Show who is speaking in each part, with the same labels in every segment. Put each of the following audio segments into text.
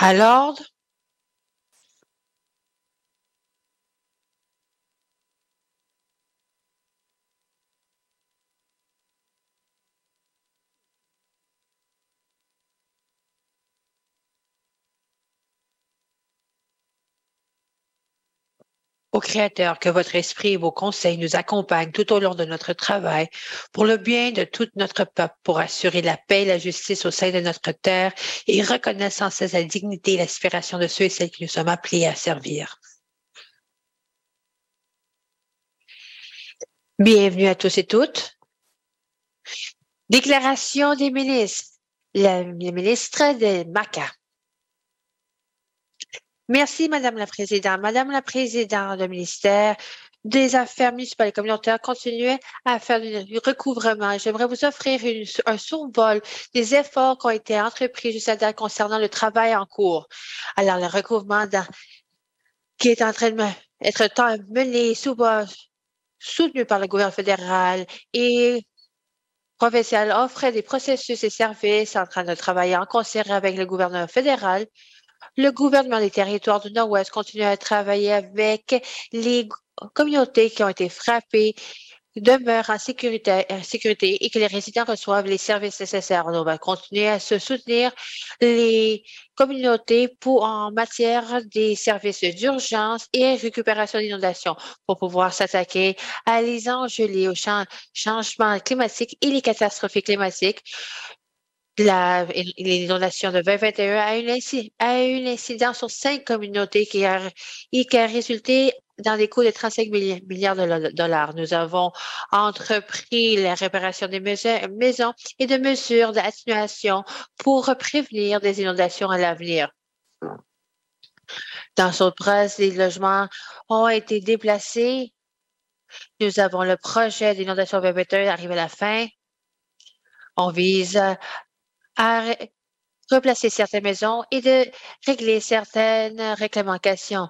Speaker 1: À l'ordre. Au Créateur, que votre esprit et vos conseils nous accompagnent tout au long de notre travail pour le bien de tout notre peuple, pour assurer la paix et la justice au sein de notre terre et reconnaître sans cesse la dignité et l'aspiration de ceux et celles que nous sommes appelés à servir. Bienvenue à tous et toutes. Déclaration des ministres. Le ministre de MACA. Merci, Madame la Présidente. Madame la Présidente du ministère des Affaires municipales et communautaires, continuez à faire du recouvrement. J'aimerais vous offrir un survol des efforts qui ont été entrepris jusqu'à date concernant le travail en cours. Alors, le recouvrement qui est en train d'être mené soutenu par le gouvernement fédéral et provincial offre des processus et services en train de travailler en concert avec le gouvernement fédéral. Le gouvernement des territoires du Nord-Ouest continue à travailler avec les communautés qui ont été frappées, demeurent en sécurité et que les résidents reçoivent les services nécessaires. On va continuer à se soutenir les communautés en matière des services d'urgence et récupération d'inondations pour pouvoir s'attaquer à les enjeux liés au changement climatique et les catastrophes climatiques. L'inondation de 2021 a eu une incidence sur 5 communautés qui a résulté dans des coûts de 35 milliards de dollars. Nous avons entrepris la réparation des maisons et de mesures d'atténuation pour prévenir des inondations à l'avenir. Dans Sault-Prost, les logements ont été déplacés. Nous avons le projet d'inondation 2021 arrivé à la fin. On vise à replacer certaines maisons et de régler certaines réclamations.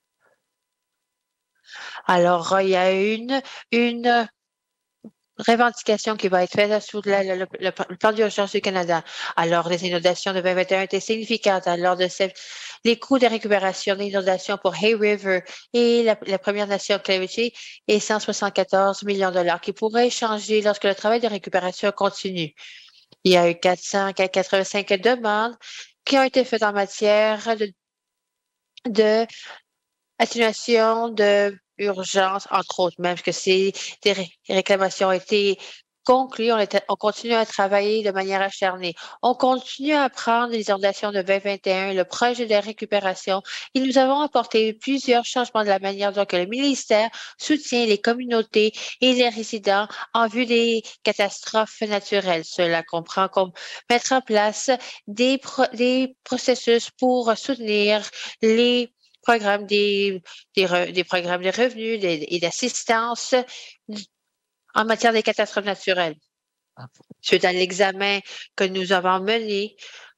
Speaker 1: Alors, il y a une revendication qui va être faite sous le plan d'urgence du Canada. Alors, les inondations de 2021 étaient significantes. Alors, les coûts de récupération des inondations pour Hay River et la Première Nation Clermont est 174 millions de dollars qui pourraient changer lorsque le travail de récupération continue. Il y a eu 485 demandes qui ont été faites en matière de atténuation de urgence, entre autres, même que ces réclamations ont été conclues. On continue à travailler de manière acharnée. On continue à prendre les inondations de 2021, le projet de récupération, et nous avons apporté plusieurs changements de la manière dont le ministère soutient les communautés et les résidents en vue des catastrophes naturelles. Cela comprend mettre en place des processus pour soutenir les programmes des programmes de revenus et d'assistance en matière des catastrophes naturelles. Suite à l'examen que nous avons mené,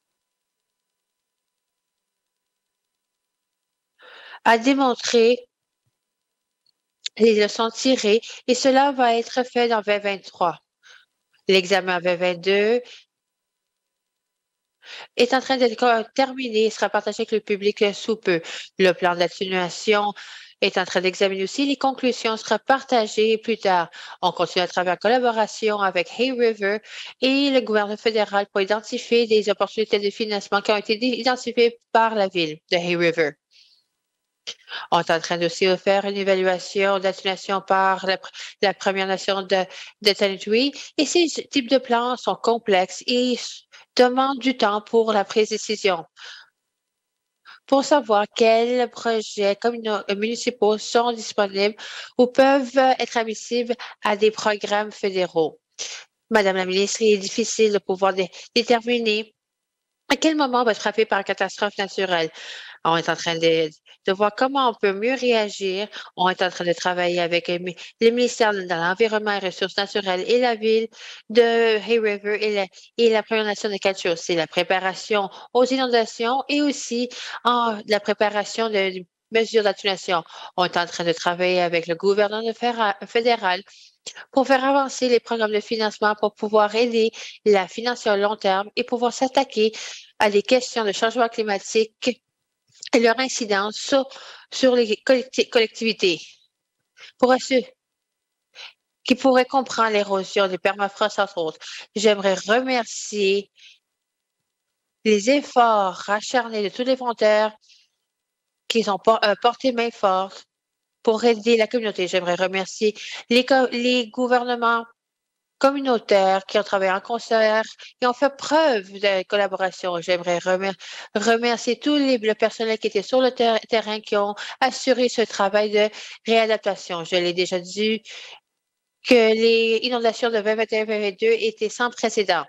Speaker 1: a démontré les leçons tirées et cela va être fait en 2023. L'examen en 2022 est en train d'être terminé et sera partagé avec le public sous peu. Le plan d'atténuation est en train d'examiner aussi. Les conclusions seront partagées plus tard. On continue à travailler en collaboration avec Hay River et le gouvernement fédéral pour identifier des opportunités de financement qui ont été identifiées par la ville de Hay River. On est en train aussi de faire une évaluation d'atténuation par la Première Nation de Tanitui. Et ces types de plans sont complexes et demandent du temps pour la prise de décision. Pour savoir quels projets municipaux sont disponibles ou peuvent être admissibles à des programmes fédéraux. Madame la ministre, il est difficile de pouvoir déterminer à quel moment on va être frappé par une catastrophe naturelle. On est en train de voir comment on peut mieux réagir. On est en train de travailler avec le ministère de l'Environnement et des Ressources naturelles et la ville de Hay River et la Première Nation de Culture. C'est la préparation aux inondations et aussi la préparation de mesures d'atténuation. On est en train de travailler avec le gouvernement fédéral pour faire avancer les programmes de financement pour pouvoir aider la finance à long terme et pouvoir s'attaquer à des questions de changement climatique et leur incidence sur les collectivités. Pour ceux qui pourraient comprendre l'érosion des permafrost, entre autres, j'aimerais remercier les efforts acharnés de tous les volontaires qui ont porté main forte pour aider la communauté. J'aimerais remercier les gouvernements communautaires qui ont travaillé en concert et ont fait preuve de collaboration. J'aimerais remercier tous le personnel qui était sur le terrain qui ont assuré ce travail de réadaptation. Je l'ai déjà dit que les inondations de 2021-2022 étaient sans précédent.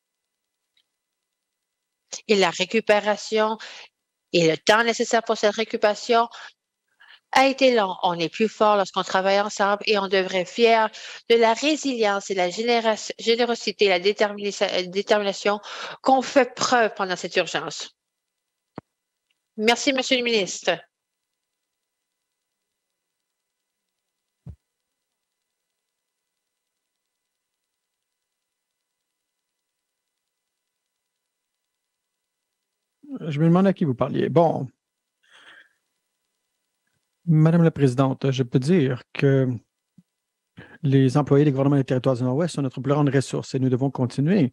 Speaker 1: Et la récupération et le temps nécessaire pour cette récupération a été long. On est plus fort lorsqu'on travaille ensemble et on devrait être fier de la résilience et la générosité et la détermination qu'on fait preuve pendant cette urgence. Merci, Monsieur le ministre.
Speaker 2: Je me demande à qui vous parliez. Bon, Madame la Présidente, je peux dire que les employés des gouvernements des territoires du Nord-Ouest sont notre plus grande ressource et nous devons continuer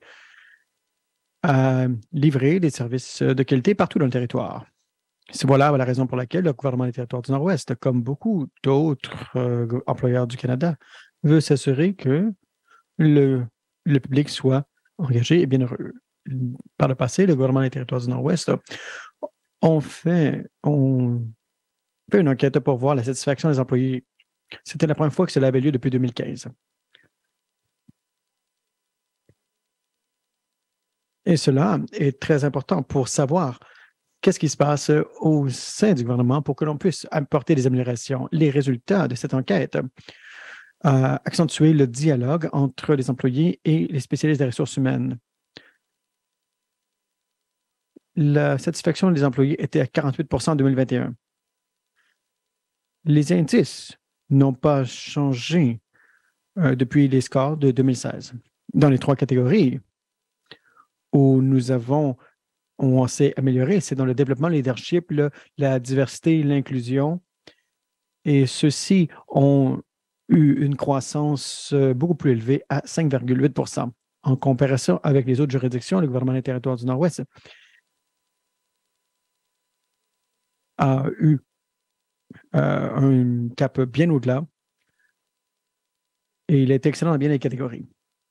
Speaker 2: à livrer des services de qualité partout dans le territoire. C'est voilà la raison pour laquelle le gouvernement des territoires du Nord-Ouest, comme beaucoup d'autres employeurs du Canada, veut s'assurer que le public soit engagé et bien heureux. Par le passé, le gouvernement des territoires du Nord-Ouest on fait une enquête pour voir la satisfaction des employés. C'était la première fois que cela avait lieu depuis 2015. Et cela est très important pour savoir qu'est-ce qui se passe au sein du gouvernement pour que l'on puisse apporter des améliorations. Les résultats de cette enquête accentuer le dialogue entre les employés et les spécialistes des ressources humaines. La satisfaction des employés était à 48 en 2021. Les indices n'ont pas changé depuis les scores de 2016. Dans les trois catégories où on s'est amélioré, c'est dans le développement, le leadership, la diversité, l'inclusion. Et ceux-ci ont eu une croissance beaucoup plus élevée à 5,8 en comparaison avec les autres juridictions. Le gouvernement des territoires du Nord-Ouest a eu un cap bien au-delà et il est excellent dans bien les catégories.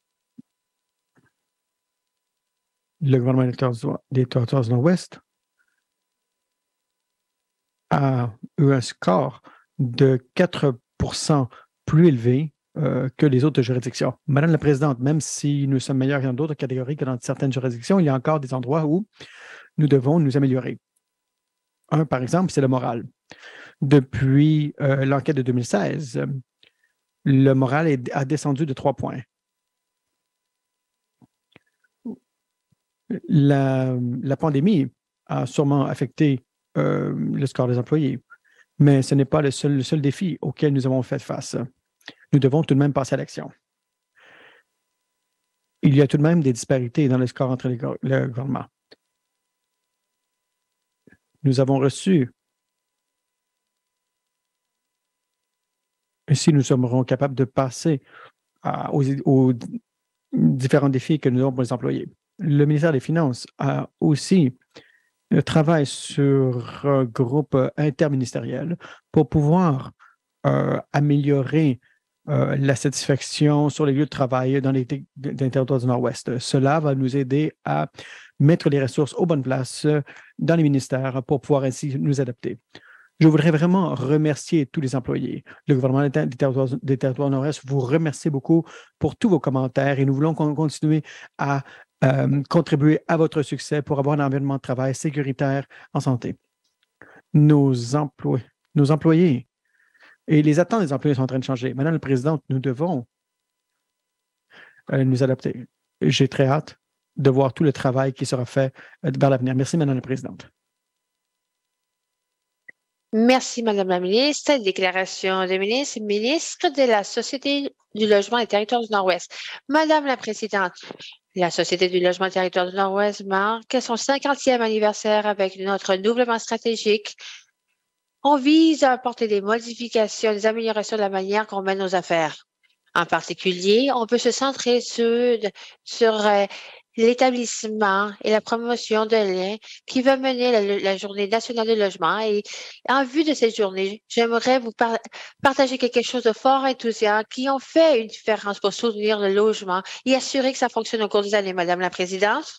Speaker 2: Le gouvernement des territoires du Nord-Ouest a eu un score de 4 plus élevé que les autres juridictions. Madame la Présidente, même si nous sommes meilleurs dans d'autres catégories que dans certaines juridictions, il y a encore des endroits où nous devons nous améliorer. Un, par exemple, c'est le moral. Depuis l'enquête de 2016, le moral a descendu de 3 points. La pandémie a sûrement affecté le score des employés, mais ce n'est pas le seul défi auquel nous avons fait face. Nous devons tout de même passer à l'action. Il y a tout de même des disparités dans le score entre le gouvernement. Nous avons reçu, si nous serons capables de passer aux différents défis que nous avons pour les employés. Le ministère des Finances a aussi travaille sur un groupe interministériel pour pouvoir améliorer la satisfaction sur les lieux de travail dans les territoires du Nord-Ouest. Cela va nous aider à mettre les ressources aux bonnes places dans les ministères pour pouvoir ainsi nous adapter. Je voudrais vraiment remercier tous les employés. Le gouvernement des territoires nord-est vous remercie beaucoup pour tous vos commentaires et nous voulons continuer à contribuer à votre succès pour avoir un environnement de travail sécuritaire en santé. Nos employés et les attentes des employés sont en train de changer. Madame la Présidente, nous devons nous adapter. J'ai très hâte de voir tout le travail qui sera fait vers l'avenir. Merci, Madame la Présidente.
Speaker 1: Merci, Madame la ministre. Déclaration de ministre, ministre de la Société du logement et territoire du Nord-Ouest. Madame la Présidente, la Société du logement et territoire du Nord-Ouest marque son 50e anniversaire avec notre doublement stratégique. On vise à apporter des modifications, des améliorations de la manière qu'on mène nos affaires. En particulier, on peut se centrer sur l'établissement et la promotion de liens qui va mener la Journée nationale du logement. Et en vue de cette journée, j'aimerais partager quelque chose de fort enthousiasme qui ont fait une différence pour soutenir le logement et assurer que ça fonctionne au cours des années, Madame la Présidente.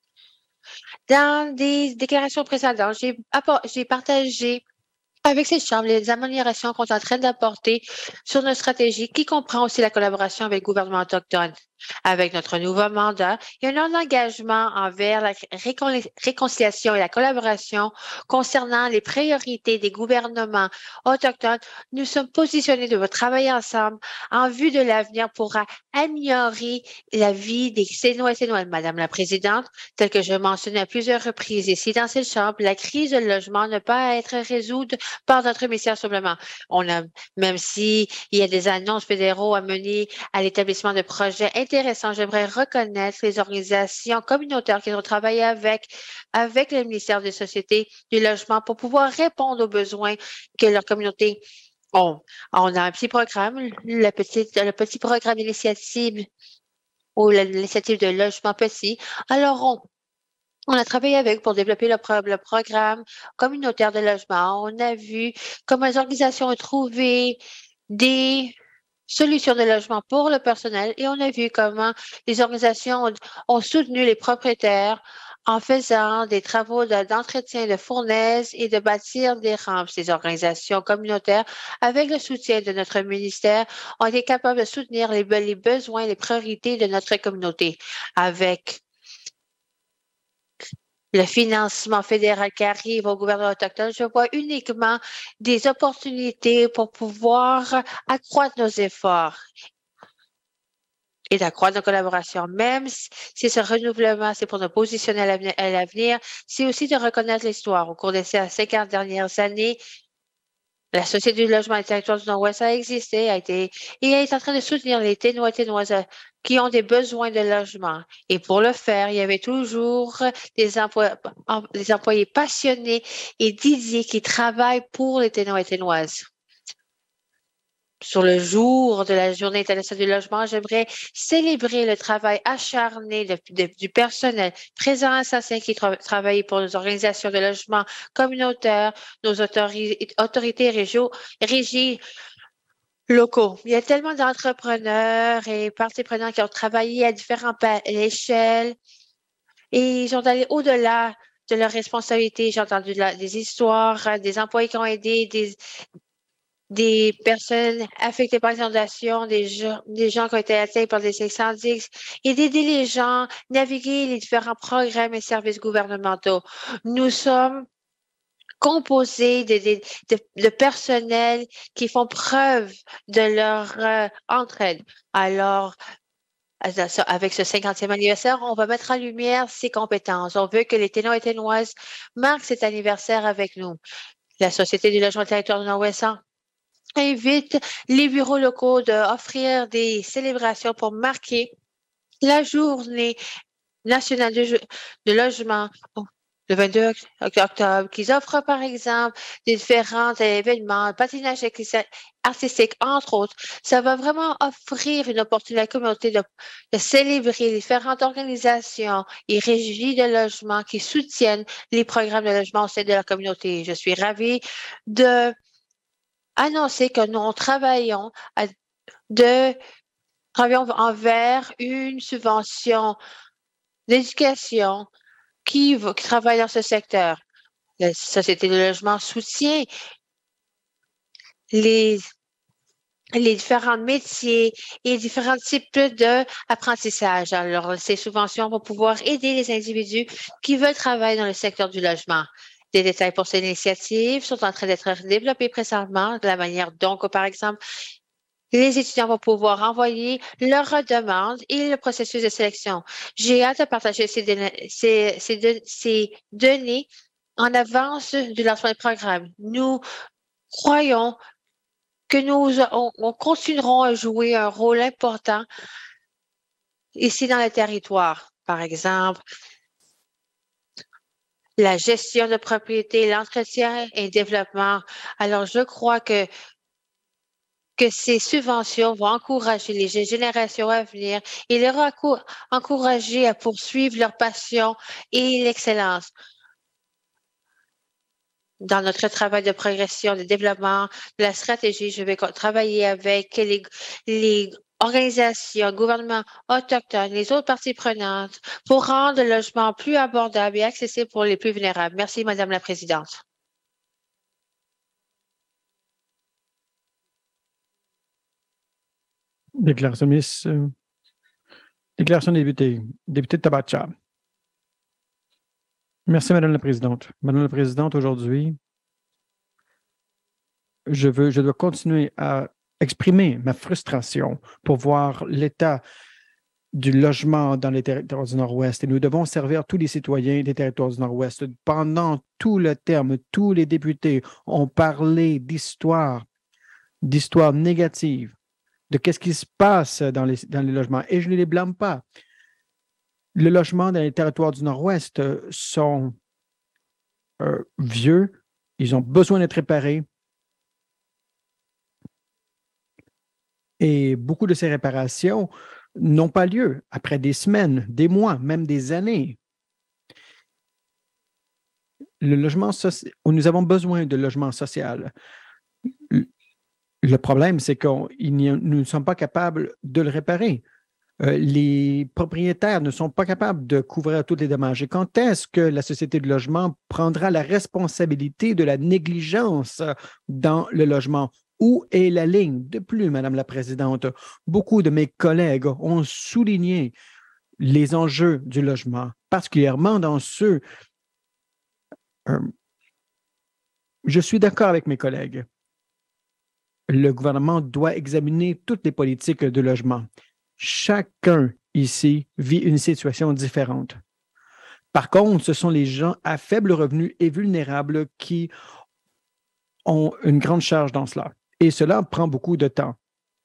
Speaker 1: Dans des déclarations précédentes, j'ai partagé avec cette Chambre, les améliorations qu'on est en train d'apporter sur notre stratégie, qui comprend aussi la collaboration avec le gouvernement autochtone. Avec notre nouveau mandat, il y a un engagement envers la réconciliation et la collaboration concernant les priorités des gouvernements autochtones. Nous sommes positionnés de travailler ensemble en vue de l'avenir pour améliorer la vie des Sénois et Sénoises. Madame la Présidente, tel que je mentionnais à plusieurs reprises ici dans cette Chambre, la crise du logement ne peut pas être résoudre par notre ministère simplement. Même s'il y a des annonces fédéraux à mener à l'établissement de projets intéressants, j'aimerais reconnaître les organisations communautaires qui ont travaillé avec le ministère des Sociétés du Logement pour pouvoir répondre aux besoins que leur communauté ont. On a un petit programme, le petit programme d'initiative ou l'initiative de logement petit. Alors, on a travaillé avec pour développer le programme communautaire de logement. On a vu comment les organisations ont trouvé des solutions de logement pour le personnel et on a vu comment les organisations ont soutenu les propriétaires en faisant des travaux d'entretien de fournaises et de bâtir des rampes. Ces organisations communautaires, avec le soutien de notre ministère, ont été capables de soutenir les besoins et les priorités de notre communauté. Avec le financement fédéral qui arrive au gouvernement autochtone, je vois uniquement des opportunités pour pouvoir accroître nos efforts et d'accroître nos collaborations. Même si ce renouvellement, c'est pour nous positionner à l'avenir, c'est aussi de reconnaître l'histoire. Au cours de ces 50 dernières années, la Société du logement et territoire du Nord-Ouest a existé, et est en train de soutenir les Ténois et Ténoises qui ont des besoins de logement. Et pour le faire, il y avait toujours des employés passionnés et dédiés qui travaillent pour les Ténois et Ténoises. Sur le jour de la Journée internationale du logement, j'aimerais célébrer le travail acharné du personnel présent à Saint-Saint qui travaille pour nos organisations de logement communautaires, nos autorités régies locaux. Il y a tellement d'entrepreneurs et parties prenantes qui ont travaillé à différentes échelles et ils ont allé au-delà de leurs responsabilités. J'ai entendu des histoires, des employés qui ont aidé, des personnes affectées par les inondations, des gens qui ont été atteints par des incendies et d'aider les gens à naviguer les différents programmes et services gouvernementaux. Nous sommes composés de personnel qui font preuve de leur entraide. Alors, avec ce 50e anniversaire, on va mettre en lumière ces compétences. On veut que les Ténois et Ténoises marquent cet anniversaire avec nous. La Société du logement territoire du Nord-Ouest invite les bureaux locaux d'offrir des célébrations pour marquer la journée nationale de logement le 22 octobre, qu'ils offrent par exemple des différents événements, patinage artistique, entre autres. Ça va vraiment offrir une opportunité à la communauté de célébrer les différentes organisations et régies de logement qui soutiennent les programmes de logement au sein de la communauté. Je suis ravie de annoncer que nous travaillons envers une subvention d'éducation qui travaille dans ce secteur. La Société de logement soutient les différents métiers et différents types d'apprentissage. Alors, ces subventions vont pouvoir aider les individus qui veulent travailler dans le secteur du logement. Des détails pour ces initiatives sont en train d'être développés présentement de la manière dont, par exemple, les étudiants vont pouvoir envoyer leurs demandes et le processus de sélection. J'ai hâte de partager ces données en avance du lancement du programme. Nous croyons que nous continuerons à jouer un rôle important ici dans le territoire. Par exemple, la gestion de propriété, l'entretien et le développement. Alors, je crois que ces subventions vont encourager les générations à venir et les encourager à poursuivre leur passion et l'excellence. Dans notre travail de progression, de développement de la stratégie, je vais travailler avec les organisations, gouvernements autochtones, les autres parties prenantes pour rendre le logement plus abordable et accessible pour les plus vulnérables. Merci, Madame la Présidente.
Speaker 2: Déclaration, déclaration des députés. Député de Tabacha. Merci, Madame la Présidente. Madame la Présidente, aujourd'hui, je dois continuer à exprimer ma frustration pour voir l'état du logement dans les territoires du Nord-Ouest. Et nous devons servir tous les citoyens des territoires du Nord-Ouest. Pendant tout le terme, tous les députés ont parlé d'histoire négative, de qu'est-ce qui se passe dans les logements. Et je ne les blâme pas. Le logement dans les territoires du Nord-Ouest sont vieux, ils ont besoin d'être réparés. Et beaucoup de ces réparations n'ont pas lieu après des semaines, des mois, même des années. Le logement social, nous avons besoin de logement social. Le problème, c'est que nous ne sommes pas capables de le réparer. Les propriétaires ne sont pas capables de couvrir tous les dommages. Et quand est-ce que la société de logement prendra la responsabilité de la négligence dans le logement? Où est la ligne? De plus, Madame la Présidente, beaucoup de mes collègues ont souligné les enjeux du logement, particulièrement dans ceux... je suis d'accord avec mes collègues. Le gouvernement doit examiner toutes les politiques de logement. Chacun ici vit une situation différente. Par contre, ce sont les gens à faible revenu et vulnérables qui ont une grande charge dans cela. Et cela prend beaucoup de temps.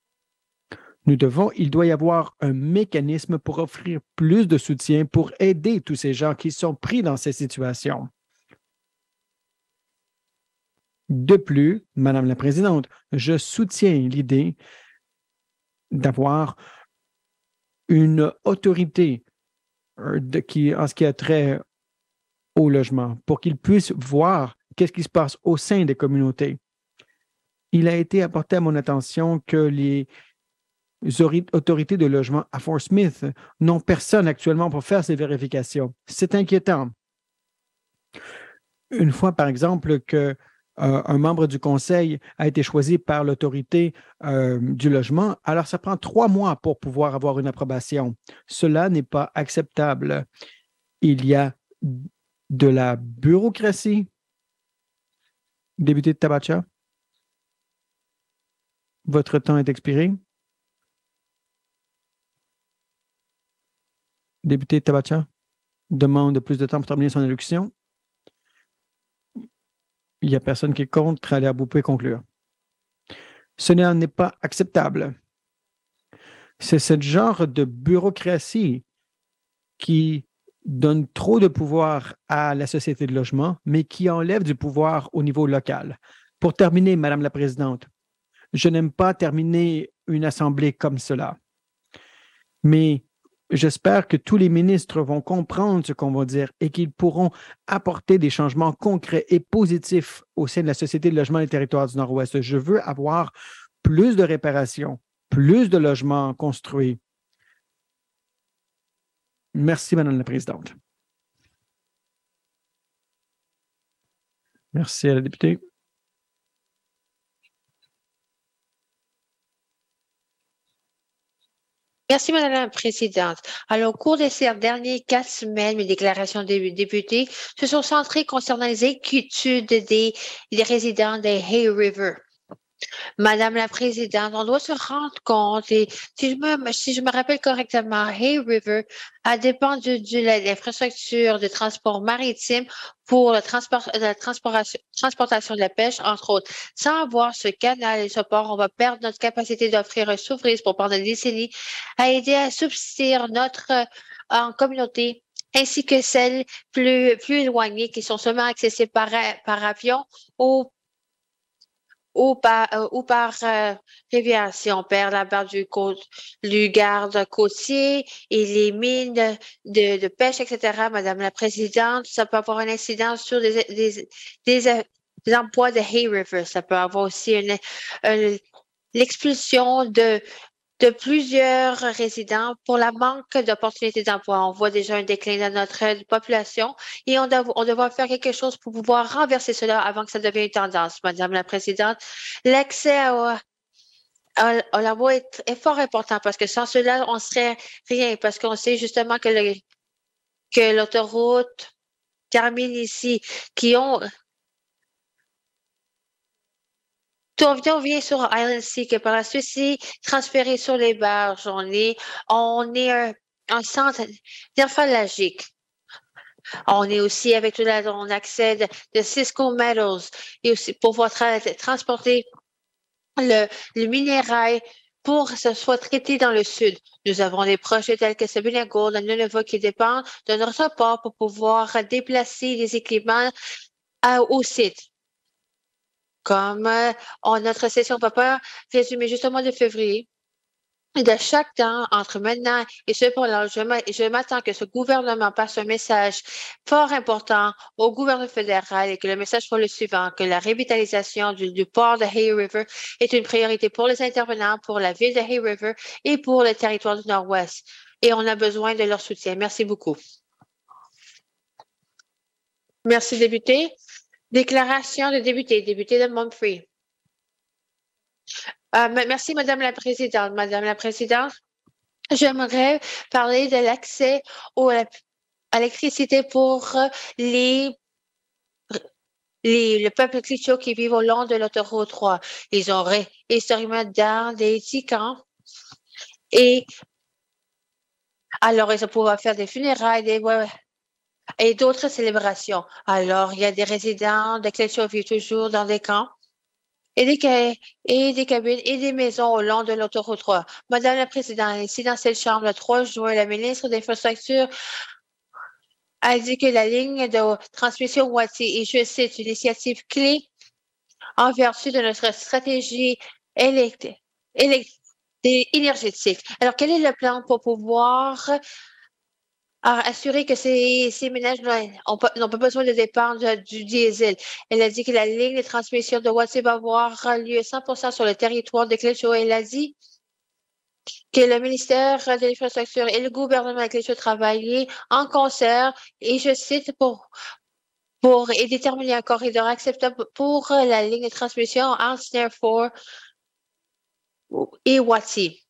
Speaker 2: Il doit y avoir un mécanisme pour offrir plus de soutien pour aider tous ces gens qui sont pris dans ces situations. De plus, Madame la Présidente, je soutiens l'idée d'avoir une autorité en ce qui a trait au logement pour qu'ils puissent voir qu'est-ce qui se passe au sein des communautés. Il a été apporté à mon attention que les autorités de logement à Fort Smith n'ont personne actuellement pour faire ces vérifications. C'est inquiétant. Une fois, par exemple, que un membre du conseil a été choisi par l'autorité du logement, alors ça prend 3 mois pour pouvoir avoir une approbation. Cela n'est pas acceptable. Il y a de la bureaucratie. Député de Tabacha, votre temps est expiré. Député de Tabacha demande plus de temps pour terminer son élection. Il n'y a personne qui est contre. Allez, vous pouvez conclure. Ce n'est pas acceptable. C'est ce genre de bureaucratie qui donne trop de pouvoir à la société de logement, mais qui enlève du pouvoir au niveau local. Pour terminer, Madame la Présidente, je n'aime pas terminer une assemblée comme cela, mais j'espère que tous les ministres vont comprendre ce qu'on va dire et qu'ils pourront apporter des changements concrets et positifs au sein de la Société de logement des territoires du Nord-Ouest. Je veux avoir plus de réparations, plus de logements construits. Merci, Madame la Présidente. Merci à la députée.
Speaker 1: Merci, Madame la Présidente. Alors, au cours de ces dernières 4 semaines, mes déclarations de députés se sont centrées concernant les inquiétudes des résidents de Hay River. Madame la Présidente, on doit se rendre compte, et si je me rappelle correctement, Hay River a dépendu de l'infrastructure de transport maritime pour transportation de la pêche, entre autres. Sans avoir ce canal et ce port, on va perdre notre capacité d'offrir un souffrise pour pendant des décennies, à aider à subsistir notre en communauté, ainsi que celles plus éloignées qui sont seulement accessibles par avion ou ou par rivière. Si on perd la barre du garde côtier et les mines de pêche, etc., Madame la Présidente, ça peut avoir un incident sur des emplois de Hay River. Ça peut avoir aussi l'expulsion de plusieurs résidents pour la manque d'opportunités d'emploi. On voit déjà un déclin de notre population et on devra faire quelque chose pour pouvoir renverser cela avant que ça devienne une tendance. Madame la Présidente, l'accès à la voie est fort important parce que sans cela, on serait rien parce qu'on sait justement que l'autoroute termine ici, qui ont on vient sur Island Sea, que par la suite, c'est transféré sur les barges. On est un centre néphrologique. On est aussi avec on accède de Cisco Metals et aussi pour pouvoir transporter le minéral pour que ce soit traité dans le sud. Nous avons des projets tels que Sabina Gold, le Nunavut qui dépendent de notre port pour pouvoir déplacer les équipements au site. Comme notre session ne va pas résumer juste au mois de février. Et de chaque temps, entre maintenant et cependant, je m'attends que ce gouvernement passe un message fort important au gouvernement fédéral et que le message soit le suivant, que la revitalisation du port de Hay River est une priorité pour les intervenants, pour la ville de Hay River et pour le territoire du Nord-Ouest. Et on a besoin de leur soutien. Merci beaucoup. Merci, député. Déclaration de député, député de Montfrey. Merci, Madame la Présidente. Madame la Présidente, j'aimerais parler de l'accès à l'électricité pour le peuple Clicho qui vit au long de l'autoroute 3. Ils ont historiquement dans des camps et alors ils vont pouvoir faire des funérailles et d'autres célébrations. Alors, il y a des résidents de Clicho qui vivent toujours dans des camps et et des cabines et des maisons au long de l'autoroute 3. Madame la Présidente, ici dans cette chambre, le 3 juin, la ministre des Infrastructures a dit que la ligne de transmission Wattie est, je cite, une initiative clé en vertu de notre stratégie élect- élect- énergétique. Alors, quel est le plan pour pouvoir assurer que ces ménages n'ont pas besoin de dépendre du diesel? Elle a dit que la ligne de transmission de Wattie va avoir lieu 100% sur le territoire de Clécho. Elle a dit que le ministère de l'Infrastructure et le gouvernement de Clécho travaillaient en concert, et je cite, pour déterminer un corridor acceptable pour la ligne de transmission entre Snare et Wattie.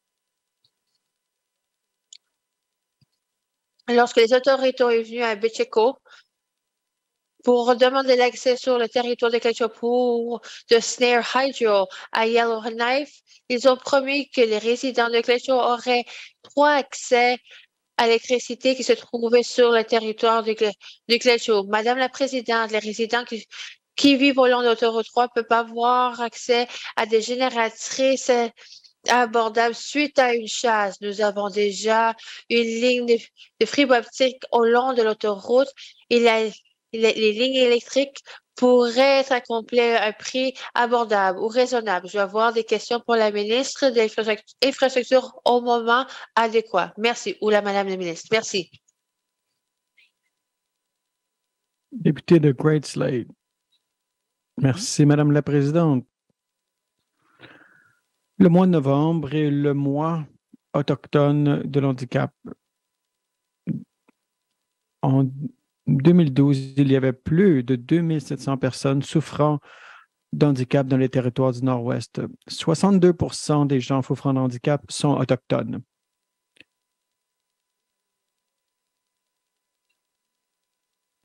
Speaker 1: Lorsque les autorités sont venues à Bicheko pour demander l'accès sur le territoire de Clécho de Snare Hydro à Yellowknife, ils ont promis que les résidents de Clécho auraient trois accès à l'électricité qui se trouvaient sur le territoire de Clécho. Madame la Présidente, les résidents qui vivent au long de l'autoroute 3 ne peuvent pas avoir accès à des génératrices abordables suite à une chasse. Nous avons déjà une ligne de fibre optique au long de l'autoroute et les lignes électriques pourraient être accomplies à un prix abordable ou raisonnable. Je vais avoir des questions pour la ministre de l'Infrastructure au moment adéquat. Merci. Ou la Madame la ministre. Merci.
Speaker 2: Député de Great Slade. Merci, Madame la Présidente. Le mois de novembre est le mois autochtone de l'handicap. En 2012, il y avait plus de 2700 personnes souffrant d'handicap dans les territoires du Nord-Ouest. 62% des gens souffrant de handicap sont autochtones.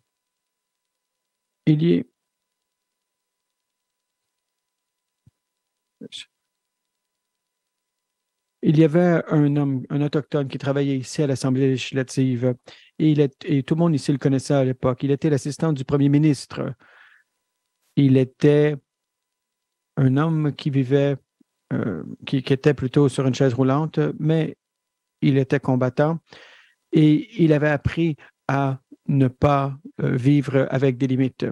Speaker 2: Il y a Il y avait un homme, un autochtone qui travaillait ici à l'Assemblée législative et tout le monde ici le connaissait à l'époque. Il était l'assistant du premier ministre. Il était un homme qui vivait, qui était plutôt sur une chaise roulante, mais il était combattant et il avait appris à ne pas vivre avec des limites.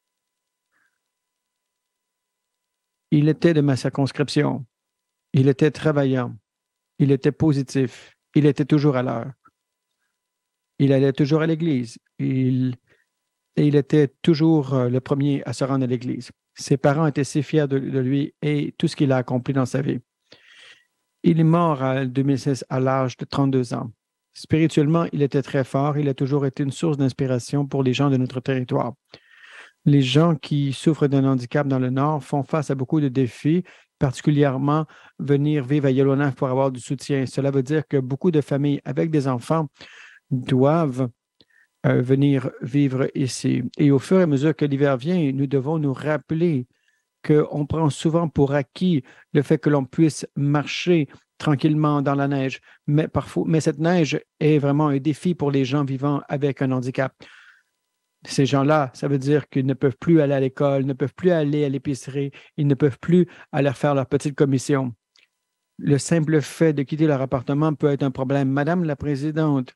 Speaker 2: Il était de ma circonscription. Il était travaillant. Il était positif. Il était toujours à l'heure. Il allait toujours à l'église. Il était toujours le premier à se rendre à l'église. Ses parents étaient si fiers de lui et tout ce qu'il a accompli dans sa vie. Il est mort en 2016 à l'âge de 32 ans. Spirituellement, il était très fort. Il a toujours été une source d'inspiration pour les gens de notre territoire. Les gens qui souffrent d'un handicap dans le Nord font face à beaucoup de défis, particulièrement venir vivre à Yellowknife pour avoir du soutien. Cela veut dire que beaucoup de familles avec des enfants doivent venir vivre ici. Et au fur et à mesure que l'hiver vient, nous devons nous rappeler qu'on prend souvent pour acquis le fait que l'on puisse marcher tranquillement dans la neige. Mais cette neige est vraiment un défi pour les gens vivant avec un handicap. Ces gens-là, ça veut dire qu'ils ne peuvent plus aller à l'école, ne peuvent plus aller à l'épicerie, ils ne peuvent plus aller faire leur petite commission. Le simple fait de quitter leur appartement peut être un problème. Madame la Présidente,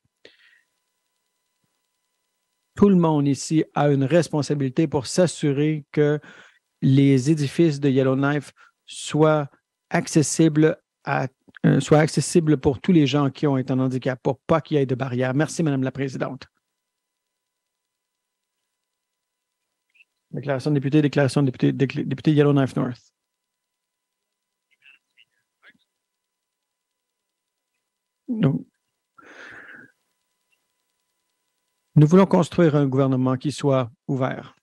Speaker 2: tout le monde ici a une responsabilité pour s'assurer que les édifices de Yellowknife soient accessibles pour tous les gens qui ont un handicap, pour pas qu'il y ait de barrières. Merci, Madame la Présidente. Déclaration de député Yellowknife North. Donc, nous voulons construire un gouvernement qui soit ouvert.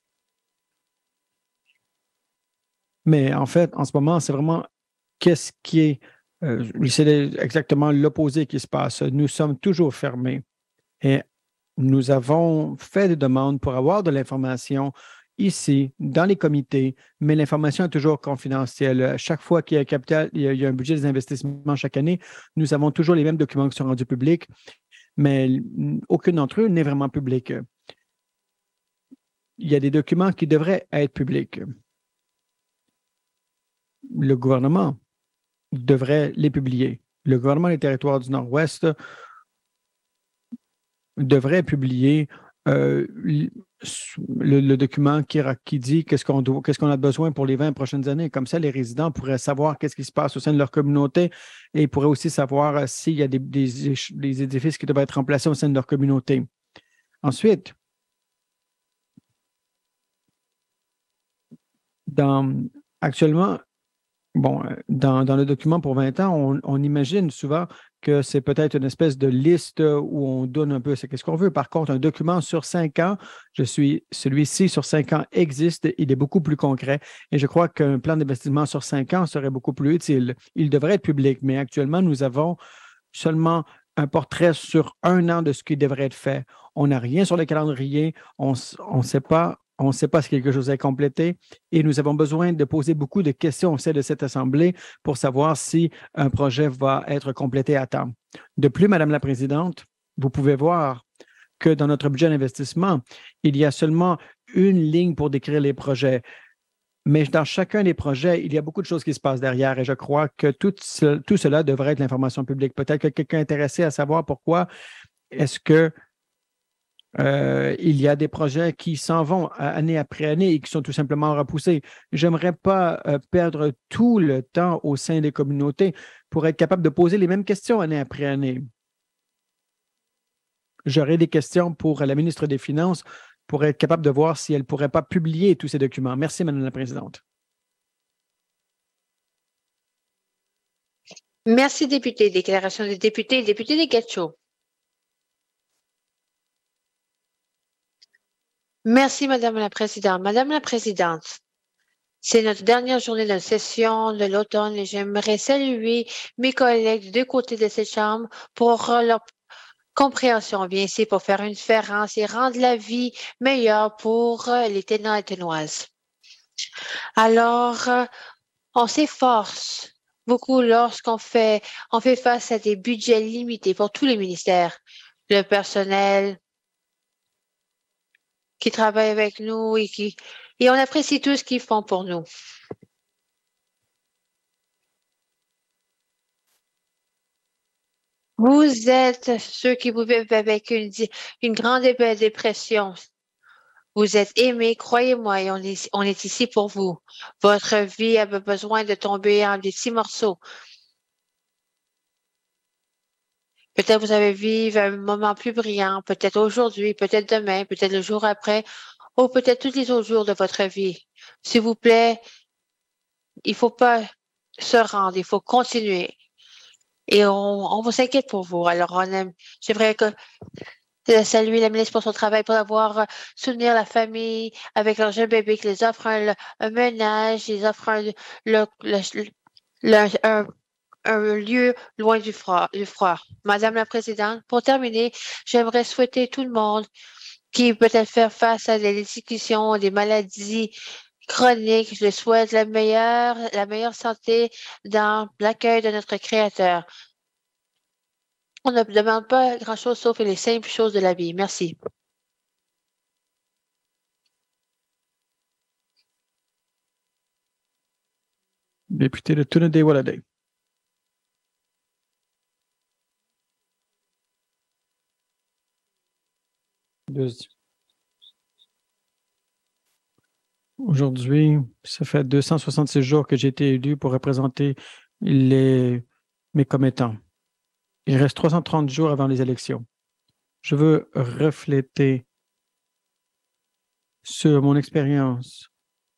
Speaker 2: Mais en fait, en ce moment, c'est vraiment qu'est-ce qui est, c'est exactement l'opposé qui se passe. Nous sommes toujours fermés et nous avons fait des demandes pour avoir de l'information ici, dans les comités, mais l'information est toujours confidentielle. Chaque fois qu'il y a un capital, il y a un budget des investissements chaque année, nous avons toujours les mêmes documents qui sont rendus publics, mais aucun d'entre eux n'est vraiment public. Il y a des documents qui devraient être publics. Le gouvernement devrait les publier. Le gouvernement des territoires du Nord-Ouest devrait publier le document qui dit qu'est-ce qu'on a besoin pour les 20 prochaines années. Comme ça, les résidents pourraient savoir qu'est-ce qui se passe au sein de leur communauté et pourraient aussi savoir s'il y a des édifices qui doivent être remplacés au sein de leur communauté. Ensuite, actuellement, dans le document pour 20 ans, on imagine souvent que c'est peut-être une espèce de liste où on donne un peu ce qu'on veut. Par contre, un document sur 5 ans, celui-ci sur 5 ans existe, il est beaucoup plus concret et je crois qu'un plan d'investissement sur 5 ans serait beaucoup plus utile. Il devrait être public, mais actuellement, nous avons seulement un portrait sur 1 an de ce qui devrait être fait. On n'a rien sur le calendrier, on ne sait pas. On ne sait pas si quelque chose est complété et nous avons besoin de poser beaucoup de questions au sein de cette Assemblée pour savoir si un projet va être complété à temps. De plus, Madame la Présidente, vous pouvez voir que dans notre budget d'investissement, il y a seulement une ligne pour décrire les projets. Mais dans chacun des projets, il y a beaucoup de choses qui se passent derrière et je crois que tout cela devrait être l'information publique. Peut-être que quelqu'un est intéressé à savoir pourquoi est-ce que il y a des projets qui s'en vont année après année et qui sont tout simplement repoussés. Je n'aimerais pas perdre tout le temps au sein des communautés pour être capable de poser les mêmes questions année après année. J'aurais des questions pour la ministre des Finances pour être capable de voir si elle ne pourrait pas publier tous ces documents. Merci, Madame la Présidente.
Speaker 1: Merci, député. Déclaration des députés. Député des Gatineau. Merci, Madame la Présidente. Madame la Présidente, c'est notre dernière journée de session de l'automne et j'aimerais saluer mes collègues des deux côtés de cette Chambre pour leur compréhension. On vient ici pour faire une différence et rendre la vie meilleure pour les Ténors et Ténoises. Alors, On s'efforce beaucoup lorsqu'on fait face à des budgets limités pour tous les ministères. Le personnel qui travaille avec nous et on apprécie tout ce qu'ils font pour nous. Vous êtes ceux qui vous vivent avec une grande dépression. Vous êtes aimés, croyez-moi, et on est ici pour vous. Votre vie avait besoin de tomber en des petits morceaux. Peut-être vous avez vécu un moment plus brillant, peut-être aujourd'hui, peut-être demain, peut-être le jour après, ou peut-être tous les autres jours de votre vie. S'il vous plaît, il faut pas se rendre, il faut continuer. Et on vous inquiète pour vous. Alors, j'aimerais saluer la ministre pour son travail, pour avoir soutenir la famille avec leur jeune bébé, qui les offre un ménage, les offre un, un lieu loin du froid. Madame la Présidente, pour terminer, j'aimerais souhaiter tout le monde qui peut-être faire face à des discussions, des maladies chroniques. Je le souhaite la meilleure santé dans l'accueil de notre Créateur. On ne demande pas grand-chose sauf les simples choses de la vie. Merci.
Speaker 2: Député de Trinidad-Walladay. Aujourd'hui, ça fait 266 jours que j'ai été élu pour représenter mes commettants. Il reste 330 jours avant les élections. Je veux refléter sur mon expérience.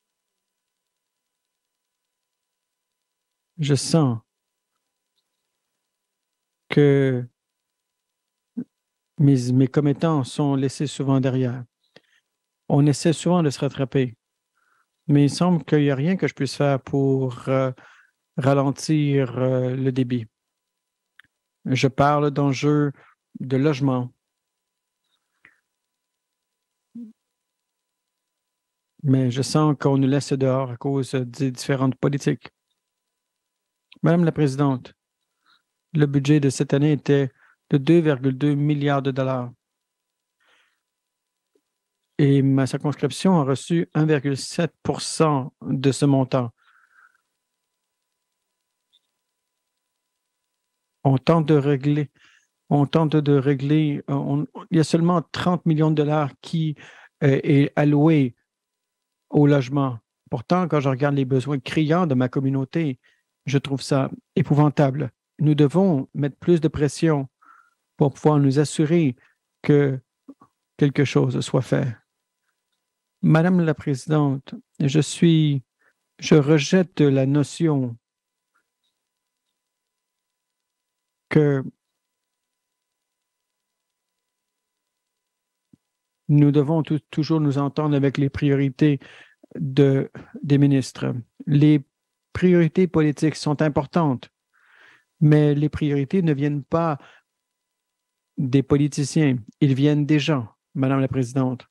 Speaker 2: Je sens que mes commettants sont laissés souvent derrière. On essaie souvent de se rattraper, mais il semble qu'il n'y a rien que je puisse faire pour ralentir le débit. Je parle d'enjeux de logement, mais je sens qu'on nous laisse dehors à cause des différentes politiques. Madame la Présidente, le budget de cette année était de 2,2 milliards de dollars. Et ma circonscription a reçu 1,7 % de ce montant. On tente de régler, il y a seulement 30 millions de dollars qui est alloué au logement. Pourtant, quand je regarde les besoins criants de ma communauté, je trouve ça épouvantable. Nous devons mettre plus de pression pour pouvoir nous assurer que quelque chose soit fait. Madame la Présidente, je rejette la notion que nous devons toujours nous entendre avec les priorités des ministres. Les priorités politiques sont importantes, mais les priorités ne viennent pas des politiciens, ils viennent des gens, Madame la Présidente.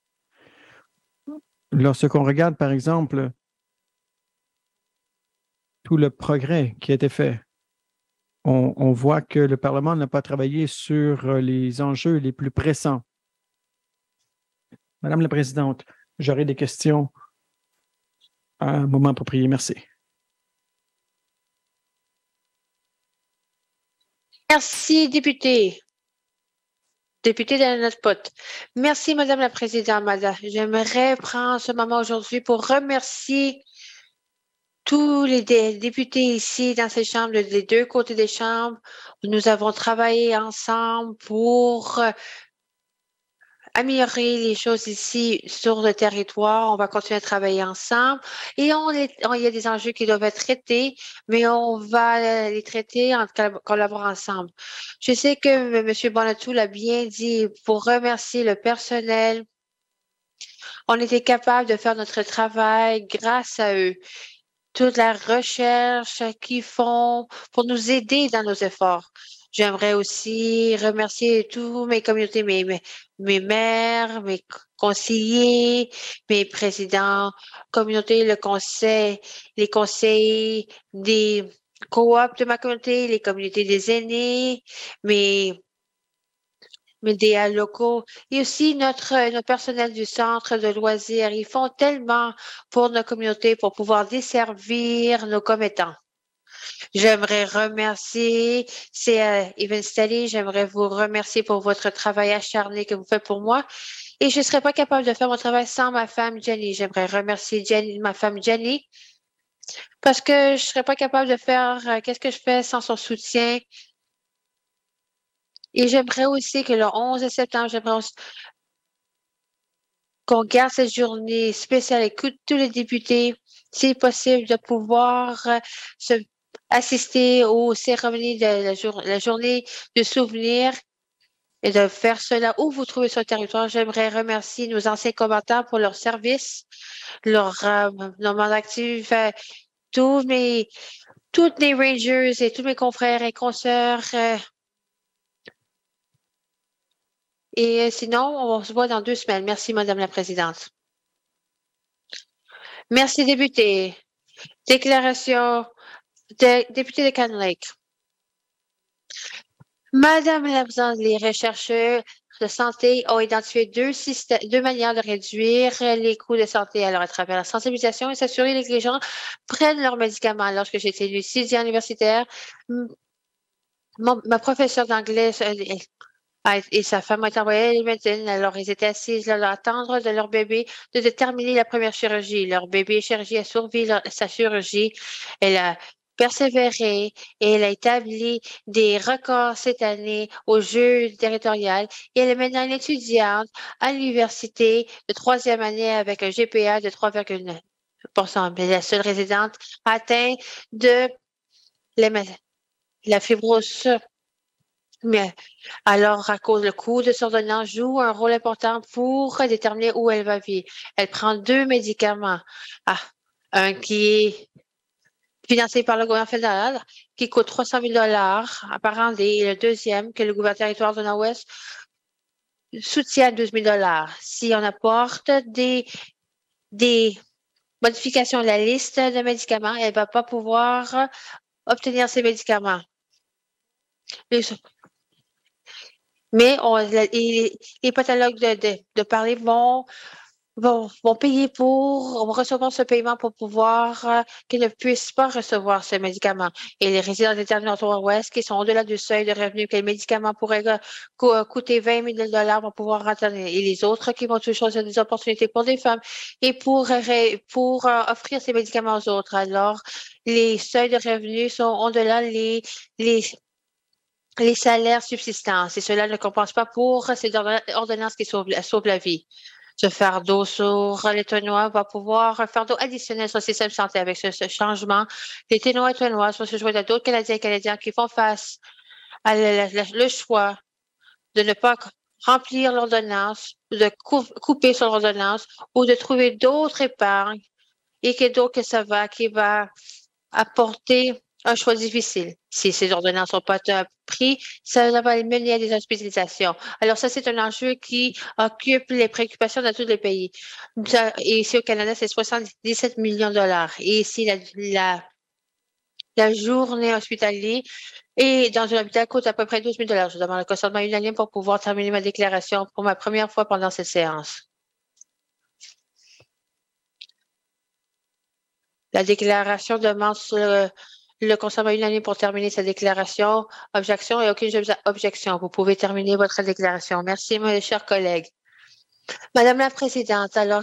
Speaker 2: Lorsqu'on regarde, par exemple, tout le progrès qui a été fait, on voit que le Parlement n'a pas travaillé sur les enjeux les plus pressants. Madame la Présidente, j'aurai des questions à un moment approprié. Merci.
Speaker 1: Merci, député. Député de notre pote. Merci, Madame la Présidente. J'aimerais prendre ce moment aujourd'hui pour remercier tous les députés ici dans ces chambres, des deux côtés des chambres. Nous avons travaillé ensemble pour améliorer les choses ici sur le territoire. On va continuer à travailler ensemble et il y a des enjeux qui doivent être traités, mais on va les traiter en collaborant ensemble. Je sais que M. Bonatou l'a bien dit pour remercier le personnel. On était capable de faire notre travail grâce à eux. Toute la recherche qu'ils font pour nous aider dans nos efforts. J'aimerais aussi remercier tous mes communautés, mes maires, mes conseillers, mes présidents communauté, les conseils des coop de ma communauté, les communautés des aînés, mes médias locaux et aussi notre personnel du centre de loisirs. Ils font tellement pour nos communautés pour pouvoir desservir nos commettants. J'aimerais remercier, c'est Evan Stelly, j'aimerais vous remercier pour votre travail acharné que vous faites pour moi. Et je ne serais pas capable de faire mon travail sans ma femme Jenny. J'aimerais remercier Jenny, ma femme Jenny, parce que je ne serais pas capable de faire qu'est-ce que je fais sans son soutien. Et j'aimerais aussi que le 11 septembre, qu'on garde cette journée spéciale et que tous les députés, si possible, de pouvoir se assister aux cérémonies de la journée de souvenirs et de faire cela où vous trouvez sur le territoire. J'aimerais remercier nos anciens combattants pour leur service, leur mandat actif, tous mes, toutes les Rangers et tous mes confrères et consoeurs. Et sinon, on se voit dans 2 semaines. Merci, Madame la Présidente. Merci, député. Déclaration député de Cannon Lake. Madame la Présidente, les chercheurs de santé ont identifié deux manières de réduire les coûts de santé. Alors, à travers la sensibilisation et s'assurer que les gens prennent leurs médicaments. Lorsque j'étais élu 6e universitaire, ma professeure d'anglais et sa femme ont été envoyées à la médecine. Alors, ils étaient assises là, à attendre de leur bébé de déterminer la première chirurgie. Leur bébé chirurgie a survécu sa chirurgie. Elle a persévéré et elle a établi des records cette année au jeu territorial. Et elle est maintenant une étudiante à l'université de 3e année avec un GPA de 3,9%. Elle est la seule résidente atteinte de la, la fibrose. Mais alors, à cause le coût de son ordonnance joue un rôle important pour déterminer où elle va vivre. Elle prend 2 médicaments. Ah, un qui est financé par le gouvernement fédéral, qui coûte 300 000 par année, et le deuxième, que le gouvernement territoire de Nord-Ouest soutient 12 000 Si on apporte des modifications à la liste de médicaments, elle ne va pas pouvoir obtenir ces médicaments. Mais les pathologues de parler vont payer vont recevoir ce paiement pour pouvoir qu'ils ne puissent pas recevoir ce médicament. Et les résidents des territoires ouest qui sont au-delà du seuil de revenu que les médicaments pourraient coûter 20 000 vont pouvoir attendre. Et les autres qui vont toujours choisir des opportunités pour des femmes et pour offrir ces médicaments aux autres. Alors, les seuils de revenus sont au-delà les salaires subsistance et cela ne compense pas pour ces ordonnances qui sauvent la vie. Ce fardeau sur les Tonois va pouvoir, un fardeau additionnel sur le système de santé avec ce changement. Les Ténois et Tonois vont se joindre à d'autres Canadiens et Canadiens qui font face à le choix de ne pas remplir l'ordonnance, de couper sur l'ordonnance ou de trouver d'autres épargnes et qui va apporter un choix difficile. Si ces ordonnances ne sont pas prises, ça va mener à des hospitalisations. Alors ça, c'est un enjeu qui occupe les préoccupations de tous les pays. Et ici au Canada, c'est 77 millions de dollars. Et ici, la journée hospitalière et dans un hôpital coûte à peu près 12 000 dollars. Je demande le consentement unanime pour pouvoir terminer ma déclaration pour ma première fois pendant cette séance. La déclaration demande sur le consentement unanime pour terminer sa déclaration. Objection et aucune objection. Vous pouvez terminer votre déclaration. Merci, mes chers collègues. Madame la Présidente, alors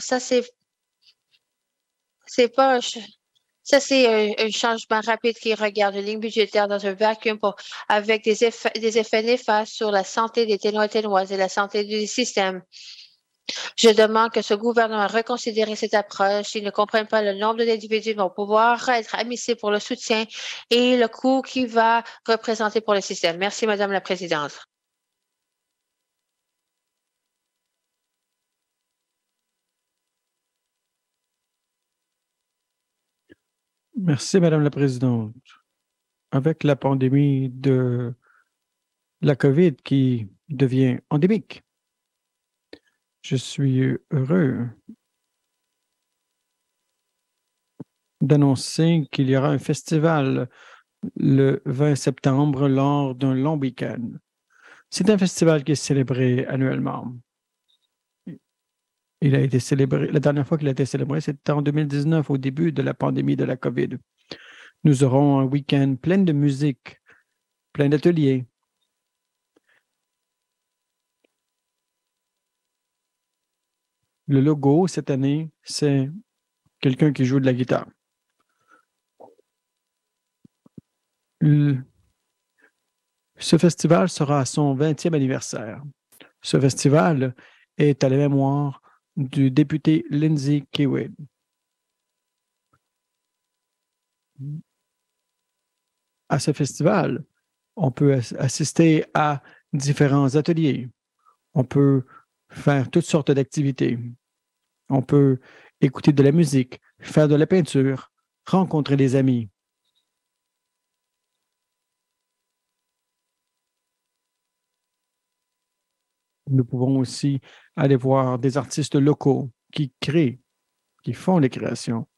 Speaker 1: c'est pas ça, c'est un changement rapide qui regarde une ligne budgétaire dans un vacuum avec des effets néfastes sur la santé des Ténois et Ténoises et la santé du système. Je demande que ce gouvernement reconsidère cette approche. Ils ne comprennent pas le nombre d'individus qui vont pouvoir être admissibles pour le soutien et le coût qu'il va représenter pour le système. Merci, Madame la Présidente.
Speaker 2: Merci, Madame la Présidente. Avec la pandémie de la COVID qui devient endémique. Je suis heureux d'annoncer qu'il y aura un festival le 20 septembre lors d'un long week-end. C'est un festival qui est célébré annuellement. Il a été célébré, la dernière fois qu'il a été célébré, c'était en 2019, au début de la pandémie de la COVID. Nous aurons un week-end plein de musique, plein d'ateliers. Le logo cette année, c'est quelqu'un qui joue de la guitare. Ce festival sera à son 20e anniversaire. Ce festival est à la mémoire du député Lindsay Kiewit. À ce festival, on peut assister à différents ateliers. On peut faire toutes sortes d'activités. On peut écouter de la musique, faire de la peinture, rencontrer des amis. Nous pouvons aussi aller voir des artistes locaux qui créent, qui font les créations.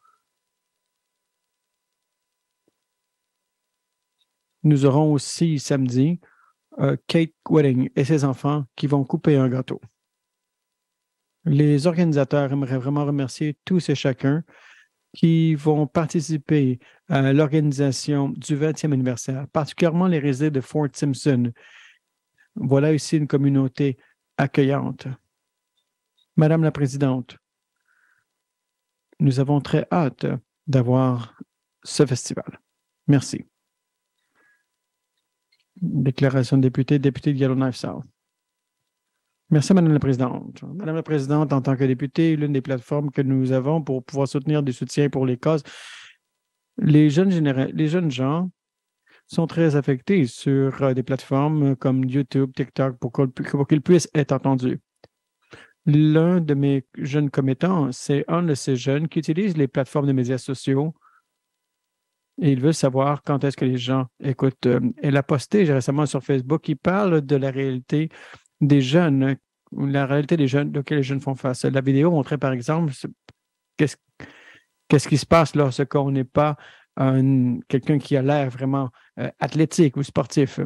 Speaker 2: Nous aurons aussi samedi Kate Wedding et ses enfants qui vont couper un gâteau. Les organisateurs aimeraient vraiment remercier tous et chacun qui vont participer à l'organisation du 20e anniversaire, particulièrement les résidents de Fort Simpson. Voilà ici une communauté accueillante. Madame la Présidente, nous avons très hâte d'avoir ce festival. Merci. Déclaration de député de Yellowknife South. Merci, Madame la Présidente. Madame la Présidente, en tant que députée, l'une des plateformes que nous avons pour pouvoir soutenir des soutiens pour les causes, les jeunes gens sont très affectés sur des plateformes comme YouTube, TikTok, pour qu'ils puissent être entendus. L'un de mes jeunes commettants, c'est un de ces jeunes qui utilise les plateformes de médias sociaux et il veut savoir quand est-ce que les gens écoutent. Elle a posté récemment sur Facebook qui parle de la réalité des jeunes, la réalité des jeunes auxquels les jeunes font face. La vidéo montrait par exemple qu'est-ce qui se passe lorsqu'on n'est pas quelqu'un qui a l'air vraiment athlétique ou sportif.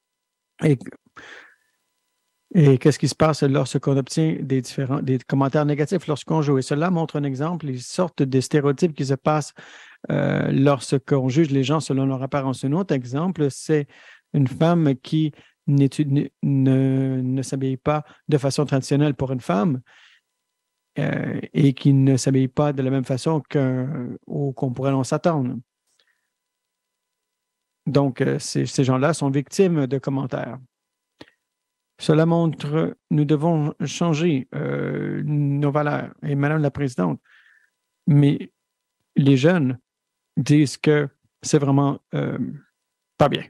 Speaker 2: Et qu'est-ce qui se passe lorsqu'on obtient des commentaires négatifs lorsqu'on joue? Et cela montre un exemple, les sortes de stéréotypes qui se passent lorsqu'on juge les gens selon leur apparence. Un autre exemple, c'est une femme qui ne s'habille pas de façon traditionnelle pour une femme et qui ne s'habille pas de la même façon qu'on pourrait en s'attendre. Donc, ces gens-là sont victimes de commentaires. Cela montre, nous devons changer nos valeurs. Et Madame la Présidente, mais les jeunes disent que c'est vraiment pas bien.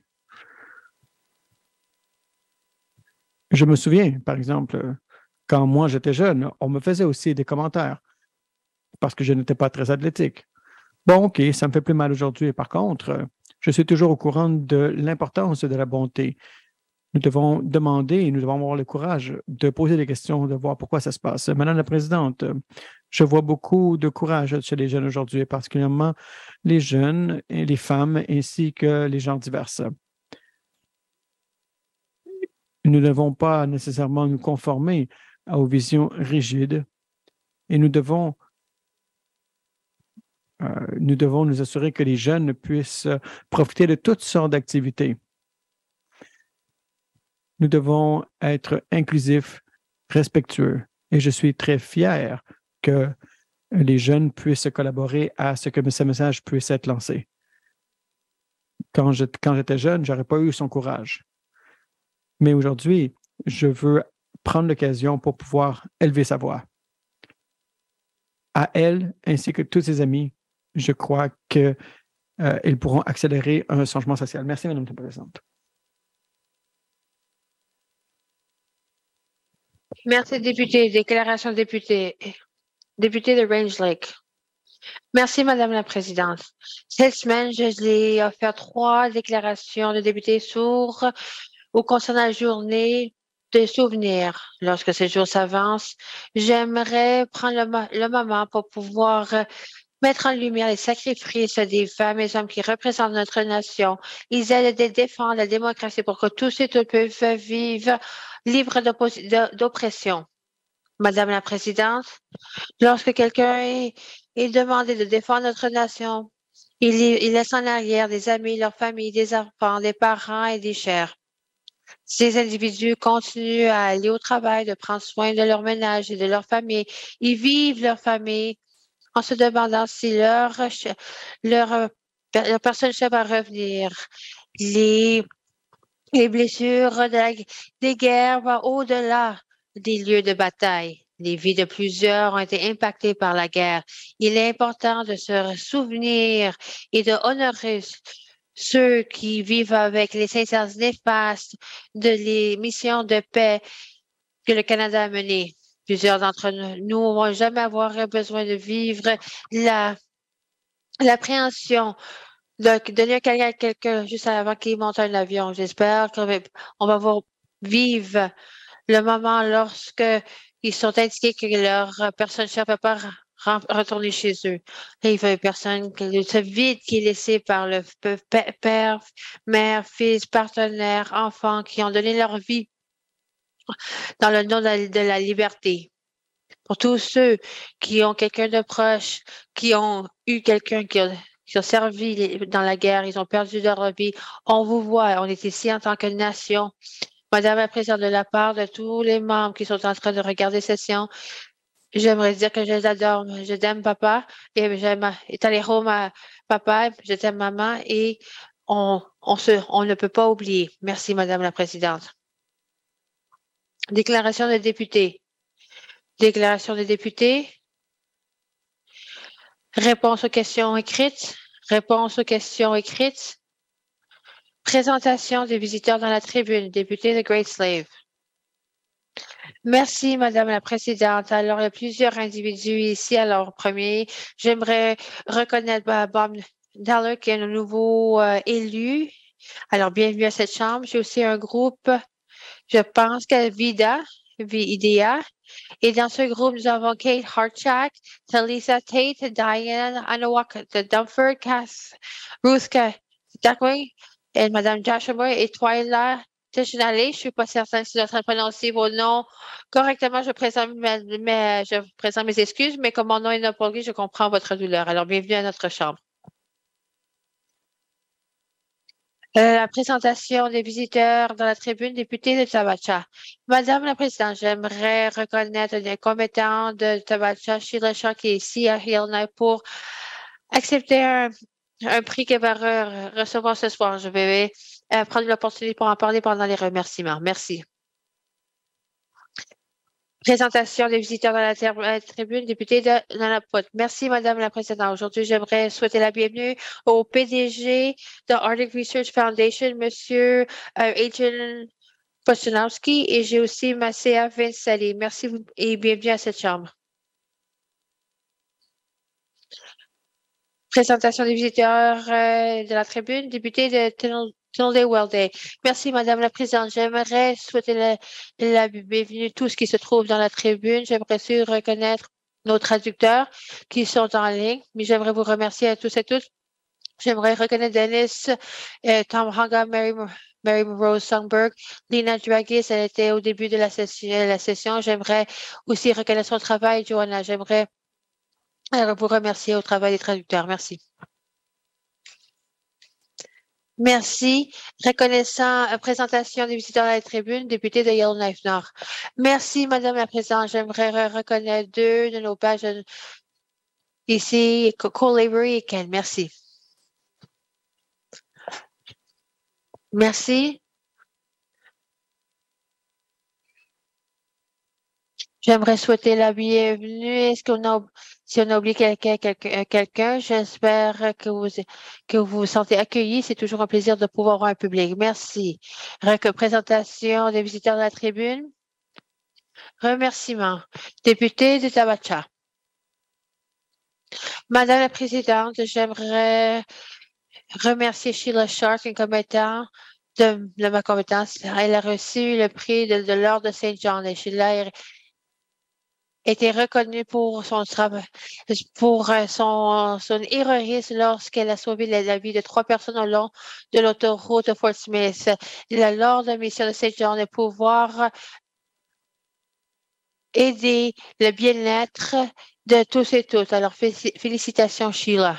Speaker 2: Je me souviens, par exemple, quand moi j'étais jeune, on me faisait aussi des commentaires parce que je n'étais pas très athlétique. Bon, OK, ça me fait plus mal aujourd'hui. Par contre, je suis toujours au courant de l'importance de la bonté. Nous devons demander et nous devons avoir le courage de poser des questions, de voir pourquoi ça se passe. Madame la Présidente, je vois beaucoup de courage chez les jeunes aujourd'hui, particulièrement les jeunes et les femmes ainsi que les gens divers. Nous ne devons pas nécessairement nous conformer aux visions rigides et nous devons nous assurer que les jeunes puissent profiter de toutes sortes d'activités. Nous devons être inclusifs, respectueux. Et je suis très fier que les jeunes puissent collaborer à ce que ce message puisse être lancé. Quand j'étais jeune, je n'aurais pas eu son courage. Mais aujourd'hui, je veux prendre l'occasion pour pouvoir élever sa voix. À elle, ainsi que tous ses amis, je crois qu'ils pourront accélérer un changement social. Merci, Madame la Présidente.
Speaker 1: Merci, député. Déclaration de député. Député de Range Lake. Merci, Madame la Présidente. Cette semaine, je l'ai offert 3 déclarations de députés sur ou concernant la journée de souvenirs. Lorsque ces jours s'avancent, j'aimerais prendre le moment pour pouvoir mettre en lumière les sacrifices des femmes et des hommes qui représentent notre nation. Ils aident à défendre la démocratie pour que tous et toutes peuvent vivre libres d'oppression. Madame la Présidente, lorsque quelqu'un est demandé de défendre notre nation, il laisse en arrière des amis, leur famille, des enfants, des parents et des chers. Ces individus continuent à aller au travail, de prendre soin de leur ménage et de leur famille. Ils vivent leur famille en se demandant si leur personne chère va revenir. Les, les blessures des guerres vont au-delà des lieux de bataille. Les vies de plusieurs ont été impactées par la guerre. Il est important de se souvenir et de honorer ceux qui vivent avec les sincères néfastes de les missions de paix que le Canada a menées. Plusieurs d'entre nous ne vont jamais avoir besoin de vivre la l'appréhension de donner à quelqu'un juste avant qu'il monte un avion. J'espère qu'on va voir vivre le moment lorsque ils sont indiqués que leur personne chère ne peut pas retourner chez eux. Et il y a personne, ce vide qui est laissé par le père, mère, fils, partenaire, enfant qui ont donné leur vie dans le nom de la liberté. Pour tous ceux qui ont quelqu'un de proche, qui ont eu quelqu'un qui a servi dans la guerre, ils ont perdu leur vie. On vous voit, on est ici en tant que nation. Madame la Présidente, de la part de tous les membres qui sont en train de regarder cette session, j'aimerais dire que je les adore. Je t'aime, papa, et j'aime Talero, papa, je t'aime, maman, et on ne peut pas oublier. Merci, Madame la Présidente. Déclaration des députés. Déclaration des députés. Réponse aux questions écrites. Réponse aux questions écrites. Présentation des visiteurs dans la tribune. Député de Great Slave. Merci, Madame la Présidente. Alors, il y a plusieurs individus ici. Alors, premier, j'aimerais reconnaître Bob Dollar, qui est un nouveau élu. Alors, bienvenue à cette chambre. J'ai aussi un groupe, je pense que VIDEA. Et dans ce groupe, nous avons Kate Hartchak, Talisa Tate, Diane Anawak de Dumford, Ruth Duckwing et Madame Joshua et Twyla Tijanale. Je ne suis pas certaine si je suis en train de prononcer vos noms correctement. Je présente mes excuses, mais comme mon nom est Napoli, je comprends votre douleur. Alors, bienvenue à notre chambre. La présentation des visiteurs dans la tribune, député de Tabacha. Madame la Présidente, j'aimerais reconnaître les commettants de Tabacha, Sheila Shaw, qui est ici à Hillknight pour accepter un prix qu'elle va recevoir ce soir. Je vais prendre l'opportunité pour en parler pendant les remerciements. Merci. Présentation des visiteurs dans la tribune, député de Nanapout. Merci, Madame la Présidente. Aujourd'hui, j'aimerais souhaiter la bienvenue au PDG de Arctic Research Foundation, Monsieur Adrian Postunowski, et j'ai aussi Masséa Vinceli. Merci et bienvenue à cette chambre. Présentation des visiteurs de la tribune, député de Tilday-Welday. Merci, Madame la Présidente. J'aimerais souhaiter la bienvenue à tous qui se trouvent dans la tribune. J'aimerais aussi reconnaître nos traducteurs qui sont en ligne, mais j'aimerais vous remercier à tous et toutes. J'aimerais reconnaître Dennis, Tom Hanga, Mary Rose Songberg, Lina Dragis, elle était au début de la session. J'aimerais aussi reconnaître son travail, Joanna. J'aimerais vous remercier au travail des traducteurs. Merci. Merci. Reconnaissant présentation des visiteurs à la tribune, député de Yellowknife Nord. Merci, Madame la Présidente. J'aimerais reconnaître deux de nos pages ici, Cole Avery et Ken. Merci. Merci. J'aimerais souhaiter la bienvenue. Est-ce si on a oublié quelqu'un, j'espère que vous vous sentez accueillis. C'est toujours un plaisir de pouvoir voir un public. Merci. Présentation des visiteurs de la tribune. Remerciements. Député de Tabacha. Madame la Présidente, j'aimerais remercier Sheila Shark, un commettant de ma compétence. Elle a reçu le prix de l'Ordre de Saint-Jean. Et Sheila a été reconnue pour son travail, pour son héroïsme lorsqu'elle a sauvé la vie de 3 personnes au long de l'autoroute de Fort Smith. L'Ordre de mission de Saint-Jean de pouvoir aider le bien-être de tous et toutes. Alors, félicitations, Sheila.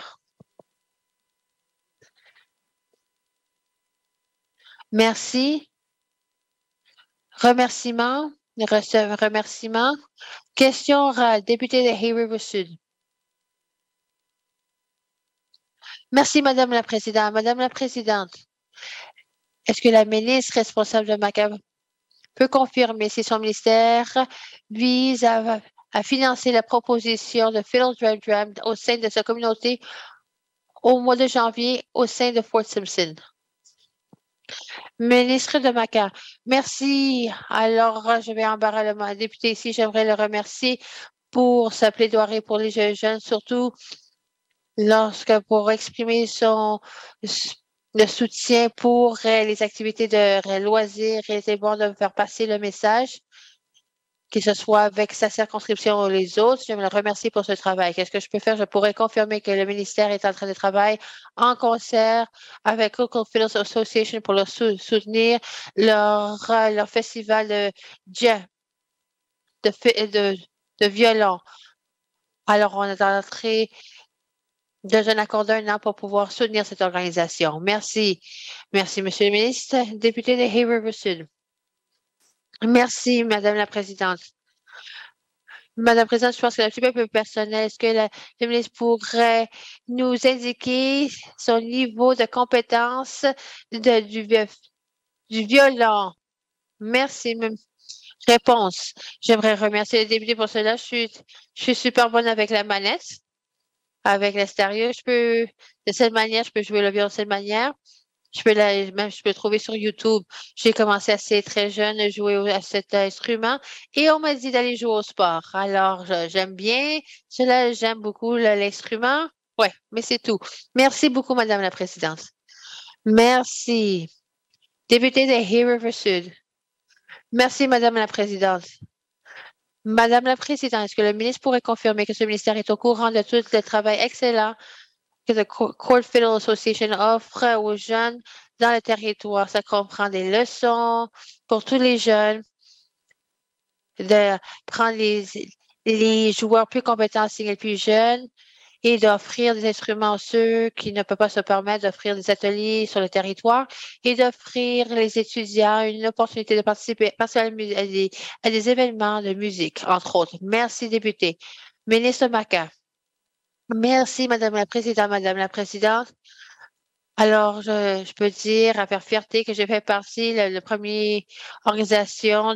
Speaker 1: Merci. Remerciements. Remerciements. Question orale, député de Hay River Sud. Merci, Madame la Présidente. Madame la Présidente, est-ce que la ministre responsable de Macab peut confirmer si son ministère vise à financer la proposition de Phil Dram au sein de sa communauté au mois de janvier au sein de Fort Simpson? Ministre de Maca, merci. Alors, je vais embarrasser le député ici. J'aimerais le remercier pour sa plaidoirie pour les jeunes, surtout pour exprimer le soutien pour les activités de loisirs. Il était bon de me faire passer le message, que ce soit avec sa circonscription ou les autres. Je me le remercie pour ce travail. Qu'est-ce que je peux faire? Je pourrais confirmer que le ministère est en train de travailler en concert avec Local Fiddles Association pour leur soutenir leur festival de violon. Alors, on est entré dans un accord d'un an pour pouvoir soutenir cette organisation. Merci. Merci, Monsieur le ministre. Député de Hay River Sud. Merci, Madame la Présidente. Madame la Présidente, je pense que un petit peu personnel. Est-ce que le ministre pourrait nous indiquer son niveau de compétence du violon? Merci. Réponse. J'aimerais remercier les députés pour cela. Je suis super bonne avec la manette, avec la stéréo. De cette manière, je peux jouer le violon de cette manière. Je peux le trouver sur YouTube. J'ai commencé assez très jeune à jouer à cet instrument et on m'a dit d'aller jouer au sport. Alors, j'aime bien cela, j'aime beaucoup l'instrument. Ouais, mais c'est tout. Merci beaucoup, Madame la Présidente. Merci. Député de Hay River Sud. Merci, Madame la Présidente. Madame la Présidente, est-ce que le ministre pourrait confirmer que ce ministère est au courant de tout le travail excellent que le Court Fiddle Association offre aux jeunes dans le territoire? Ça comprend des leçons pour tous les jeunes, de prendre les joueurs plus compétents, enseigner les plus jeunes et d'offrir des instruments à ceux qui ne peuvent pas se permettre d'offrir des ateliers sur le territoire et d'offrir les étudiants une opportunité de participer à des événements de musique, entre autres. Merci, député. Ministre Maca. Merci, Madame la Présidente. Madame la Présidente. Alors, je peux dire à faire fierté que j'ai fait partie de la première organisation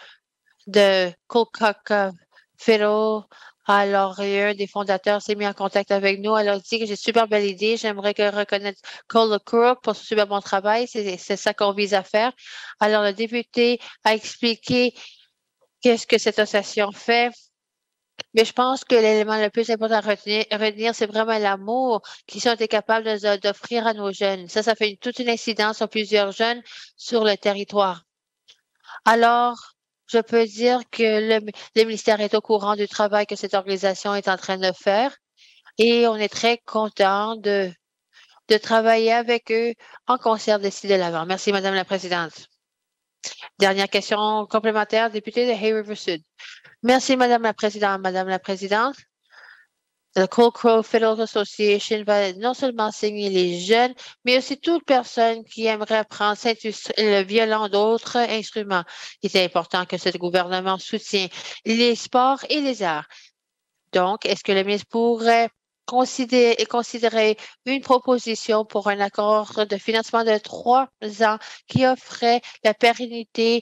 Speaker 1: de Colcock Fiddle. Alors, un des fondateurs s'est mis en contact avec nous. Alors, il dit que j'ai une super belle idée. J'aimerais reconnaître Cole Crook pour son super bon travail. C'est ça qu'on vise à faire. Alors, le député a expliqué qu'est-ce que cette association fait. Mais je pense que l'élément le plus important à retenir, c'est vraiment l'amour qu'ils ont été capables d'offrir à nos jeunes. Ça fait toute une incidence sur plusieurs jeunes sur le territoire. Alors, je peux dire que le ministère est au courant du travail que cette organisation est en train de faire et on est très content de travailler avec eux en concert d'ici de l'avant. Merci, Madame la Présidente. Dernière question complémentaire, député de Hay River Sud. Merci, Madame la Présidente. Madame la Présidente, le Cold Crow Fiddle Association va non seulement enseigner les jeunes, mais aussi toute personne qui aimerait apprendre le violon d'autres instruments. Il est important que ce gouvernement soutienne les sports et les arts. Donc, est-ce que le ministre pourrait considérer une proposition pour un accord de financement de 3 ans qui offrait la pérennité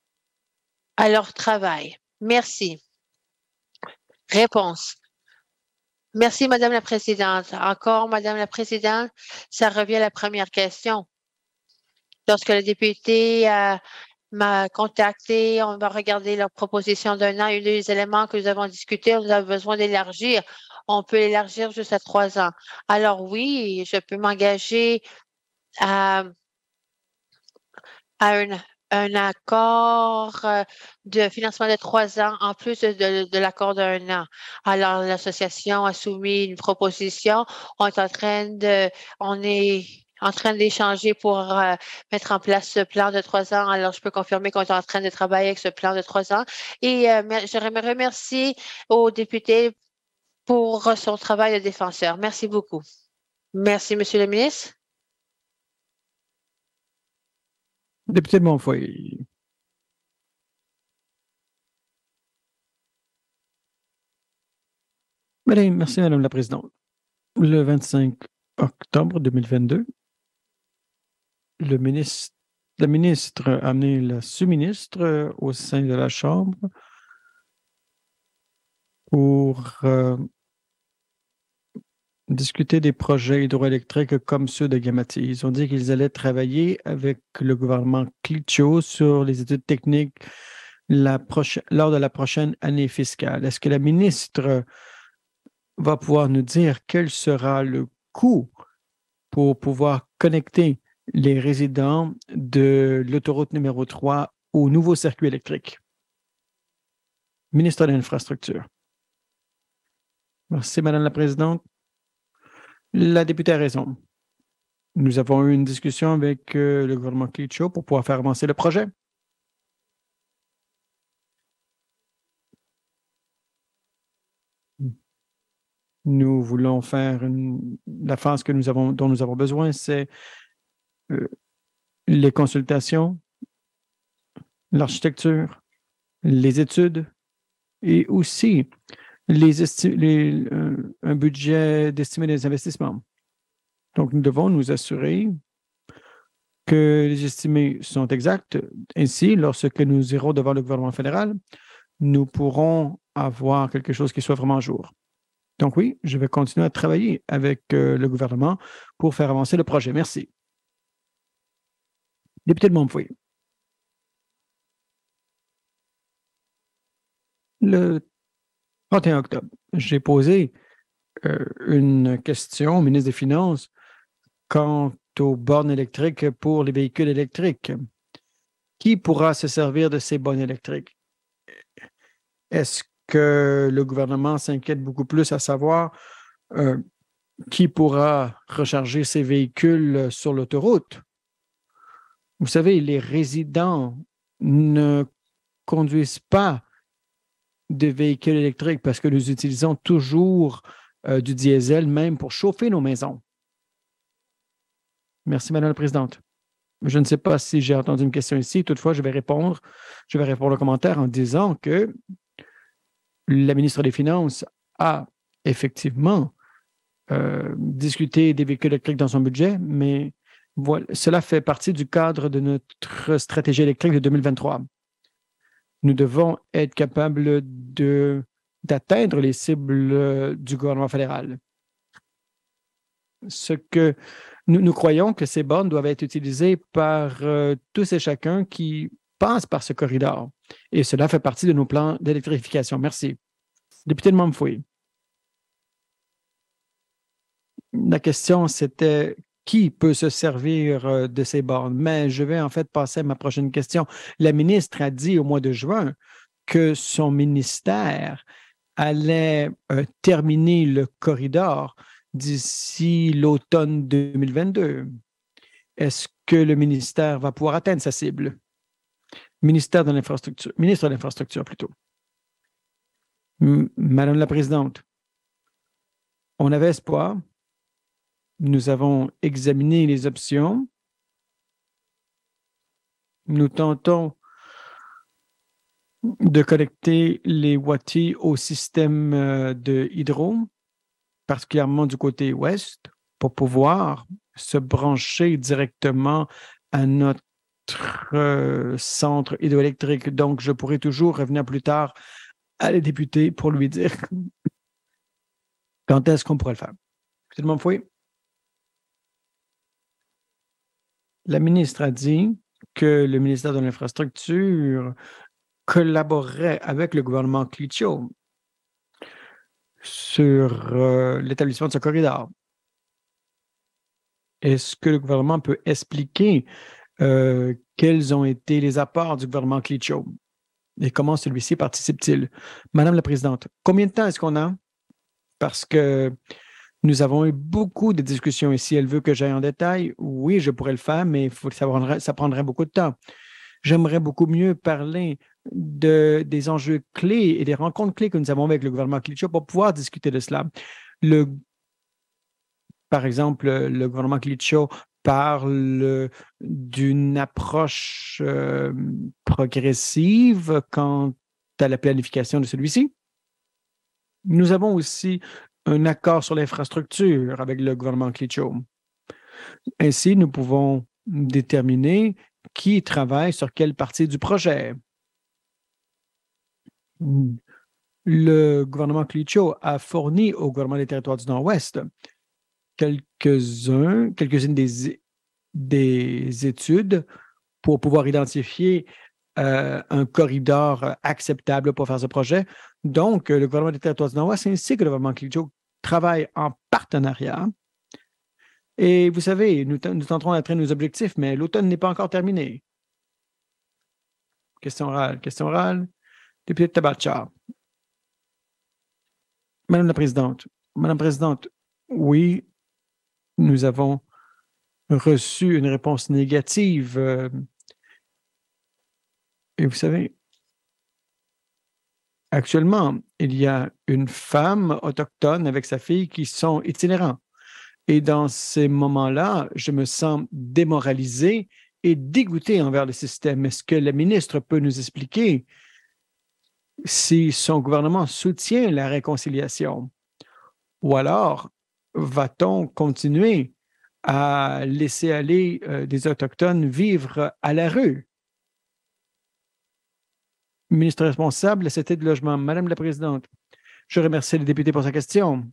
Speaker 1: à leur travail? Merci. Réponse. Merci, Madame la Présidente. Encore, Madame la Présidente, ça revient à la première question. Lorsque le député m'a contacté, on va regarder leur proposition d'un an. Et les éléments que nous avons discutés, on a besoin d'élargir. On peut élargir jusqu'à 3 ans. Alors oui, je peux m'engager à à un accord de financement de 3 ans en plus de l'accord d'1 an. Alors, l'association a soumis une proposition. On est en train d'échanger pour mettre en place ce plan de 3 ans. Alors, je peux confirmer qu'on est en train de travailler avec ce plan de 3 ans. Et j'aimerais me remercier aux députés pour son travail de défenseur. Merci beaucoup. Merci, Monsieur le ministre.
Speaker 2: Député de Monfoy. Merci, Madame la Présidente. Le 25 octobre 2022, la ministre a amené la sous-ministre au sein de la Chambre pour discuter des projets hydroélectriques comme ceux de Gamati. Ils ont dit qu'ils allaient travailler avec le gouvernement Cliccio sur les études techniques lors de la prochaine année fiscale. Est-ce que la ministre va pouvoir nous dire quel sera le coût pour pouvoir connecter les résidents de l'autoroute numéro 3 au nouveau circuit électrique? Ministre de l'Infrastructure. Merci, Madame la Présidente. La députée a raison. Nous avons eu une discussion avec le gouvernement Cliccio pour pouvoir faire avancer le projet. Nous voulons faire la phase dont nous avons besoin, c'est les consultations, l'architecture, les études et aussi un budget destiné des investissements. Donc, nous devons nous assurer que les estimés sont exacts. Ainsi, lorsque nous irons devant le gouvernement fédéral, nous pourrons avoir quelque chose qui soit vraiment à jour. Donc oui, je vais continuer à travailler avec le gouvernement pour faire avancer le projet. Merci. Député de Montfouille. Le 31 octobre, j'ai posé une question au ministre des Finances quant aux bornes électriques pour les véhicules électriques. Qui pourra se servir de ces bornes électriques? Est-ce que le gouvernement s'inquiète beaucoup plus à savoir qui pourra recharger ces véhicules sur l'autoroute? Vous savez, les résidents ne conduisent pas de véhicules électriques parce que nous utilisons toujours du diesel, même pour chauffer nos maisons. Merci, Madame la Présidente. Je ne sais pas si j'ai entendu une question ici. Toutefois, je vais répondre au commentaire en disant que la ministre des Finances a effectivement discuté des véhicules électriques dans son budget, mais voilà, cela fait partie du cadre de notre stratégie électrique de 2023. Nous devons être capables d'atteindre les cibles du gouvernement fédéral. Ce que nous croyons que ces bornes doivent être utilisées par tous et chacun qui passe par ce corridor. Et cela fait partie de nos plans d'électrification. Merci. Député de Montfouille. La question, c'était qui peut se servir de ces bornes? Mais je vais en fait passer à ma prochaine question. La ministre a dit au mois de juin que son ministère allait terminer le corridor d'ici l'automne 2022. Est-ce que le ministère va pouvoir atteindre sa cible? Ministre de l'Infrastructure plutôt. Madame la Présidente, on avait espoir. Nous avons examiné les options. Nous tentons de connecter les Watties au système de hydro, particulièrement du côté ouest, pour pouvoir se brancher directement à notre centre hydroélectrique. Donc, je pourrai toujours revenir plus tard à les députés pour lui dire quand est-ce qu'on pourrait le faire. C'est de mon fouet. La ministre a dit que le ministère de l'Infrastructure collaborerait avec le gouvernement Cliccio sur l'établissement de ce corridor. Est-ce que le gouvernement peut expliquer Quels ont été les apports du gouvernement Klitschko et comment celui-ci participe-t-il? Madame la Présidente, combien de temps est-ce qu'on a? Parce que nous avons eu beaucoup de discussions ici. Elle veut que j'aille en détail. Oui, je pourrais le faire, mais ça prendrait beaucoup de temps. J'aimerais beaucoup mieux parler des enjeux clés et des rencontres clés que nous avons avec le gouvernement Klitschko pour pouvoir discuter de cela. Par exemple, le gouvernement Klitschko parle d'une approche progressive quant à la planification de celui-ci. Nous avons aussi un accord sur l'infrastructure avec le gouvernement Klitschko. Ainsi, nous pouvons déterminer qui travaille sur quelle partie du projet. Le gouvernement Klitschko a fourni au gouvernement des Territoires du Nord-Ouest quelques-unes des études pour pouvoir identifier un corridor acceptable pour faire ce projet. Donc, le gouvernement des Territoires du Nord-Ouest ainsi que le gouvernement Klitschko travaillent en partenariat. Et vous savez, nous tenterons d'atteindre nos objectifs, mais l'automne n'est pas encore terminé. Question orale. Député Tabachar. Madame la Présidente, oui, nous avons reçu une réponse négative. Et vous savez, actuellement, il y a une femme autochtone avec sa fille qui sont itinérants. Et dans ces moments-là, je me sens démoralisé et dégoûté envers le système. Est-ce que la ministre peut nous expliquer si son gouvernement soutient la réconciliation? Ou alors, va-t-on continuer à laisser aller des Autochtones vivre à la rue? Ministre responsable, la Société de logement. Madame la Présidente, je remercie le député pour sa question.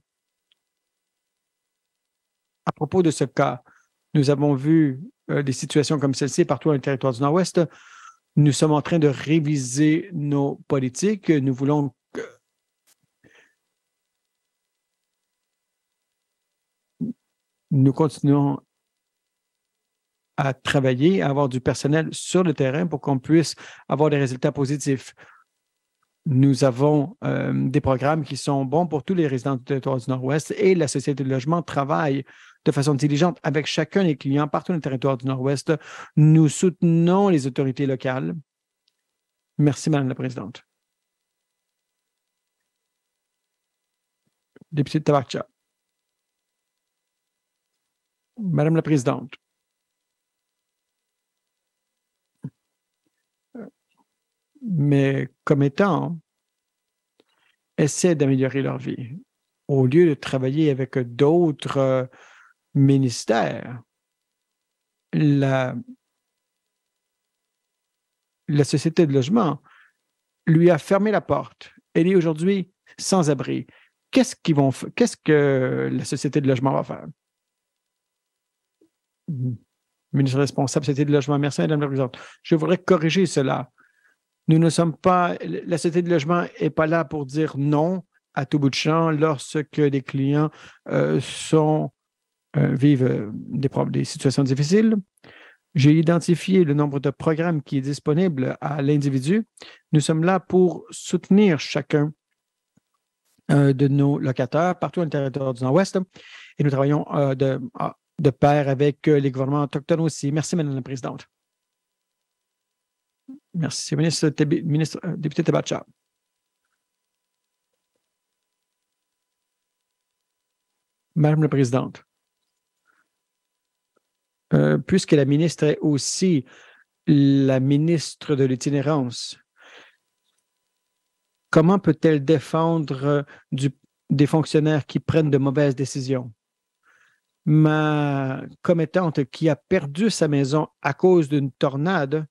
Speaker 2: À propos de ce cas, nous avons vu des situations comme celle-ci partout dans le territoire du Nord-Ouest. Nous sommes en train de réviser nos politiques. Nous voulons nous continuons à travailler, à avoir du personnel sur le terrain pour qu'on puisse avoir des résultats positifs. Nous avons des programmes qui sont bons pour tous les résidents du territoire du Nord-Ouest et la Société de logement travaille de façon diligente avec chacun des clients partout dans le territoire du Nord-Ouest. Nous soutenons les autorités locales. Merci, Madame la Présidente. Député de Tabachar. Madame la Présidente, mes commettants essaient d'améliorer leur vie. Au lieu de travailler avec d'autres ministères, la Société de logement lui a fermé la porte. Elle est aujourd'hui sans abri. Qu'est-ce que la Société de logement va faire? Ministre responsable, Société de logement. Merci, Madame la Présidente. Je voudrais corriger cela. Nous ne sommes pas, la Société de logement n'est pas là pour dire non à tout bout de champ lorsque des clients vivent des situations difficiles. J'ai identifié le nombre de programmes qui est disponible à l'individu. Nous sommes là pour soutenir chacun de nos locataires partout dans le territoire du Nord-Ouest et nous travaillons de pair avec les gouvernements autochtones aussi. Merci, Madame la Présidente. Merci, député Tabachar. Madame la Présidente, puisque la ministre est aussi la ministre de l'itinérance, comment peut-elle défendre des fonctionnaires qui prennent de mauvaises décisions? Ma commettante qui a perdu sa maison à cause d'une tornade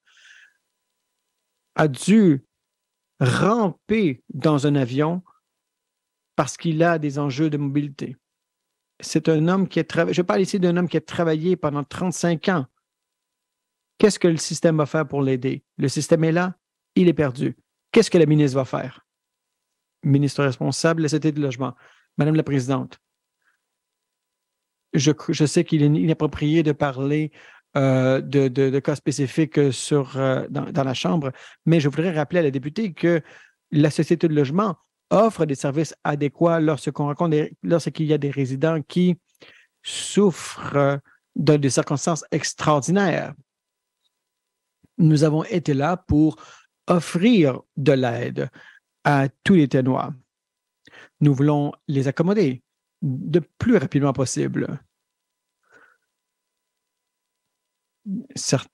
Speaker 2: a dû ramper dans un avion parce qu'il a des enjeux de mobilité. C'est un homme qui je parle ici d'un homme qui a travaillé pendant 35 ans. Qu'est-ce que le système va faire pour l'aider? Le système est là, il est perdu. Qu'est-ce que la ministre va faire? Ministre responsable, la Société de logement. Madame la Présidente, je sais qu'il est inapproprié de parler de cas spécifiques dans la Chambre, mais je voudrais rappeler à la députée que la Société de logement offre des services adéquats lorsqu'il y a des résidents qui souffrent dans des circonstances extraordinaires. Nous avons été là pour offrir de l'aide à tous les ténois. Nous voulons les accommoder le plus rapidement possible. Certes,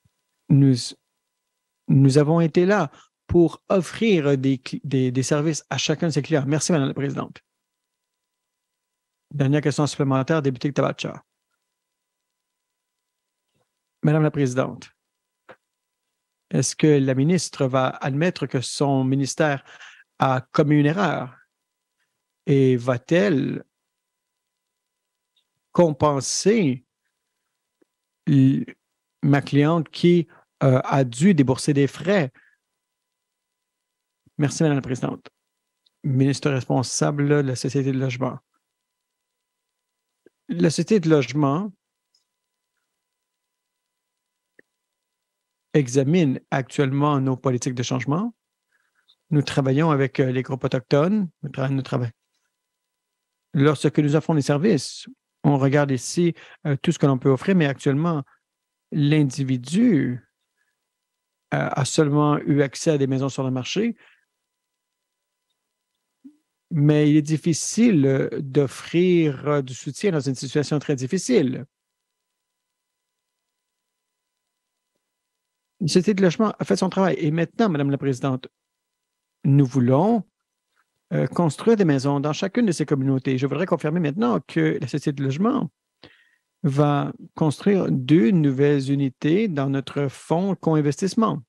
Speaker 2: nous avons été là pour offrir des services à chacun de ces clients. Merci, Madame la Présidente. Dernière question supplémentaire, député Tabacha. Madame la Présidente, est-ce que la ministre va admettre que son ministère a commis une erreur et va-t-elle compenser ma cliente qui a dû débourser des frais? Merci, Madame la Présidente. Ministre responsable de la Société de logement. La Société de logement examine actuellement nos politiques de changement. Nous travaillons avec les groupes autochtones. Lorsque nous offrons des services, on regarde ici tout ce que l'on peut offrir, mais actuellement, l'individu a seulement eu accès à des maisons sur le marché, mais il est difficile d'offrir du soutien dans une situation très difficile. La Société de logement a fait son travail. Et maintenant, Madame la Présidente, nous voulons construire des maisons dans chacune de ces communautés. Je voudrais confirmer maintenant que la Société de logement va construire 2 nouvelles unités dans notre fonds co-investissement.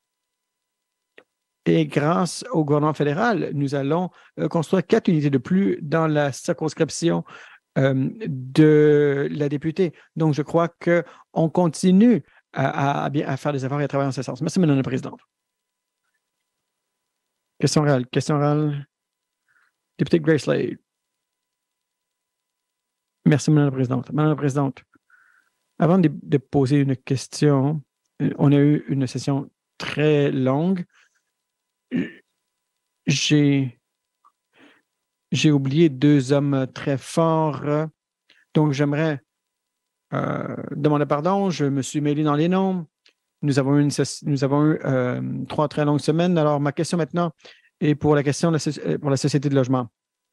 Speaker 2: Et grâce au gouvernement fédéral, nous allons construire 4 unités de plus dans la circonscription de la députée. Donc, je crois qu'on continue à faire des efforts et à travailler en ce sens. Merci, Madame la Présidente. Question orale. Question orale. Député Grace Slade. Merci, Madame la Présidente. Madame la Présidente, avant de poser une question, on a eu une session très longue. J'ai oublié 2 hommes très forts, donc j'aimerais demander pardon. Je me suis mêlé dans les noms. Nous avons eu 3 très longues semaines. Alors, ma question maintenant est pour la question pour la Société de logement.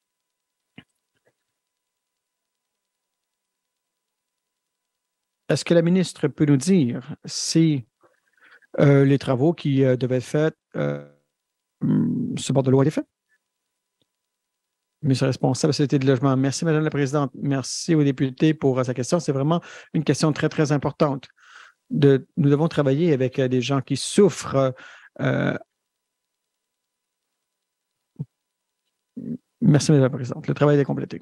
Speaker 2: Est-ce que la ministre peut nous dire si les travaux qui devaient être faits sur bord de l'eau ont été faits? Monsieur le responsable de la Société de logement. Merci, Madame la Présidente. Merci aux députés pour sa question. C'est vraiment une question très, très importante. Nous devons travailler avec des gens qui souffrent. Merci, Madame la Présidente. Le travail est complété.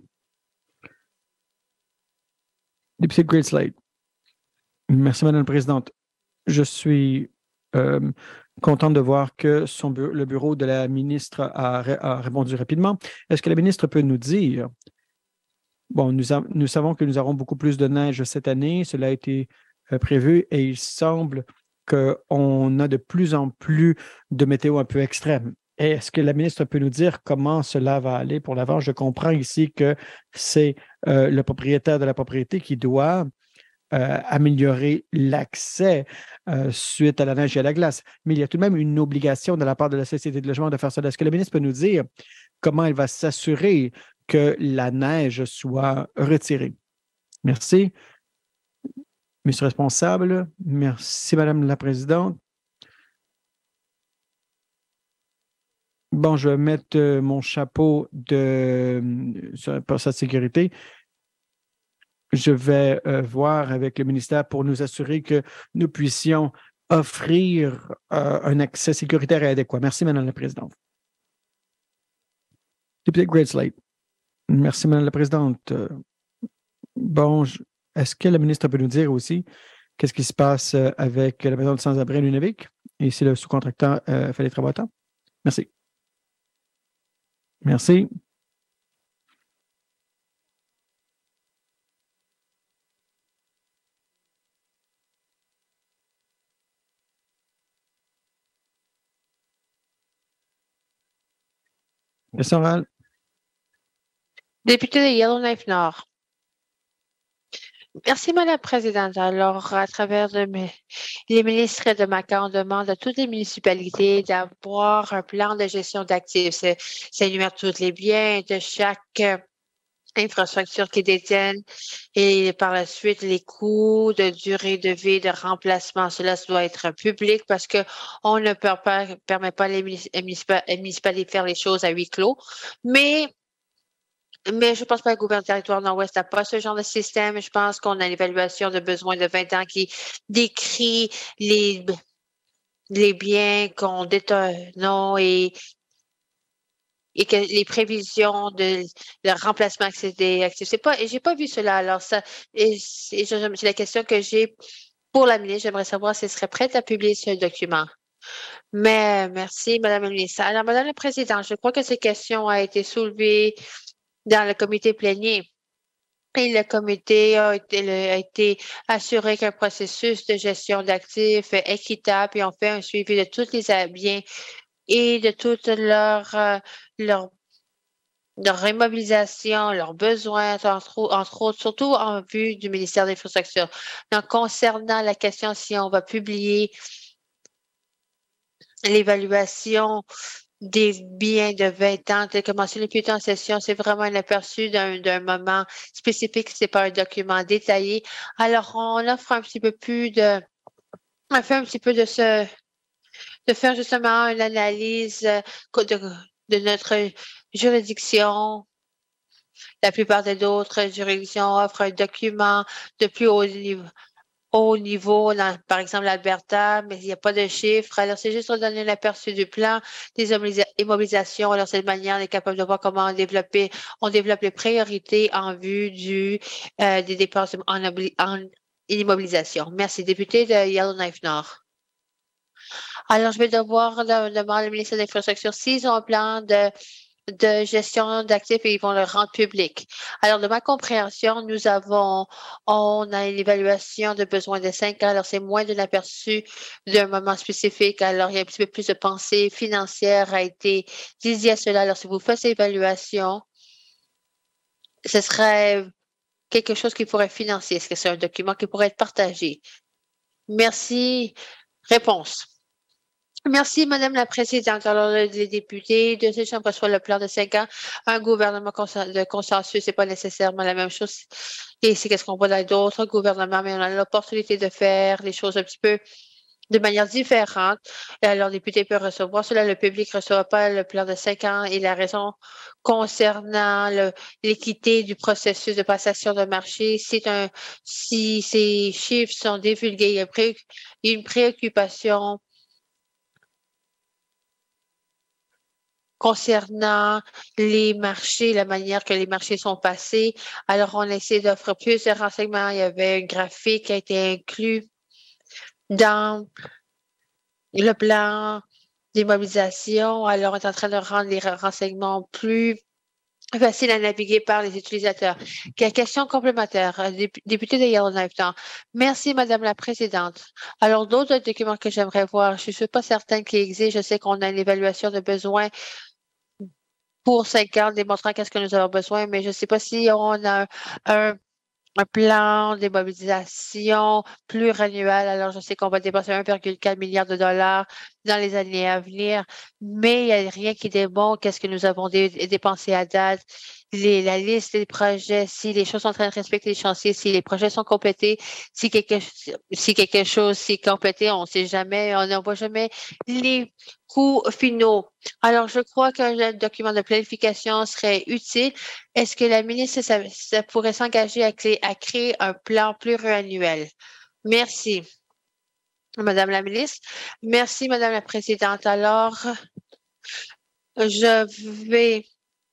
Speaker 2: Député Great Slate. Merci, Madame la Présidente. Je suis contente de voir que le bureau de la ministre a répondu rapidement. Est-ce que la ministre peut nous dire, bon, nous savons que nous aurons beaucoup plus de neige cette année, cela a été prévu et il semble qu'on a de plus en plus de météo un peu extrême. Est-ce que la ministre peut nous dire comment cela va aller pour l'avant? Je comprends ici que c'est le propriétaire de la propriété qui doit améliorer l'accès suite à la neige et à la glace. Mais il y a tout de même une obligation de la part de la Société de logement de faire cela. Est-ce que la ministre peut nous dire comment elle va s'assurer que la neige soit retirée? Merci. Monsieur le responsable, merci, Madame la Présidente. Bon, je vais mettre mon chapeau pour sa sécurité. Je vais voir avec le ministère pour nous assurer que nous puissions offrir un accès sécuritaire et adéquat. Merci, Madame la Présidente. Député Great Slate. Merci, Madame la Présidente. Bon, est-ce que la ministre peut nous dire aussi qu'est-ce qui se passe avec la maison de sans-abri à Nunavik et si le sous-contractant fait les travaux à temps? Merci. Merci. Question orale.
Speaker 1: Député de Yellowknife Nord. Merci, Madame la Présidente. Alors, à travers les ministres de MACA, on demande à toutes les municipalités d'avoir un plan de gestion d'actifs. Ça énumère tous les biens de chaque infrastructure qu'ils détiennent et par la suite les coûts de durée de vie, de remplacement. Cela doit être public parce que on ne permet pas les municipalités de faire les choses à huis clos. Mais je pense pas que le gouvernement du territoire nord-ouest n'a pas ce genre de système. Je pense qu'on a l'évaluation de besoins de 20 ans qui décrit les biens qu'on détient et que les prévisions de le remplacement des actifs. J'ai pas vu cela. Alors ça, c'est la question que j'ai pour la ministre. J'aimerais savoir si elle serait prête à publier ce document. Mais merci, Madame la ministre. Alors, Madame la Présidente, je crois que ces questions ont été soulevées dans le comité plénier. Et le comité a été assuré qu'un processus de gestion d'actifs est équitable et on fait un suivi de tous les biens et de toute leur immobilisation, leurs besoins, entre autres, surtout en vue du ministère de l'Infrastructure. Donc, concernant la question si on va publier l'évaluation des biens de 20 ans, tel que mentionné plus tôt en session, c'est vraiment un aperçu d'un moment spécifique, c'est pas un document détaillé. Alors, on offre un petit peu plus on fait un petit peu de faire justement une analyse de notre juridiction. La plupart des autres juridictions offrent un document de plus haut niveau, par exemple l'Alberta, mais il n'y a pas de chiffres. Alors, c'est juste pour donner un aperçu du plan des immobilisations. Alors, cette manière, on est capable de voir comment on développe les priorités en vue des dépenses en immobilisation. Merci, député de Yellowknife Nord. Alors, je vais devoir demander au ministre de l'Infrastructure s'ils ont un plan de gestion d'actifs et ils vont le rendre public. Alors, de ma compréhension, on a une évaluation de besoin de 5 ans. Alors, c'est moins d'un aperçu d'un moment spécifique. Alors, il y a un petit peu plus de pensée financière a été dédiée à cela. Alors, si vous faites cette évaluation, ce serait quelque chose qui pourrait financer. Est-ce que c'est un document qui pourrait être partagé? Merci. Réponse. Merci, Madame la Présidente. Alors, les députés de ces chambres reçoivent le plan de 5 ans. Un gouvernement de consensus, c'est pas nécessairement la même chose. Et c'est qu'est-ce qu'on voit dans d'autres gouvernements, mais on a l'opportunité de faire les choses un petit peu de manière différente. Et alors, les députés peuvent recevoir cela. Le public ne reçoit pas le plan de 5 ans et la raison concernant l'équité du processus de passation de marché, si ces chiffres sont divulgués, il y a une préoccupation concernant les marchés, la manière que les marchés sont passés. Alors, on essaie d'offrir plus de renseignements. Il y avait un graphique qui a été inclus dans le plan d'immobilisation. Alors, on est en train de rendre les renseignements plus faciles à naviguer par les utilisateurs. Question complémentaire, député de Yellowknife. Merci, Madame la Présidente. Alors, d'autres documents que j'aimerais voir, je ne suis pas certaine qu'ils existent. Je sais qu'on a une évaluation de besoins pour 5 ans, démontrant qu'est-ce que nous avons besoin, mais je ne sais pas si on a un plan d'immobilisation pluriannuel. Alors, je sais qu'on va dépenser 1,4 milliard de dollars dans les années à venir, mais il n'y a rien qui démontre qu'est-ce que nous avons dépensé à date. La liste des projets, si les choses sont en train de respecter les chantiers, si les projets sont complétés, si quelque chose est complété, on ne sait jamais, on n'en voit jamais les coûts finaux. Alors, je crois qu'un document de planification serait utile. Est-ce que la ministre ça pourrait s'engager à créer un plan pluriannuel? Merci, Madame la ministre. Merci, Madame la Présidente. Alors, je vais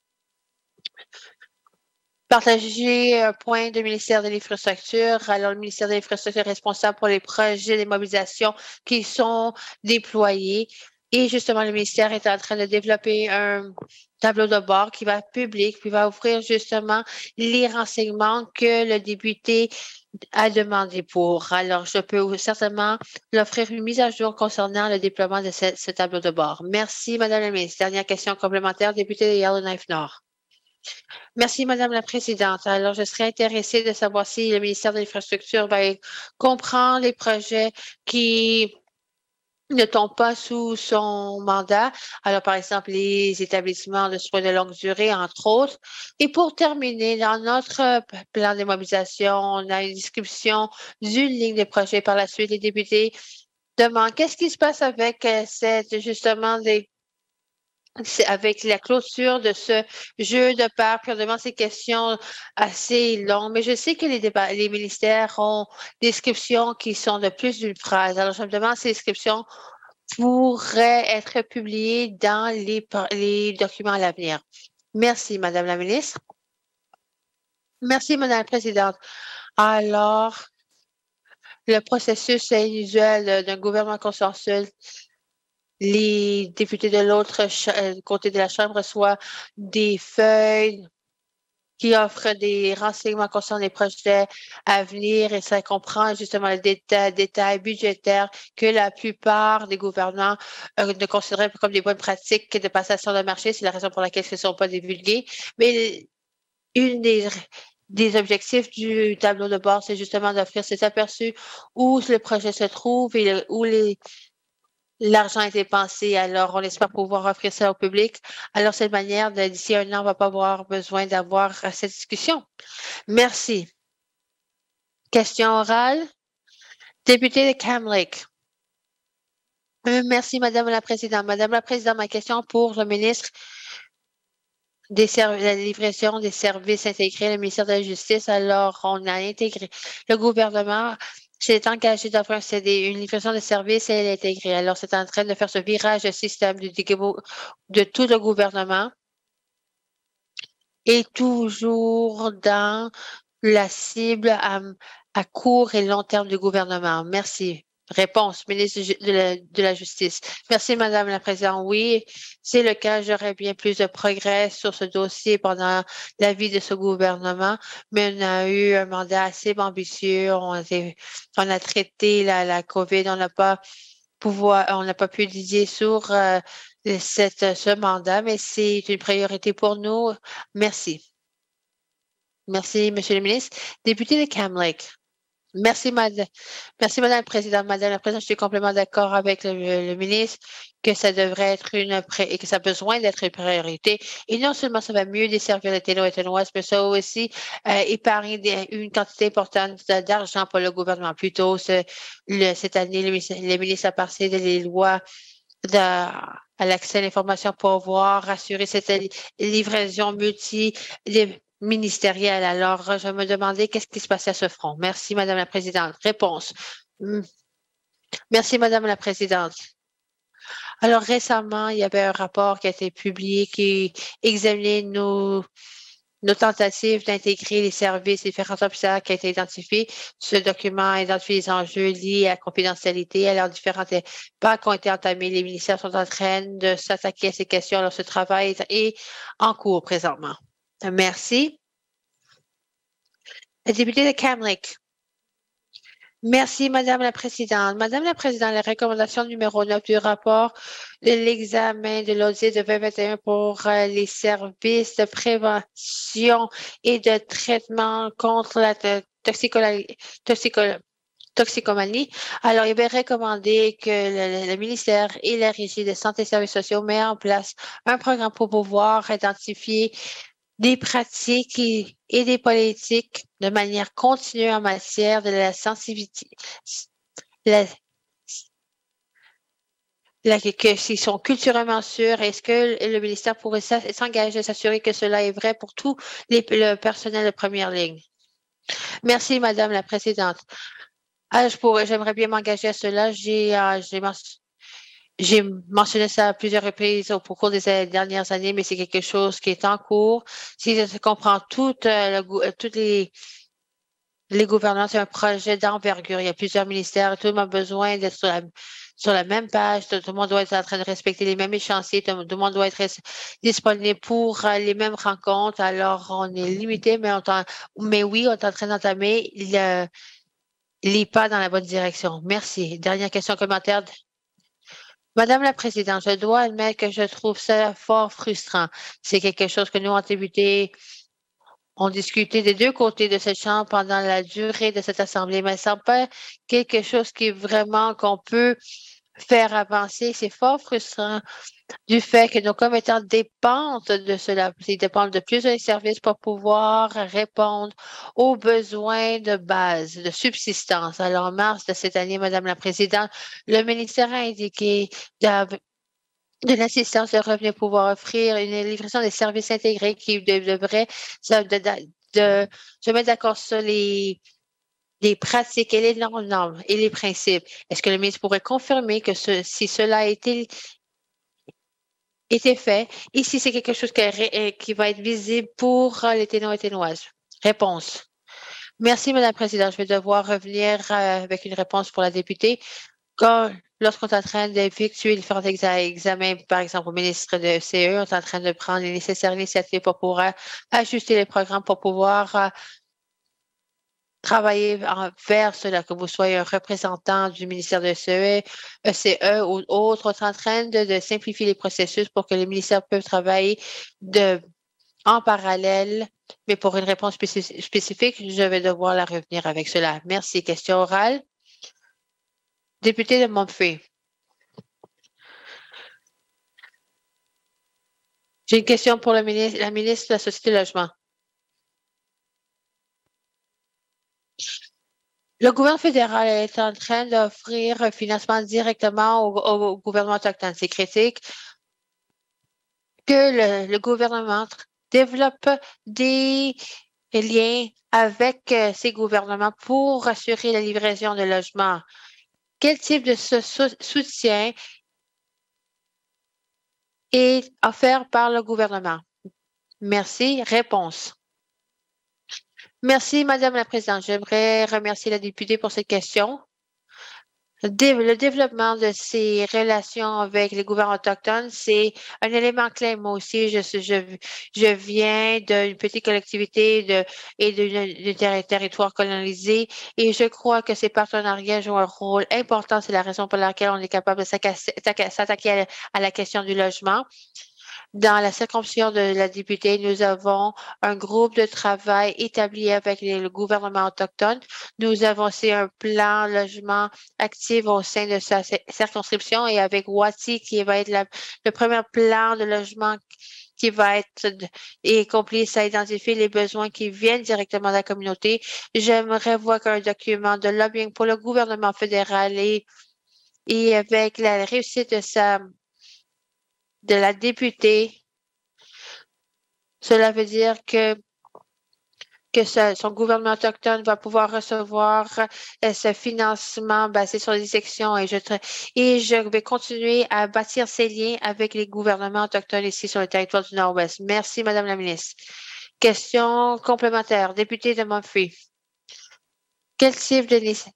Speaker 1: partager un point du ministère de l'Infrastructure. Alors, le ministère de l'Infrastructure est responsable pour les projets d'immobilisation qui sont déployés Et justement, le ministère est en train de développer un tableau de bord qui va être public, puis va offrir justement les renseignements que le député a demandé pour. Alors, je peux certainement l'offrir une mise à jour concernant le déploiement de ce tableau de bord. Merci, Madame la ministre. Dernière question complémentaire, député de Yellowknife Nord. Merci, Madame la Présidente. Alors, je serais intéressée de savoir si le ministère de l'Infrastructure va comprendre les projets qui ne tombent pas sous son mandat. Alors, par exemple, les établissements de soins de longue durée, entre autres. Et pour terminer, dans notre plan de mobilisation, on a une description d'une ligne de projet. Par la suite, les députés demandent qu'est-ce qui se passe avec justement avec la clôture de ce jeu de pair, puis on demande ces questions assez longues. Mais je sais que les ministères ont des descriptions qui sont de plus d'une phrase. Alors, je me demande si ces descriptions pourraient être publiées dans les documents à l'avenir. Merci, Madame la ministre. Merci, Madame la Présidente. Alors, le processus inusuel d'un gouvernement consensuel, les députés de l'autre côté de la Chambre reçoivent des feuilles qui offrent des renseignements concernant les projets à venir et ça comprend justement les détails budgétaires que la plupart des gouvernements ne considèrent comme des bonnes pratiques de passation de marché. C'est la raison pour laquelle ce ne sont pas divulgués. Mais une des objectifs du tableau de bord, c'est justement d'offrir cet aperçu où le projet se trouve et où l'argent est dépensé. Alors, on espère pouvoir offrir ça au public. Alors, cette manière, d'ici un an, on va pas avoir besoin d'avoir cette discussion. Merci. Question orale. Député de Cam Lake. Merci, Madame la Présidente. Madame la Présidente, ma question pour le ministre la livraison des services intégrés, le ministère de la Justice. Alors, on a intégré le gouvernement s'est engagé d'offrir une livraison de services et elle est intégrée. Alors, c'est en train de faire ce virage de système de tout le gouvernement et toujours dans la cible à court et long terme du gouvernement. Merci. Réponse, ministre de la Justice. Merci, Madame la Présidente. Oui, c'est le cas. J'aurais bien plus de progrès sur ce dossier pendant la vie de ce gouvernement, mais on a eu un mandat assez ambitieux. On a traité la COVID. On n'a pas pu dédier sur ce mandat, mais c'est une priorité pour nous. Merci. Merci, Monsieur le ministre. Député de Cam Lake. Merci, Madame la Présidente. Madame la Présidente, je suis complètement d'accord avec le ministre que ça devrait être et que ça a besoin d'être une priorité. Et non seulement ça va mieux desservir les Ténois et Ténoises, mais ça va aussi épargner une quantité importante d'argent pour le gouvernement. Plus tôt, cette année, le ministre a passé des lois à l'accès à l'information pour pouvoir assurer cette livraison ministérielle. Alors, je me demandais qu'est-ce qui se passait à ce front. Merci, Madame la Présidente. Réponse. Merci, Madame la Présidente. Alors, récemment, il y avait un rapport qui a été publié qui examinait nos tentatives d'intégrer les services, les différents officiers qui ont été identifiés. Ce document identifie les enjeux liés à la confidentialité, à leurs différentes pas qui ont été entamés. Les ministères sont en train de s'attaquer à ces questions. Alors, ce travail est en cours présentement. Merci. Le député de Cam Lake. Merci, Madame la Présidente. Madame la Présidente, la recommandation numéro 9 du rapport de l'examen de l'audit de 2021 pour les services de prévention et de traitement contre la toxicomanie. Alors, il avait recommandé que le ministère et la Régie de santé et services sociaux mettent en place un programme pour pouvoir identifier des pratiques et des politiques de manière continue en matière de la sensibilité, que s'ils sont culturellement sûrs, est-ce que le ministère pourrait s'engager à s'assurer que cela est vrai pour tout le personnel de première ligne? Merci, Madame la Présidente. J'aimerais bien m'engager à cela. J'ai mentionné ça à plusieurs reprises au cours des dernières années, mais c'est quelque chose qui est en cours. Si je comprends toutes les gouvernements, c'est un projet d'envergure. Il y a plusieurs ministères, tout le monde a besoin d'être sur la même page, tout le monde doit être en train de respecter les mêmes échéanciers, tout le monde doit être disponible pour les mêmes rencontres. Alors, on est limité, mais oui, on est en train d'entamer les pas dans la bonne direction. Merci. Dernière question commentaire. Madame la Présidente, je dois admettre que je trouve ça fort frustrant. C'est quelque chose que nous, en débuté, ont discuté des deux côtés de cette chambre pendant la durée de cette assemblée, mais ça me pas quelque chose qui est vraiment qu'on peut faire avancer. C'est fort frustrant du fait que nos commettants dépendent de cela. Ils dépendent de plusieurs services pour pouvoir répondre aux besoins de base, de subsistance. Alors, en mars de cette année, Madame la Présidente, le ministère a indiqué de l'assistance de revenu pouvoir offrir une livraison des services intégrés qui devrait de se mettre d'accord sur les pratiques et les normes et les principes. Est-ce que le ministre pourrait confirmer que si cela a été fait et si c'est quelque chose qui va être visible pour les Ténois et Ténoises? Réponse. Merci, Madame la Présidente. Je vais devoir revenir avec une réponse pour la députée. Lorsqu'on est en train d'effectuer différents examens, par exemple, au ministre de CE, on est en train de prendre les nécessaires initiatives pour pouvoir ajuster les programmes pour pouvoir travailler vers cela, que vous soyez un représentant du ministère de CE, ECE ou autre, on est en train de simplifier les processus pour que les ministères peuvent travailler en parallèle, mais pour une réponse spécifique, je vais devoir la revenir avec cela. Merci. Question orale. Député de Montfeuille. J'ai une question pour la ministre de la Société et Logement. Le gouvernement fédéral est en train d'offrir un financement directement au gouvernement autochtone. C'est critique que le gouvernement développe des liens avec ces gouvernements pour assurer la livraison de logements. Quel type de soutien est offert par le gouvernement? Merci. Réponse. Merci, Madame la Présidente. J'aimerais remercier la députée pour cette question. Le développement de ces relations avec les gouvernements autochtones, c'est un élément clé. Moi aussi, je viens d'une petite collectivité et d'un territoire colonisé et je crois que ces partenariats jouent un rôle important. C'est la raison pour laquelle on est capable de s'attaquer à la question du logement. Dans la circonscription de la députée, nous avons un groupe de travail établi avec le gouvernement autochtone. Nous avons aussi un plan logement actif au sein de sa circonscription et avec Wati qui va être le premier plan de logement qui va être et complice à identifier les besoins qui viennent directement de la communauté. J'aimerais voir qu'un document de lobbying pour le gouvernement fédéral et avec la réussite de la députée, cela veut dire que son gouvernement autochtone va pouvoir recevoir ce financement basé sur les sections et je vais continuer à bâtir ces liens avec les gouvernements autochtones ici sur le territoire du Nord-Ouest. Merci, Madame la ministre. Question complémentaire. Député de Montfeuille. Quel type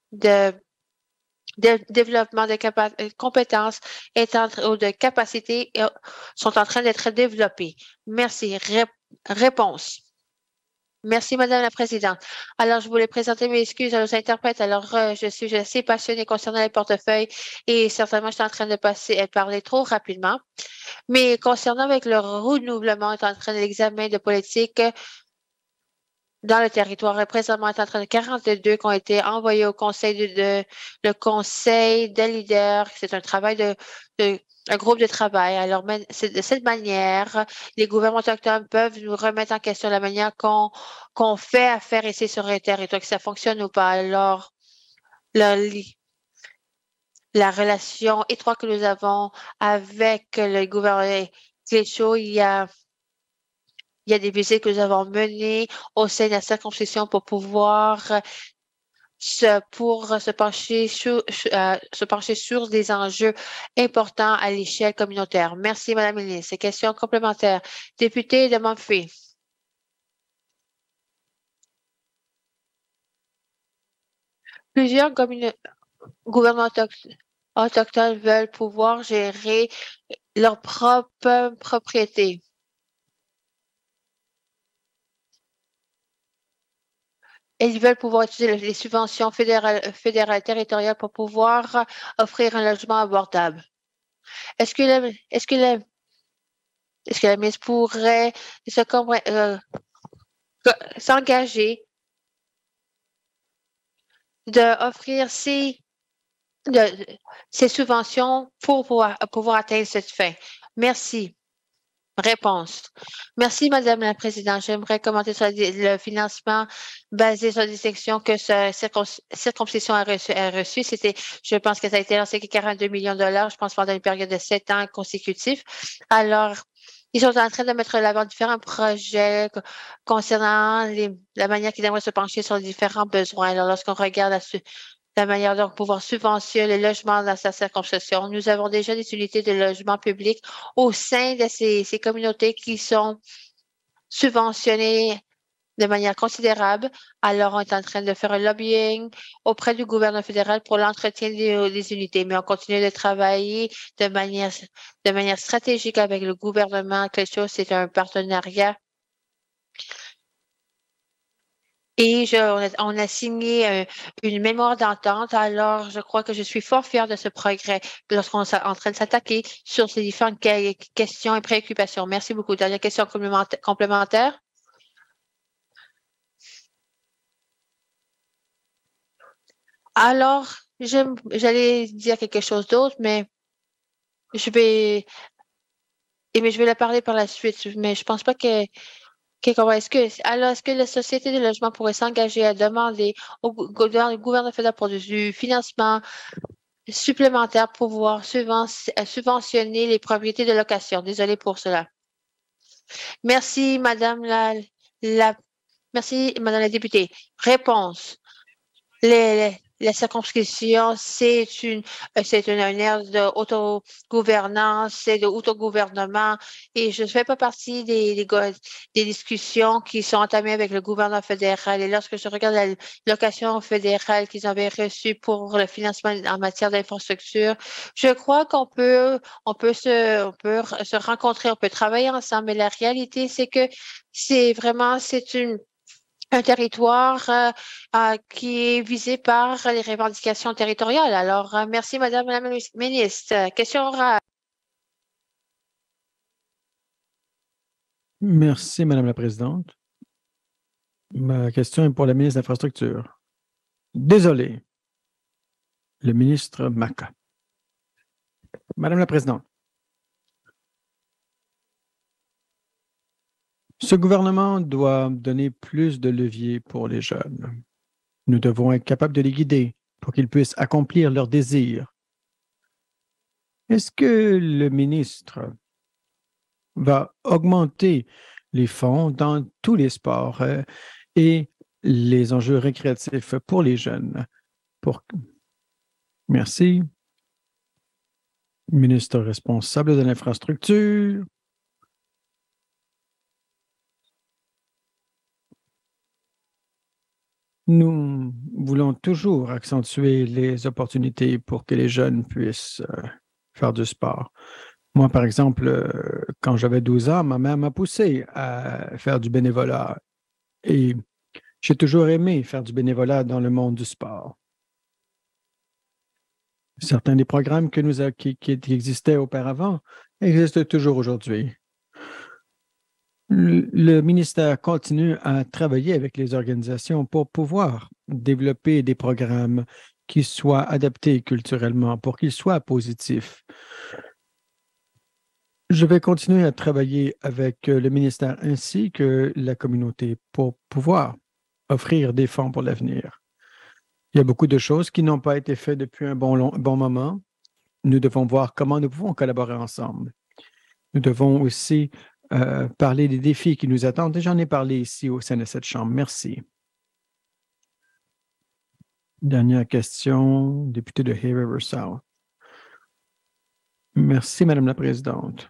Speaker 1: de développement de compétences ou de capacités sont en train d'être développées? Merci. Réponse. Merci, Madame la Présidente. Alors, je voulais présenter mes excuses à nos interprètes. Alors, je suis assez passionnée concernant les portefeuilles et certainement, je suis en train de parler trop rapidement. Mais concernant avec le renouvellement, est en train de l'examen de politique dans le territoire. Présentement, est en train de 42 qui ont été envoyés au conseil le conseil des leaders. C'est un travail un groupe de travail. Alors, de cette manière, les gouvernements autochtones peuvent nous remettre en question la manière qu'on fait affaire ici sur le territoire, que ça fonctionne ou pas. Alors, la relation étroite que nous avons avec le gouvernement Clécho, il y a des visites que nous avons menées au sein de la circonscription pour pouvoir se pencher sur des enjeux importants à l'échelle communautaire. Merci, Madame la ministre. Question complémentaire. Député de Montfeuille. Plusieurs gouvernements autochtones veulent pouvoir gérer leur propre propriété. Et ils veulent pouvoir utiliser les subventions fédérales territoriales pour pouvoir offrir un logement abordable. Est-ce que est-ce que la ministre pourrait s'engager d'offrir ces subventions pour pouvoir atteindre cette fin? Merci. Réponse. Merci, Madame la Présidente. J'aimerais commenter sur le financement basé sur des sections que ce circonscription a reçu. Je pense que ça a été lancé 42 millions de dollars, je pense, pendant une période de 7 ans consécutifs. Alors, ils sont en train de mettre à l'avant différents projets concernant la manière qu'ils aimeraient se pencher sur les différents besoins. Alors, lorsqu'on regarde la manière de pouvoir subventionner le logement dans sa circonscription. Nous avons déjà des unités de logement public au sein de ces communautés qui sont subventionnées de manière considérable. Alors, on est en train de faire un lobbying auprès du gouvernement fédéral pour l'entretien des unités, mais on continue de travailler de manière stratégique avec le gouvernement. Quelque chose, c'est un partenariat. Et on a signé une mémoire d'entente. Alors, je crois que je suis fort fière de ce progrès lorsqu'on est en train de s'attaquer sur ces différentes questions et préoccupations. Merci beaucoup. Dernière question complémentaire? Alors, j'allais dire quelque chose d'autre, mais je vais, mais je vais la parler par la suite. Mais je pense pas est-ce que la Société de logement pourrait s'engager à demander au gouvernement fédéral pour du financement supplémentaire pour pouvoir subventionner les propriétés de location? Désolée pour cela. Merci, la, merci, Madame la députée. Réponse. La circonscription, c'est une ère d'autogouvernance, c'est de autogouvernement et je ne fais pas partie des discussions qui sont entamées avec le gouvernement fédéral. Et lorsque je regarde la location fédérale qu'ils avaient reçue pour le financement en matière d'infrastructure, je crois on peut se rencontrer, on peut travailler ensemble. Mais la réalité, c'est que c'est un territoire qui est visé par les revendications territoriales. Alors, merci, Madame la ministre. Question orale.
Speaker 2: Merci, Madame la Présidente. Ma question est pour la ministre de l'Infrastructure. Désolé, le ministre Maca. Madame la Présidente, ce gouvernement doit donner plus de levier pour les jeunes. Nous devons être capables de les guider pour qu'ils puissent accomplir leurs désirs. Est-ce que le ministre va augmenter les fonds dans tous les sports et les enjeux récréatifs pour les jeunes? Merci. Ministre responsable de l'infrastructure. Nous voulons toujours accentuer les opportunités pour que les jeunes puissent faire du sport. Moi, par exemple, quand j'avais 12 ans, ma mère m'a poussé à faire du bénévolat et j'ai toujours aimé faire du bénévolat dans le monde du sport. Certains des programmes qui existaient auparavant existent toujours aujourd'hui. Le ministère continue à travailler avec les organisations pour pouvoir développer des programmes qui soient adaptés culturellement, pour qu'ils soient positifs. Je vais continuer à travailler avec le ministère ainsi que la communauté pour pouvoir offrir des fonds pour l'avenir. Il y a beaucoup de choses qui n'ont pas été faites depuis un bon moment. Nous devons voir comment nous pouvons collaborer ensemble. Nous devons aussi parler des défis qui nous attendent. Et j'en ai parlé ici au sein de cette Chambre. Merci. Dernière question, député de Hay River South. Merci, Madame la Présidente.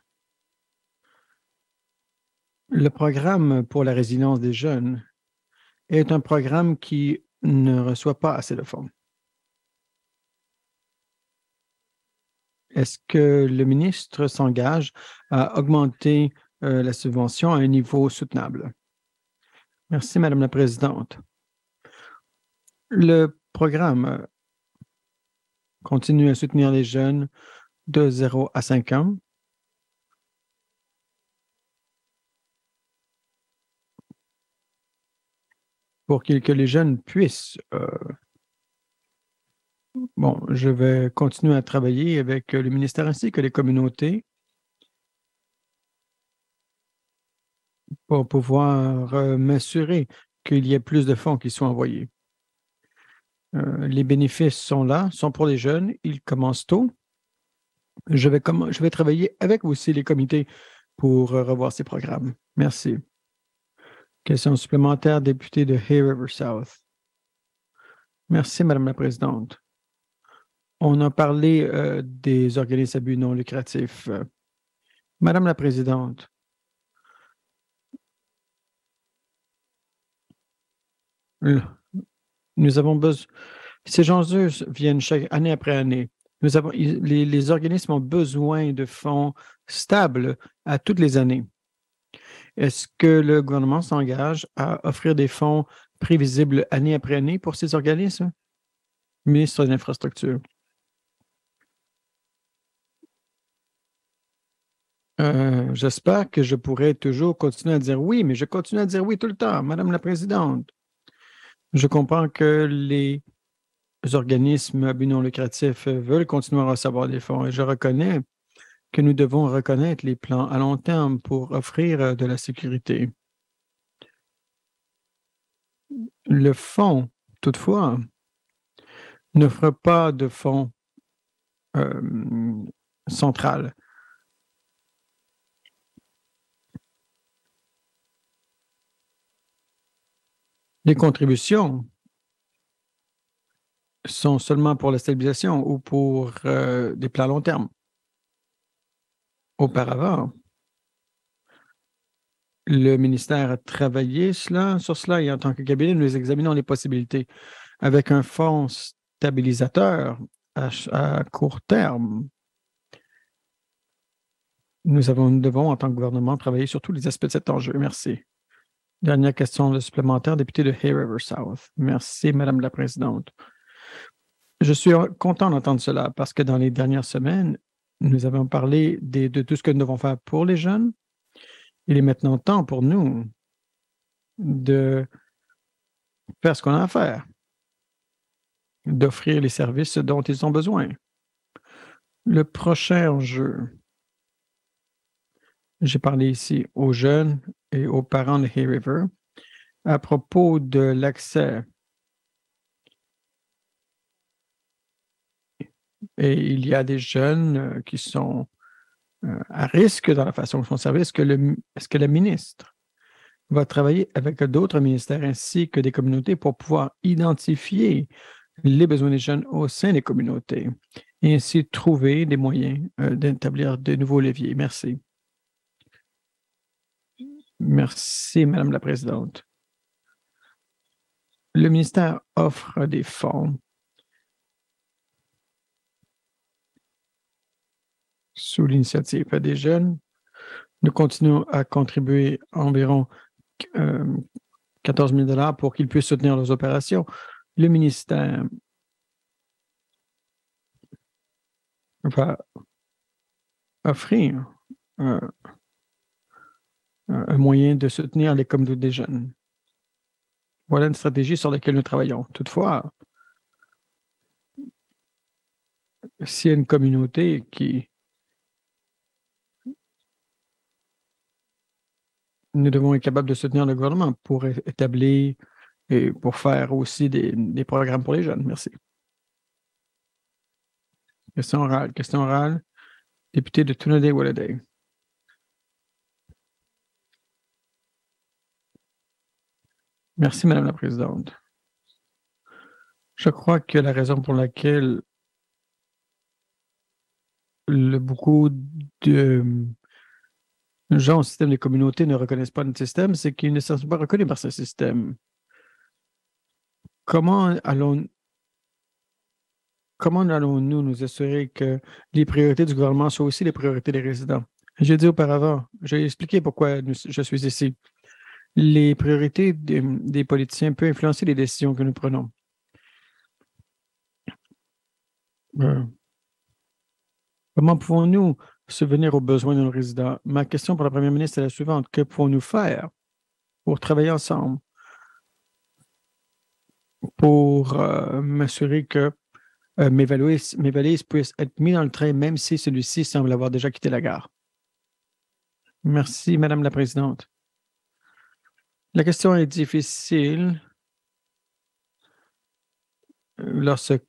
Speaker 2: Le programme pour la résidence des jeunes est un programme qui ne reçoit pas assez de fonds. Est-ce que le ministre s'engage à augmenter la subvention à un niveau soutenable? Merci, Madame la Présidente. Le programme continue à soutenir les jeunes de 0 à 5 ans. Pour que les jeunes puissent je vais continuer à travailler avec le ministère ainsi que les communautés pour pouvoir m'assurer qu'il y ait plus de fonds qui soient envoyés. Les bénéfices sont là, sont pour les jeunes, ils commencent tôt. Je vais travailler avec aussi les comités pour revoir ces programmes. Merci. Question supplémentaire, député de Hay River South. Merci, Madame la Présidente. On a parlé des organismes à but non lucratif. Madame la Présidente, nous avons besoin. Ces enjeux viennent chaque année après année. Les organismes ont besoin de fonds stables à toutes les années. Est-ce que le gouvernement s'engage à offrir des fonds prévisibles année après année pour ces organismes? Ministre de l'Infrastructure. J'espère que je pourrai toujours continuer à dire oui, mais je continue à dire oui tout le temps, Madame la Présidente. Je comprends que les organismes à but non lucratif veulent continuer à recevoir des fonds et je reconnais que nous devons reconnaître les plans à long terme pour offrir de la sécurité. Le fonds, toutefois, n'offre pas de fonds central. Les contributions sont seulement pour la stabilisation ou pour des plans à long terme. Auparavant, le ministère a travaillé sur cela et en tant que cabinet, nous examinons les possibilités avec un fonds stabilisateur à court terme. Nous devons, en tant que gouvernement, travailler sur tous les aspects de cet enjeu. Merci. Dernière question supplémentaire, député de Hay River South. Merci, Madame la Présidente. Je suis content d'entendre cela parce que dans les dernières semaines, nous avons parlé de tout ce que nous devons faire pour les jeunes. Il est maintenant temps pour nous de faire ce qu'on a à faire, d'offrir les services dont ils ont besoin. Le prochain enjeu, j'ai parlé ici aux jeunes et aux parents de Hay River à propos de l'accès. Et il y a des jeunes qui sont à risque dans la façon dont ils sont servis. Est-ce que le ministre va travailler avec d'autres ministères ainsi que des communautés pour pouvoir identifier les besoins des jeunes au sein des communautés et ainsi trouver des moyens d'établir de nouveaux leviers? Merci. Merci, Madame la Présidente. Le ministère offre des fonds sous l'initiative des jeunes. Nous continuons à contribuer environ 14 000 $ pour qu'ils puissent soutenir leurs opérations. Le ministère va offrir un moyen de soutenir les communautés des jeunes. Voilà une stratégie sur laquelle nous travaillons. Toutefois, s'il y a une communauté qui... Nous devons être capables de soutenir le gouvernement pour établir et pour faire aussi des programmes pour les jeunes. Merci. Question orale. Question orale. Député de Tunaday-Walladay. Merci, Madame la Présidente. Je crois que la raison pour laquelle beaucoup de gens au système des communautés ne reconnaissent pas notre système, c'est qu'ils ne sont pas reconnus par ce système. Comment allons comment allons-nous nous assurer que les priorités du gouvernement soient aussi les priorités des résidents? J'ai dit auparavant, j'ai expliqué pourquoi je suis ici. Les priorités des politiciens peuvent influencer les décisions que nous prenons. Comment pouvons-nous subvenir aux besoins de nos résidents? Ma question pour la première ministre est la suivante. Que pouvons-nous faire pour travailler ensemble pour m'assurer que mes valises puissent être mises dans le train, même si celui-ci semble avoir déjà quitté la gare? Merci, Madame la Présidente. La question est difficile lorsque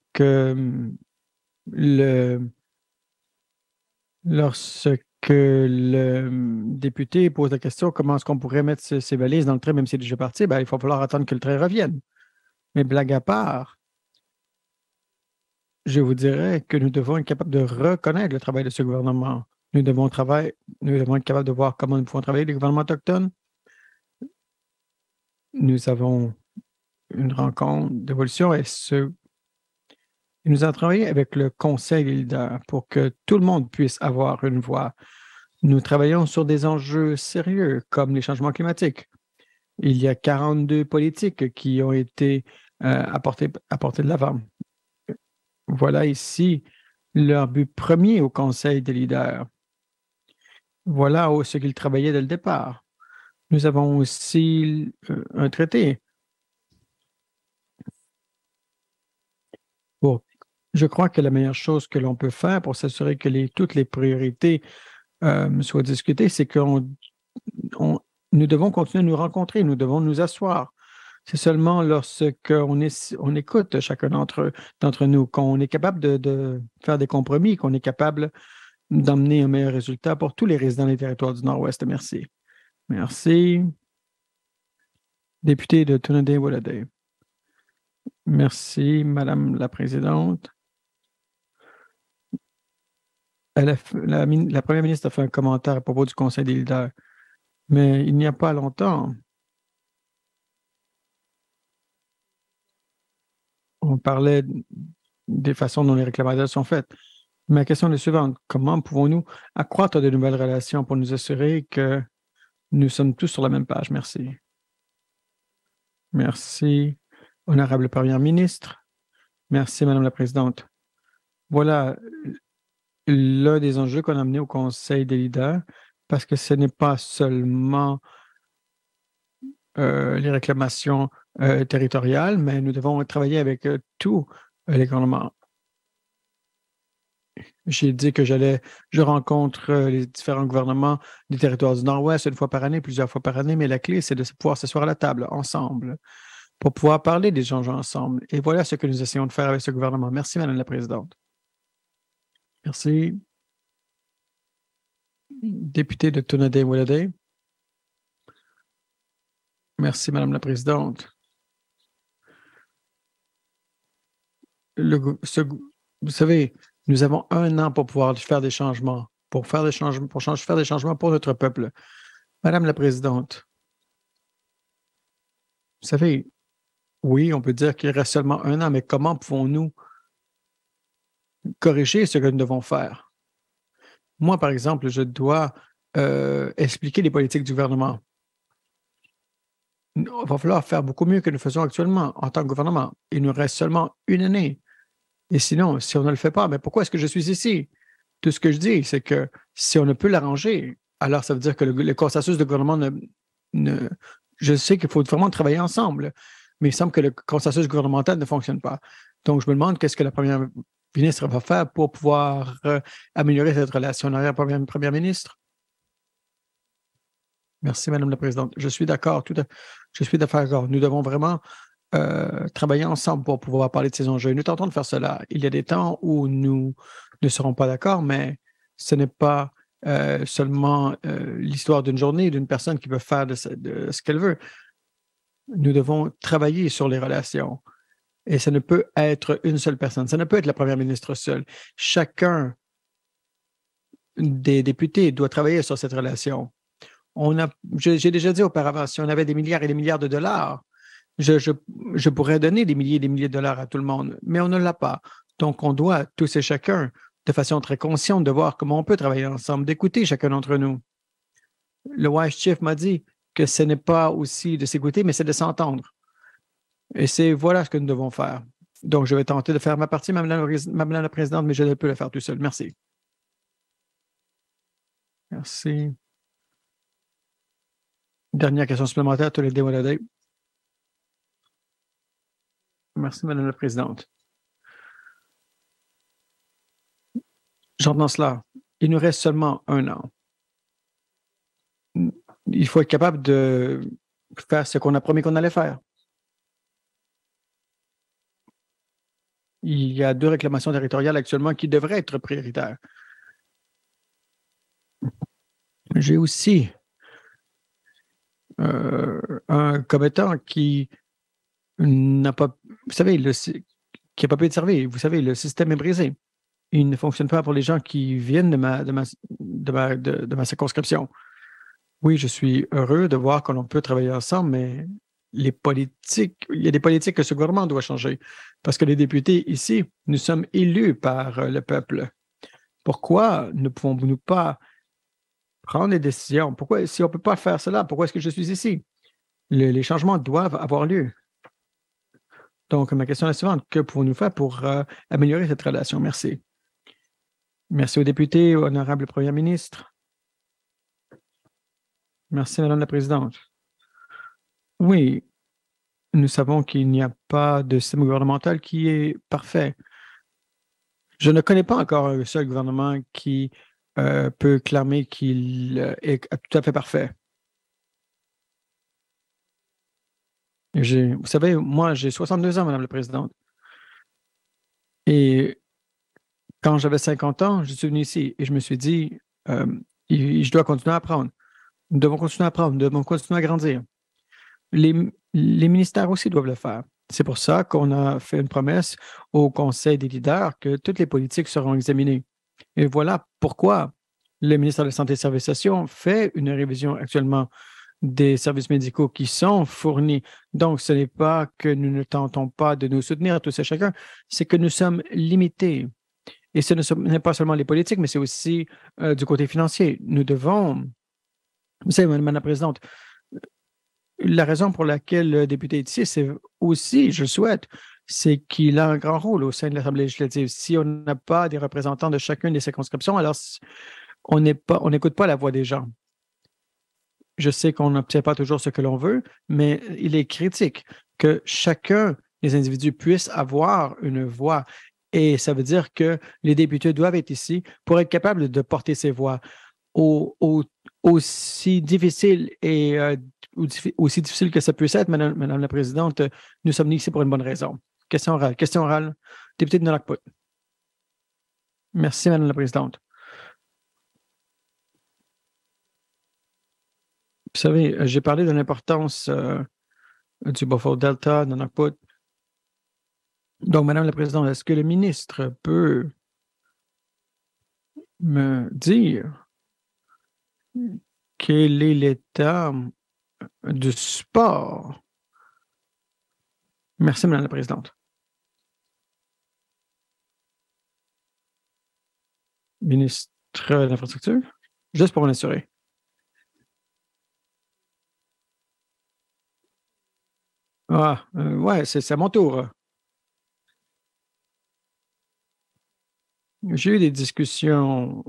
Speaker 2: le député pose la question comment est-ce qu'on pourrait mettre ces valises dans le train, même s'il est déjà parti, il va falloir attendre que le train revienne. Mais blague à part, je vous dirais que nous devons être capables de reconnaître le travail de ce gouvernement. Nous devons être capables de voir comment nous pouvons travailler avec les gouvernements autochtones. Nous avons une rencontre d'évolution et nous avons travaillé avec le Conseil des leaders pour que tout le monde puisse avoir une voix. Nous travaillons sur des enjeux sérieux comme les changements climatiques. Il y a 42 politiques qui ont été apportées de l'avant. Voilà ici leur but premier au Conseil des leaders. Voilà ce qu'ils travaillaient dès le départ. Nous avons aussi un traité. Bon, je crois que la meilleure chose que l'on peut faire pour s'assurer que toutes les priorités soient discutées, c'est que nous devons continuer à nous rencontrer, nous devons nous asseoir. C'est seulement lorsqu'on écoute chacun d'entre nous, qu'on est capable de faire des compromis, qu'on est capable d'emmener un meilleur résultat pour tous les résidents des territoires du Nord-Ouest. Merci. Merci. Député de Tunaday-Walladay. Merci, Madame la Présidente. La Première ministre a fait un commentaire à propos du Conseil des leaders, mais il n'y a pas longtemps, on parlait des façons dont les réclamations sont faites. Ma question est la suivante. Comment pouvons-nous accroître de nouvelles relations pour nous assurer que nous sommes tous sur la même page? Merci. Merci, honorable Première ministre. Merci, Madame la Présidente. Voilà l'un des enjeux qu'on a amené au Conseil des leaders, parce que ce n'est pas seulement les réclamations territoriales, mais nous devons travailler avec tous les gouvernements. J'ai dit que je rencontre les différents gouvernements des territoires du Nord-Ouest une fois par année, plusieurs fois par année, mais la clé, c'est de pouvoir s'asseoir à la table ensemble pour pouvoir parler des enjeux ensemble. Et voilà ce que nous essayons de faire avec ce gouvernement. Merci, Madame la Présidente. Merci. Député de Tunaday-Walladay. Merci, Madame la Présidente. Vous savez, nous avons 1 an pour pouvoir faire des changements, pour faire des changements pour notre peuple. Madame la Présidente, vous savez, oui, on peut dire qu'il reste seulement 1 an, mais comment pouvons-nous corriger ce que nous devons faire? Moi, par exemple, je dois expliquer les politiques du gouvernement. Il va falloir faire beaucoup mieux que nous faisons actuellement en tant que gouvernement. Il nous reste seulement 1 année. Et sinon, si on ne le fait pas, mais pourquoi est-ce que je suis ici? Tout ce que je dis, c'est que si on ne peut l'arranger, alors ça veut dire que le consensus de gouvernement je sais qu'il faut vraiment travailler ensemble, mais il semble que le consensus gouvernemental ne fonctionne pas. Donc, je me demande qu'est-ce que la première ministre va faire pour pouvoir améliorer cette relation. Première ministre? Merci, Madame la Présidente. Je suis d'accord. Je suis d'accord. Nous devons vraiment travailler ensemble pour pouvoir parler de ces enjeux. Nous tentons de faire cela. Il y a des temps où nous ne serons pas d'accord, mais ce n'est pas seulement l'histoire d'une journée, d'une personne qui peut faire de ce qu'elle veut. Nous devons travailler sur les relations. Et ça ne peut être une seule personne. Ça ne peut être la première ministre seule. Chacun des députés doit travailler sur cette relation. J'ai déjà dit auparavant, si on avait des milliards et des milliards de dollars, je pourrais donner des milliers et des milliers de dollars à tout le monde, mais on ne l'a pas. Donc, on doit, tous et chacun, de façon très consciente, de voir comment on peut travailler ensemble, d'écouter chacun d'entre nous. Le Wise Chief m'a dit que ce n'est pas aussi de s'écouter, mais c'est de s'entendre. Et c'est voilà ce que nous devons faire. Donc, je vais tenter de faire ma partie, Madame la Présidente, mais je ne peux le faire tout seul. Merci. Merci. Dernière question supplémentaire, tous les démodés. Merci, Madame la Présidente. J'entends cela. Il nous reste seulement 1 an. Il faut être capable de faire ce qu'on a promis qu'on allait faire. Il y a 2 réclamations territoriales actuellement qui devraient être prioritaires. J'ai aussi un commettant qui n'a pas, vous savez, qui n'a pas pu être servi. Vous savez, le système est brisé. Il ne fonctionne pas pour les gens qui viennent de ma circonscription. Oui, je suis heureux de voir que l'on peut travailler ensemble, mais il y a des politiques que ce gouvernement doit changer. Parce que les députés ici, nous sommes élus par le peuple. Pourquoi ne pouvons-nous pas prendre des décisions? Pourquoi, si on ne peut pas faire cela, pourquoi est-ce que je suis ici? Les changements doivent avoir lieu. Donc, ma question est la suivante. Que pouvons-nous faire pour améliorer cette relation? Merci. Merci aux députés, honorable Premier ministre. Merci, Madame la Présidente. Oui, nous savons qu'il n'y a pas de système gouvernemental qui est parfait. Je ne connais pas encore un seul gouvernement qui peut clamer qu'il est tout à fait parfait. Vous savez, moi, j'ai 62 ans, Madame la Présidente. Et quand j'avais 50 ans, je suis venu ici et je me suis dit, je dois continuer à apprendre. Nous devons continuer à apprendre, nous devons continuer à grandir. Les ministères aussi doivent le faire. C'est pour ça qu'on a fait une promesse au Conseil des leaders que toutes les politiques seront examinées. Et voilà pourquoi le ministère de la Santé et des Services sociaux fait une révision actuellement des services médicaux qui sont fournis. Donc, ce n'est pas que nous ne tentons pas de nous soutenir tous et chacun, c'est que nous sommes limités. Et ce n'est pas seulement les politiques, mais c'est aussi du côté financier. Nous devons, vous savez, Madame la Présidente, la raison pour laquelle le député est ici, c'est aussi, je le souhaite, c'est qu'il a un grand rôle au sein de l'Assemblée législative. Si on n'a pas des représentants de chacune des circonscriptions, alors on n'écoute pas la voix des gens. Je sais qu'on n'obtient pas toujours ce que l'on veut, mais il est critique que chacun des individus puisse avoir une voix. Et ça veut dire que les députés doivent être ici pour être capables de porter ces voix aussi difficile et aussi difficile que ça puisse être, Madame la Présidente, nous sommes ici pour une bonne raison. Question orale. Question orale. Député de Nonakput. Merci, Madame la Présidente. Vous savez, j'ai parlé de l'importance du Buffalo Delta, de Nonakput. Donc, Madame la Présidente, est-ce que le ministre peut me dire quel est l'état du sport? Merci, Madame la Présidente. Ministre de l'Infrastructure, juste pour m'assurer. Ouais, c'est à mon tour. J'ai eu des discussions.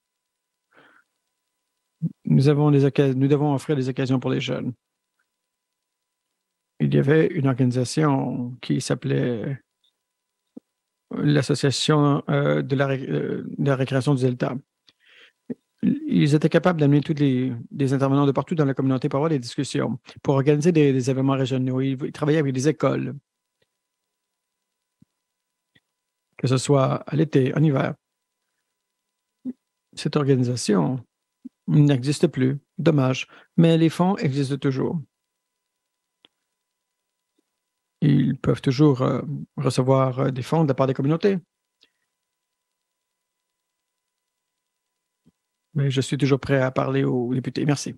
Speaker 2: Nous devons offrir des occasions pour les jeunes. Il y avait une organisation qui s'appelait l'Association de la récréation du Delta. Ils étaient capables d'amener tous des intervenants de partout dans la communauté pour avoir des discussions, pour organiser des événements régionaux. Ils travaillaient avec des écoles, que ce soit à l'été, en hiver. Cette organisation n'existe plus, dommage, mais les fonds existent toujours. Ils peuvent toujours recevoir des fonds de la part des communautés. Mais je suis toujours prêt à parler aux députés. Merci.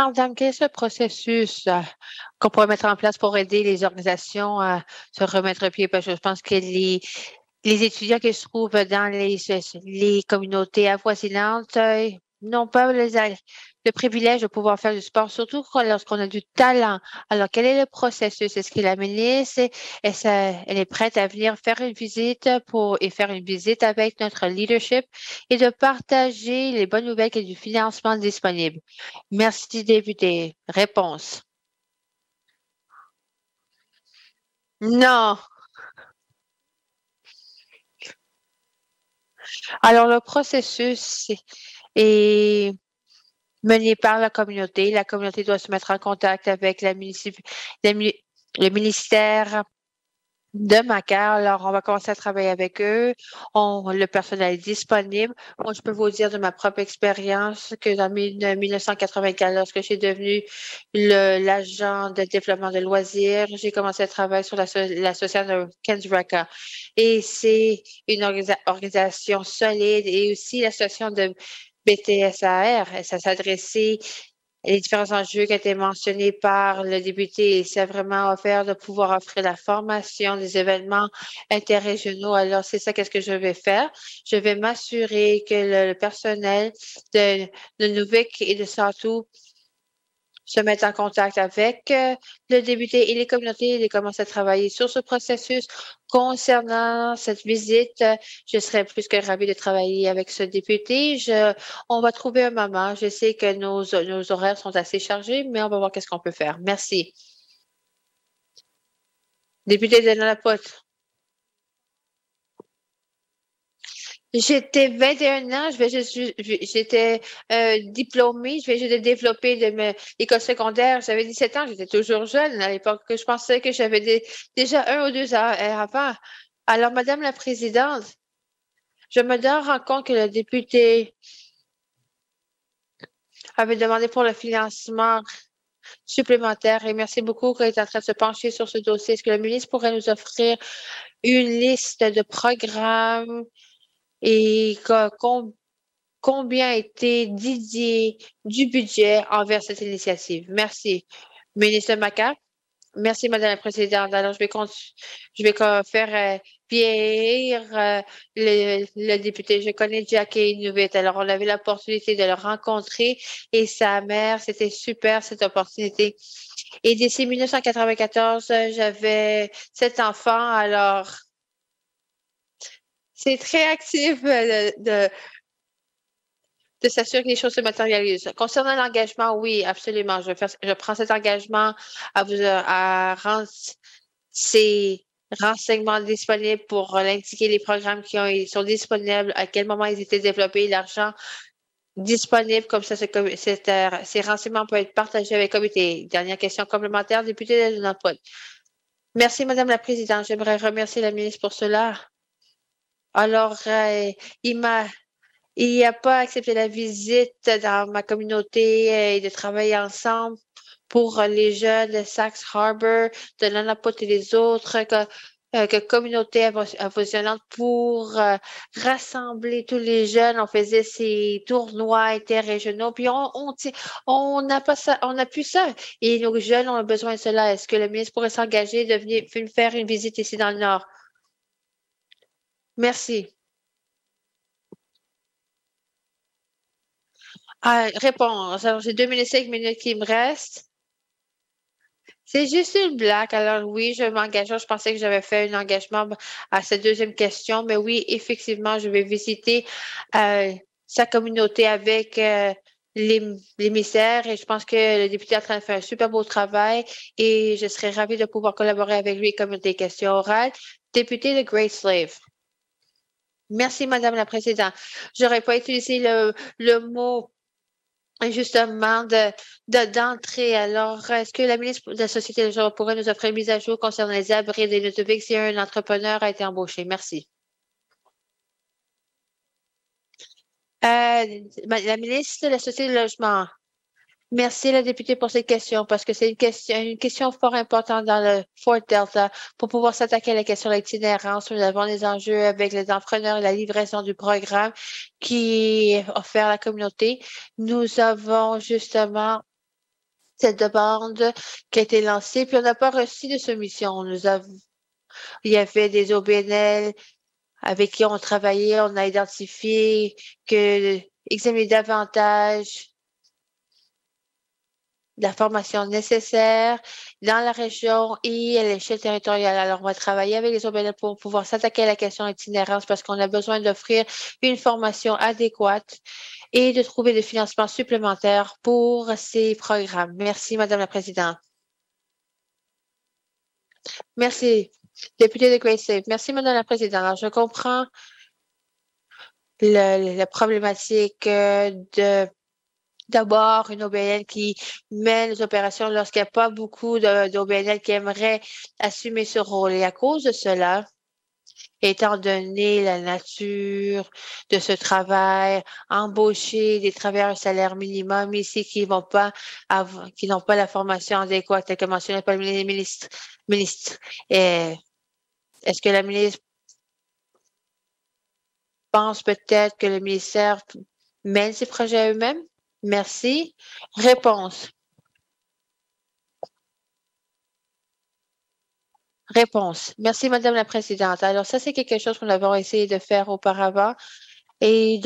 Speaker 1: Madame, quel est ce processus qu'on pourrait mettre en place pour aider les organisations à se remettre pied? Parce que je pense que les étudiants qui se trouvent dans les communautés avoisinantes n'ont pas le privilège de pouvoir faire du sport, surtout lorsqu'on a du talent. Alors, quel est le processus? Est-ce que la ministre, elle est prête à venir faire une visite et faire une visite avec notre leadership et de partager les bonnes nouvelles et du financement disponible? Merci, député. Réponse. Non. Alors, le processus est mené par la communauté. La communauté doit se mettre en contact avec le ministère de Macar. Alors, on va commencer à travailler avec eux. Le personnel est disponible. Moi, je peux vous dire de ma propre expérience que dans 1984, lorsque je suis devenue l'agent de développement de loisirs, j'ai commencé à travailler sur l'association de Kensraka. Et c'est une organisation solide et aussi l'association de BTSAR. Ça s'adressait les différents enjeux qui ont été mentionnés par le député. C'est vraiment offert de pouvoir offrir la formation des événements interrégionaux. Alors, c'est ça qu'est-ce que je vais faire. Je vais m'assurer que le personnel de Nuvik et de Satou se mettent en contact avec le député et les communautés et commencent à travailler sur ce processus. Concernant cette visite, je serais plus que ravie de travailler avec ce député. On va trouver un moment. Je sais que nos horaires sont assez chargés, mais on va voir qu'est-ce qu'on peut faire. Merci. Député de Nanapote. J'étais 21 ans, j'étais diplômée, je vais juste de développer l'école secondaire. J'avais 17 ans, j'étais toujours jeune à l'époque. Je pensais que j'avais déjà 1 ou 2 ans avant. Alors, Madame la Présidente, je me rends compte que le député avait demandé pour le financement supplémentaire et merci beaucoup qu'il est en train de se pencher sur ce dossier. Est-ce que le ministre pourrait nous offrir une liste de programmes et combien a été dédié du budget envers cette initiative? Merci. Ministre Maca. Merci, Madame la Présidente. Alors, je vais faire vieillir le député. Je connais Jackie Nouvet. Alors, on avait l'opportunité de le rencontrer et sa mère, c'était super cette opportunité. Et d'ici 1994, j'avais 7 enfants. Alors, c'est très actif de s'assurer que les choses se matérialisent. Concernant l'engagement, oui, absolument. Je prends cet engagement à rendre ces renseignements disponibles pour indiquer les programmes ils sont disponibles, à quel moment ils étaient développés, l'argent disponible, comme ça, ces renseignements peuvent être partagés avec le comité. Dernière question complémentaire, député de notre pote. Merci, Madame la Présidente. J'aimerais remercier la ministre pour cela. Alors, il n'a pas accepté la visite dans ma communauté et de travailler ensemble pour les jeunes de Sachs Harbor, de Nanapot et les autres que communauté avoisinante pour rassembler tous les jeunes. On faisait ces tournois interrégionaux, puis on n'a pas ça, on n'a plus ça. Et nos jeunes ont besoin de cela. Est-ce que le ministre pourrait s'engager de venir faire une visite ici dans le Nord? Merci. Réponse. Alors, j'ai 2 minutes qui me restent. C'est juste une blague. Alors oui, je m'engage. Je pensais que j'avais fait un engagement à cette deuxième question, mais oui, effectivement, je vais visiter sa communauté avec l'émissaire et je pense que le député est en train de faire un super beau travail et je serais ravie de pouvoir collaborer avec lui comme des questions orales. Député de Great Slave. Merci, Madame la Présidente. J'aurais pas utilisé le mot justement d'entrée. Alors, est-ce que la ministre de la Société pourrait nous offrir une mise à jour concernant les abris des Nutuvik si un entrepreneur a été embauché? Merci. La ministre de la Société de logement. Merci, la députée, pour cette question, parce que c'est une question fort importante dans le Fort Delta. Pour pouvoir s'attaquer à la question de l'itinérance, nous avons des enjeux avec les entrepreneurs et la livraison du programme qui est offert à la communauté. Nous avons justement cette demande qui a été lancée, puis on n'a pas reçu de soumission. Il y avait des OBNL avec qui on travaillait, on a identifié que examiner davantage d'informations nécessaires dans la région et à l'échelle territoriale. Alors, on va travailler avec les OBNL pour pouvoir s'attaquer à la question d'itinérance parce qu'on a besoin d'offrir une formation adéquate et de trouver des financements supplémentaires pour ces programmes. Merci, Madame la Présidente. Merci, député de Great Save. Merci, Madame la Présidente. Alors, je comprends la problématique de d'abord une OBNL qui mène les opérations lorsqu'il n'y a pas beaucoup d'OBNL qui aimeraient assumer ce rôle. Et à cause de cela, étant donné la nature de ce travail, embaucher des travailleurs à salaire minimum ici qui n'ont pas la formation adéquate, telle que mentionné par le ministre. Et est-ce que la ministre pense peut-être que le ministère mène ses projets eux-mêmes? Merci. Réponse. Réponse. Merci, Madame la Présidente. Alors, ça, c'est quelque chose qu'on avait essayé de faire auparavant et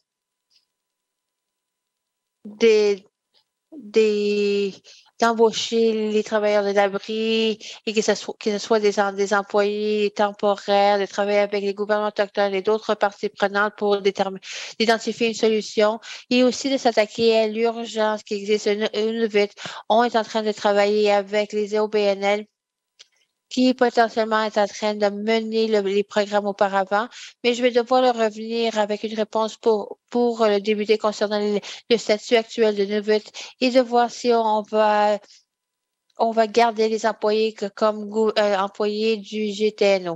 Speaker 1: des, des, d'embaucher les travailleurs de l'abri et que ce soit des employés temporaires, de travailler avec les gouvernements autochtones et d'autres parties prenantes pour d'identifier une solution et aussi de s'attaquer à l'urgence qui existe une vite. On est en train de travailler avec les OBNL qui potentiellement est en train de mener les programmes auparavant, mais je vais devoir le revenir avec une réponse pour le député concernant le statut actuel de Nuvut et de voir si on va garder les employés comme employés du GTNO.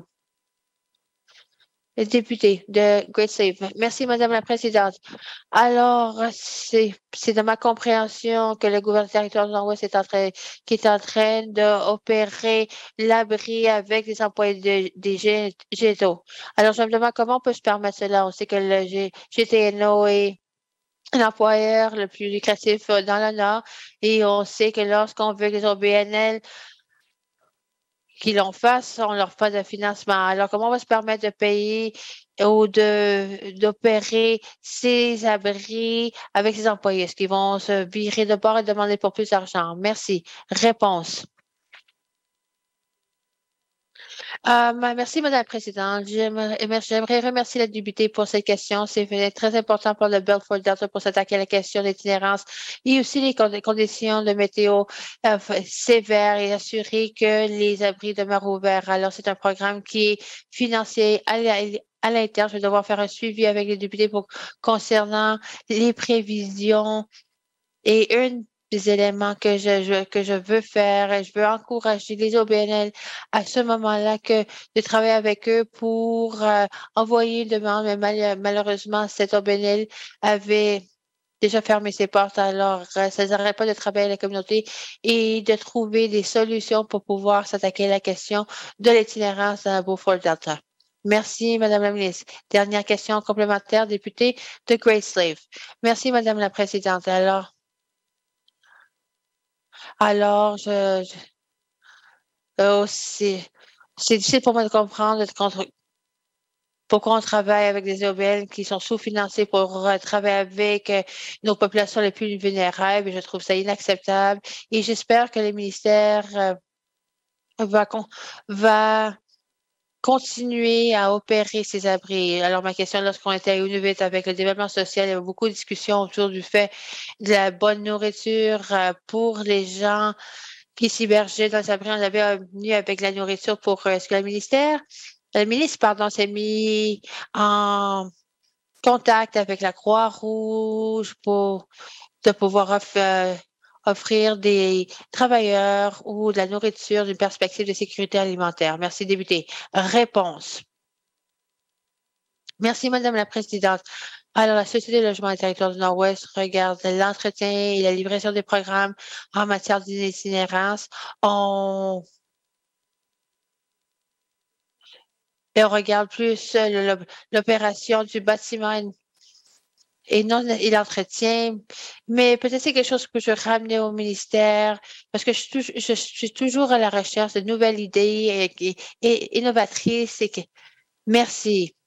Speaker 1: Le député de Great Save. Merci, Madame la Présidente. Alors, c'est de ma compréhension que le gouvernement du territoire du Nord-Ouest qui est en train d'opérer l'abri avec des employés des GTO. Alors, je me demande comment on peut se permettre cela. On sait que le GTNO est l'employeur le plus lucratif dans le Nord et on sait que lorsqu'on veut que les OBNL qu'ils l'en fassent, on leur fait de financement. Alors, comment on va se permettre de payer ou d'opérer ces abris avec ces employés? Est-ce qu'ils vont se virer de bord et demander pour plus d'argent? Merci. Réponse. Merci, Madame la Présidente. J'aimerais remercier la députée pour cette question. C'est très important pour le Belfort Delta pour s'attaquer à la question d'itinérance et aussi les conditions de météo sévères et assurer que les abris demeurent ouverts. Alors, c'est un programme qui est financé à l'interne. Je vais devoir faire un suivi avec les députés concernant les prévisions et une des éléments que je veux faire, je veux encourager les OBNL à ce moment-là de travailler avec eux pour envoyer une demande, mais malheureusement, cette OBNL avait déjà fermé ses portes, alors ça n'arrête pas de travailler avec la communauté et de trouver des solutions pour pouvoir s'attaquer à la question de l'itinérance dans la Beaufort Delta. Merci, Madame la ministre. Dernière question complémentaire, député de Great Slave. Merci, Madame la Présidente. Alors, c'est difficile pour moi de comprendre pourquoi on travaille avec des OBN qui sont sous-financés pour travailler avec nos populations les plus vulnérables. Et je trouve ça inacceptable. Et j'espère que le ministère va, va continuer à opérer ces abris. Alors, ma question, lorsqu'on était à Univit avec le développement social, il y avait beaucoup de discussions autour du fait de la bonne nourriture pour les gens qui s'hébergeait dans sa on avait venu avec la nourriture pour est-ce que le ministre, pardon, s'est mis en contact avec la Croix-Rouge pour de pouvoir offrir des travailleurs ou de la nourriture d'une perspective de sécurité alimentaire. Merci, député. Réponse. Merci, Madame la Présidente. Alors, la Société de logement et territoire du Nord-Ouest regarde l'entretien et la livraison des programmes en matière d'itinérance. Et on regarde plus l'opération du bâtiment et non et l'entretien, mais peut-être c'est quelque chose que je ramener au ministère parce que je suis toujours à la recherche de nouvelles idées et innovatrices. Merci.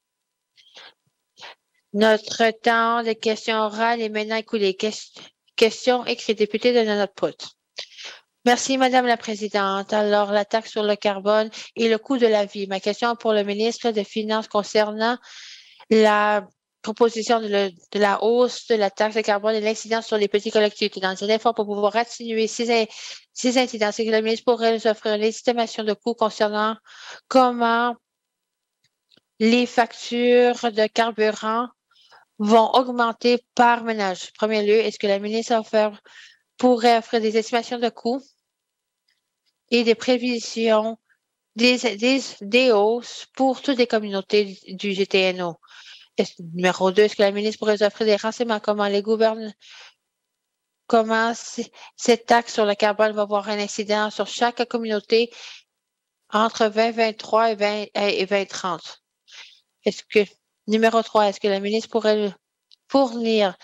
Speaker 1: Notre temps de questions orales est maintenant écoulé. Questions écrites, député de notre poutre. Merci, Madame la Présidente. Alors, la taxe sur le carbone et le coût de la vie. Ma question pour le ministre des Finances concernant la proposition de la hausse de la taxe de carbone et l'incidence sur les petits collectivités. Dans un effort pour pouvoir atténuer ces incidences, c'est que le ministre pourrait nous offrir une estimation de coûts concernant comment les factures de carburant vont augmenter par ménage. Premier lieu, est-ce que la ministre pourrait offrir des estimations de coûts et des prévisions des hausses pour toutes les communautés du GTNO? Numéro 2, est-ce que la ministre pourrait offrir des renseignements comment les gouvernements, comment cette taxe sur le carbone va avoir un incident sur chaque communauté entre 2023 et 2030? Est-ce que, numéro 3, est-ce que la ministre pourrait fournir,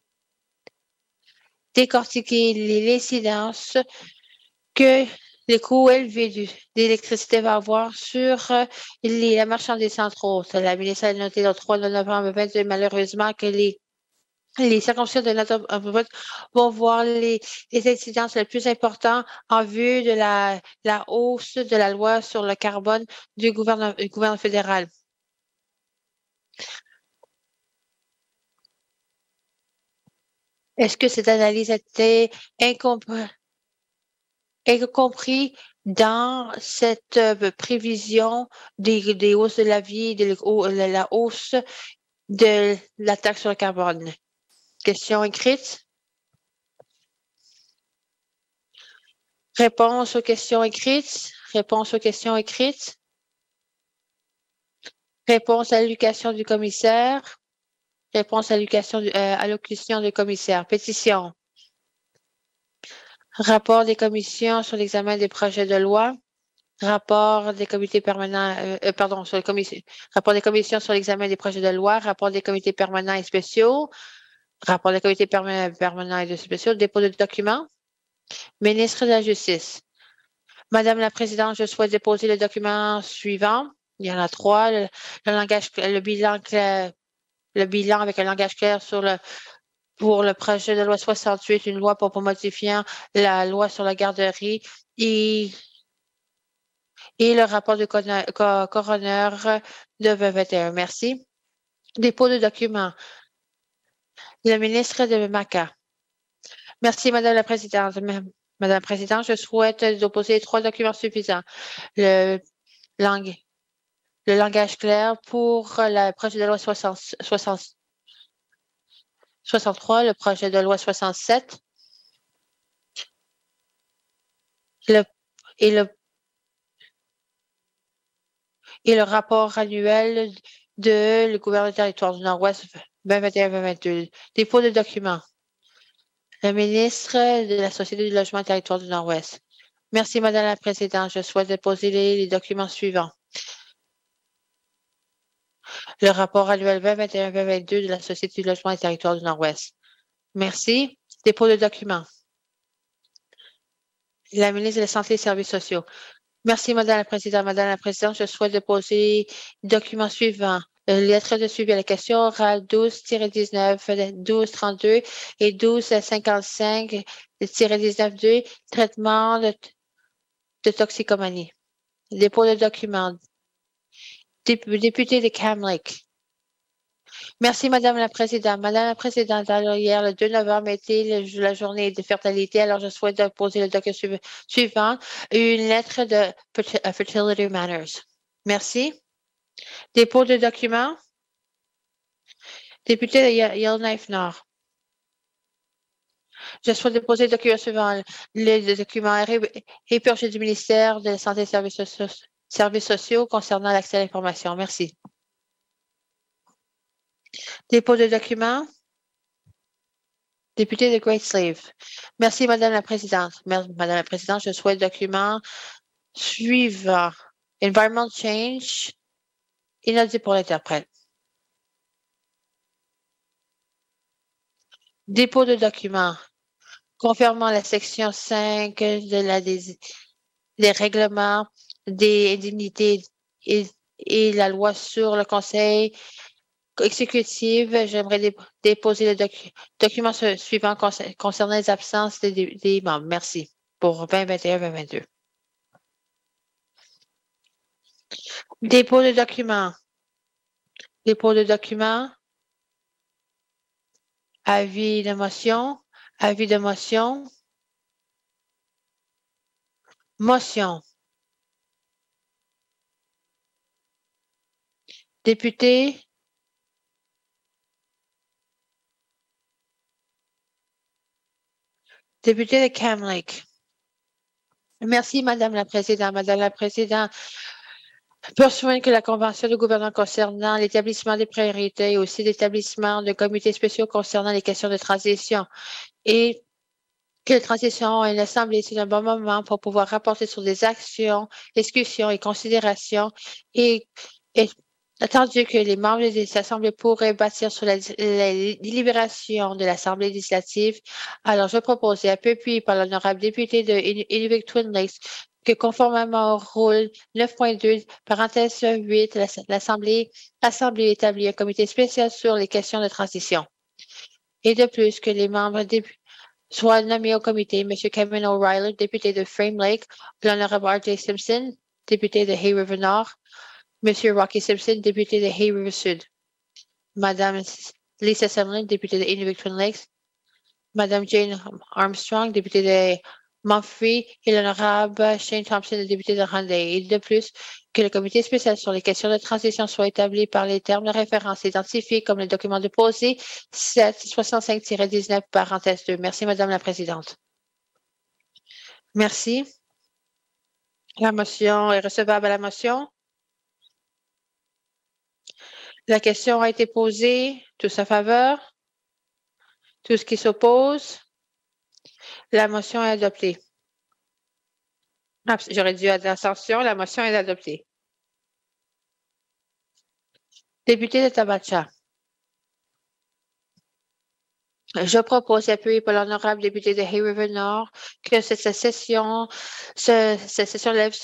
Speaker 1: décortiquer les incidences que les coûts élevés d'électricité va avoir sur la marchandise centraux? La ministre a noté le 3 novembre 2022, malheureusement, que les circonstances de notre vote vont voir les incidences les plus importantes en vue de la hausse de la loi sur le carbone du gouvernement fédéral. Est-ce que cette analyse était compris dans cette prévision des hausses de la vie, de la hausse de la taxe sur le carbone? Question écrite. Réponse aux questions écrites. Réponse aux questions écrites. Réponse à l'allocution du commissaire. Réponse à l'allocution du commissaire. Pétition. Rapport des commissions sur l'examen des projets de loi. Rapport des comités permanents, sur rapport des commissions sur l'examen des projets de loi. Rapport des comités permanents et spéciaux. Rapport des comités permanents et spéciaux. Dépôt de documents. Ministre de la Justice. Madame la Présidente, je souhaite déposer le document suivant. Il y en a 3. Le bilan avec un langage clair pour le projet de loi 68, une loi pour modifier la loi sur la garderie et le rapport du coroner de 2021. Merci. Dépôt de documents. Le ministre de Maca. Merci, Madame la Présidente. Madame la Présidente, je souhaite déposer 3 documents suffisants. Le langage clair pour le projet de loi 63, le projet de loi 67 et le rapport annuel le gouvernement du territoire du Nord-Ouest 2021-2022. Dépôt de documents. Le ministre de la Société du logement et territoire du Nord-Ouest. Merci, Madame la Présidente. Je souhaite déposer les documents suivants. Le rapport annuel 2021-2022 de la Société du logement et territoire du Nord-Ouest. Merci. Dépôt de documents. La ministre de la Santé et des Services sociaux. Merci, Madame la Présidente. Madame la Présidente, je souhaite déposer les documents suivants. Lettre de suivi à la question orale 12-19, 12-32 et 12-55-19-2, traitement de toxicomanie. Dépôt de documents. Député de Camlake. Merci, Madame la Présidente. Madame la Présidente, alors hier, le 2 novembre était la journée de fertilité, alors je souhaite poser le document suivant, une lettre de Fertility Matters. Merci. Dépôt de documents. Député de Yellowknife Nord. Je souhaite déposer le document suivant, le document épurgé du ministère de la Santé et des Services sociaux concernant l'accès à l'information. Merci. Dépôt de documents. Député de Great Slave. Merci, Madame la Présidente. Madame la Présidente, je souhaite le document suivant. Environment Change. Inaudible pour l'interprète. Dépôt de documents. Confirmant la section 5 des règlements des indemnités et la loi sur le conseil exécutif, j'aimerais déposer le document suivant concernant les absences des membres. Merci pour 2021-2022. Dépôt de documents. Dépôt de documents. Avis de motion. Avis de motion. Motion. Député. Député de Cam Lake. Merci, Madame la Présidente. Madame la Présidente, poursuivre que la Convention du gouvernement concernant l'établissement des priorités et aussi l'établissement de comités spéciaux concernant les questions de transition et que la transition et l'Assemblée, c'est un bon moment pour pouvoir rapporter sur des actions, discussions et considérations et attendu que les membres des assemblées pourraient bâtir sur la délibération de l'Assemblée législative. Alors, je propose, et appuyé par l'honorable député de Inuvik Twin Lakes, que conformément au rôle 9.2, parenthèse 8, l'Assemblée établit un comité spécial sur les questions de transition. Et de plus, que les membres soient nommés au comité, M. Kevin O'Reilly, député de Frame Lake, l'honorable R.J. Simpson, député de Hay River Nord, Monsieur Rocky Simpson, député de Hay River Sud. Madame Lisa Sumlin, députée de Inuvik Twin Lakes. Madame Jane Armstrong, députée de Montfrey. Et l'honorable Shane Thompson, député de Hyundai. Et de plus, que le comité spécial sur les questions de transition soit établi par les termes de référence identifiés comme le document déposé 765-19, parenthèse 2. Merci, Madame la Présidente. Merci. La motion est recevable à la motion. La question a été posée. Tous en faveur? Tous qui s'opposent? La motion est adoptée. J'aurais dû être abstention. La motion est adoptée. Député de Tabacha. Je propose, appuyé par l'honorable député de Hay River Nord, que cette session lève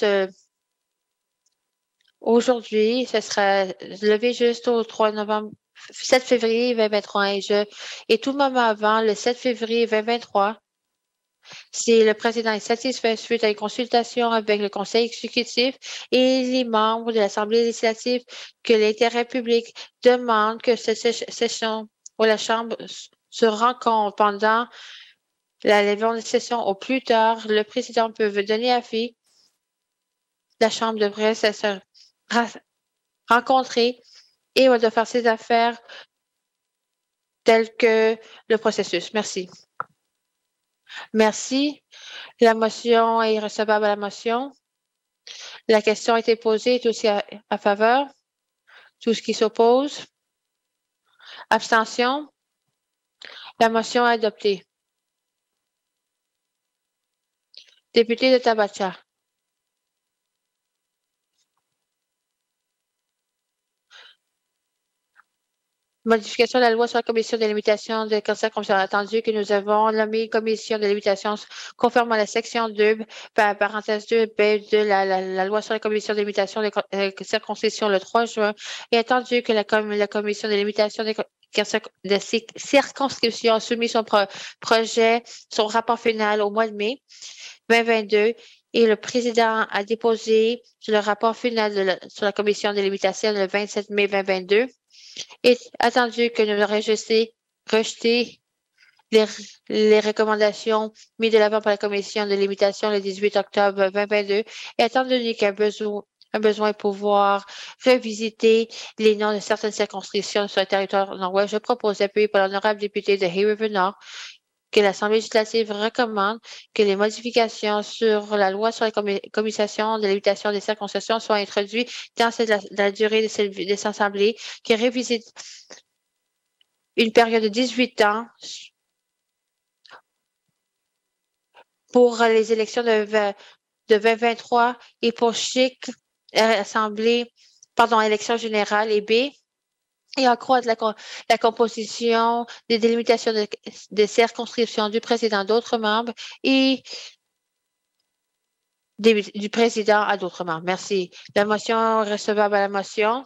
Speaker 1: aujourd'hui. Ce sera levé juste au 7 février 2023 et tout moment avant le 7 février 2023. Si le président est satisfait suite à une consultation avec le conseil exécutif et les membres de l'Assemblée législative que l'intérêt public demande que cette session ou la Chambre se rencontre pendant la levée de session au plus tard, le président peut donner avis. La Chambre devrait se rencontrer et de faire ses affaires telles que le processus. Merci. Merci. La motion est recevable à la motion. La question a été posée. Tous à faveur? Tous qui s'opposent? Abstention? La motion est adoptée. Député de Tabacha. Modification de la loi sur la commission de limitation des cancers, comme j'ai entendu que nous avons nommé commission de limitation conformément à la section 2, parenthèse 2B de la loi sur la commission de limitation des circonscriptions le 3 juin et attendu que la commission de limitation des circonscriptions a soumis son projet, son rapport final au mois de mai 2022 et le président a déposé le rapport final sur la commission de limitation le 27 mai 2022. Et attendu que nous rejeté les recommandations mises de l'avant par la commission de limitation le 18 octobre 2022 et étant donné qu'il y a besoin de pouvoir revisiter les noms de certaines circonscriptions sur le territoire nord-ouest, je propose, appuyé par l'honorable député de Hay River Nord, que l'Assemblée législative recommande que les modifications sur la loi sur la commission de limitation des circonscriptions soient introduites dans la durée de cette assemblée qui revisite une période de 18 ans pour les élections de 2023 et pour chaque élection générale et B, et accroître la composition des délimitations des circonscriptions du président d'autres membres et du président à d'autres membres. Merci. La motion recevable à la motion.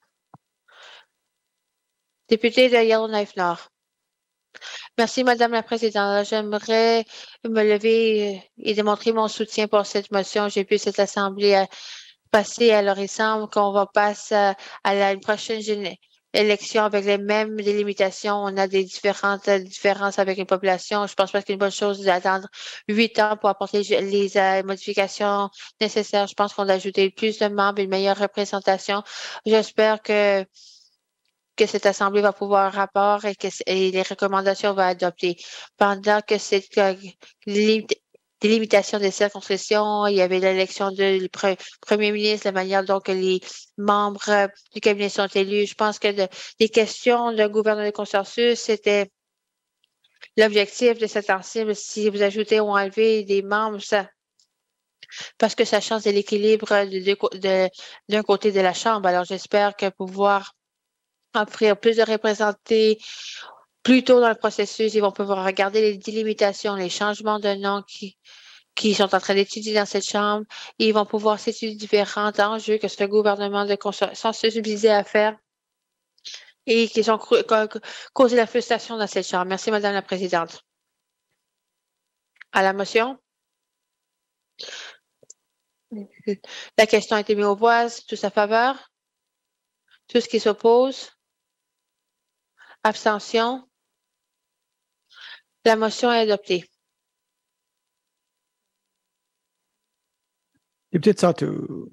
Speaker 1: Député de Yellowknife Nord. Merci, Madame la Présidente. J'aimerais me lever et démontrer mon soutien pour cette motion. J'ai vu cette Assemblée passer, alors il semble qu'on va passer à une prochaine élection avec les mêmes délimitations. On a des différences avec une population. Je pense pas que c'est une bonne chose d'attendre 8 ans pour apporter les modifications nécessaires. Je pense qu'on a ajouté plus de membres, une meilleure représentation. J'espère que cette Assemblée va pouvoir un rapport et les recommandations vont adopter. Pendant que cette délimitation des circonscriptions, il y avait l'élection du premier ministre, la manière dont que les membres du cabinet sont élus. Je pense que les questions de gouvernement de consensus, c'était l'objectif de cette ensemble. Si vous ajoutez ou enlevez des membres, parce que ça change de l'équilibre d'un côté de la Chambre. Alors, j'espère que pouvoir offrir plus de représentés plus tôt dans le processus. Ils vont pouvoir regarder les délimitations, les changements de nom qui sont en train d'étudier dans cette Chambre. Ils vont pouvoir s'étudier différents enjeux que ce gouvernement de consensus visait à faire et qui ont causé la frustration dans cette Chambre. Merci, Madame la Présidente. À la motion? La question a été mise aux voix. Tous à faveur? Tous qui s'opposent? Abstention? La motion est adoptée.
Speaker 2: Député de Sato.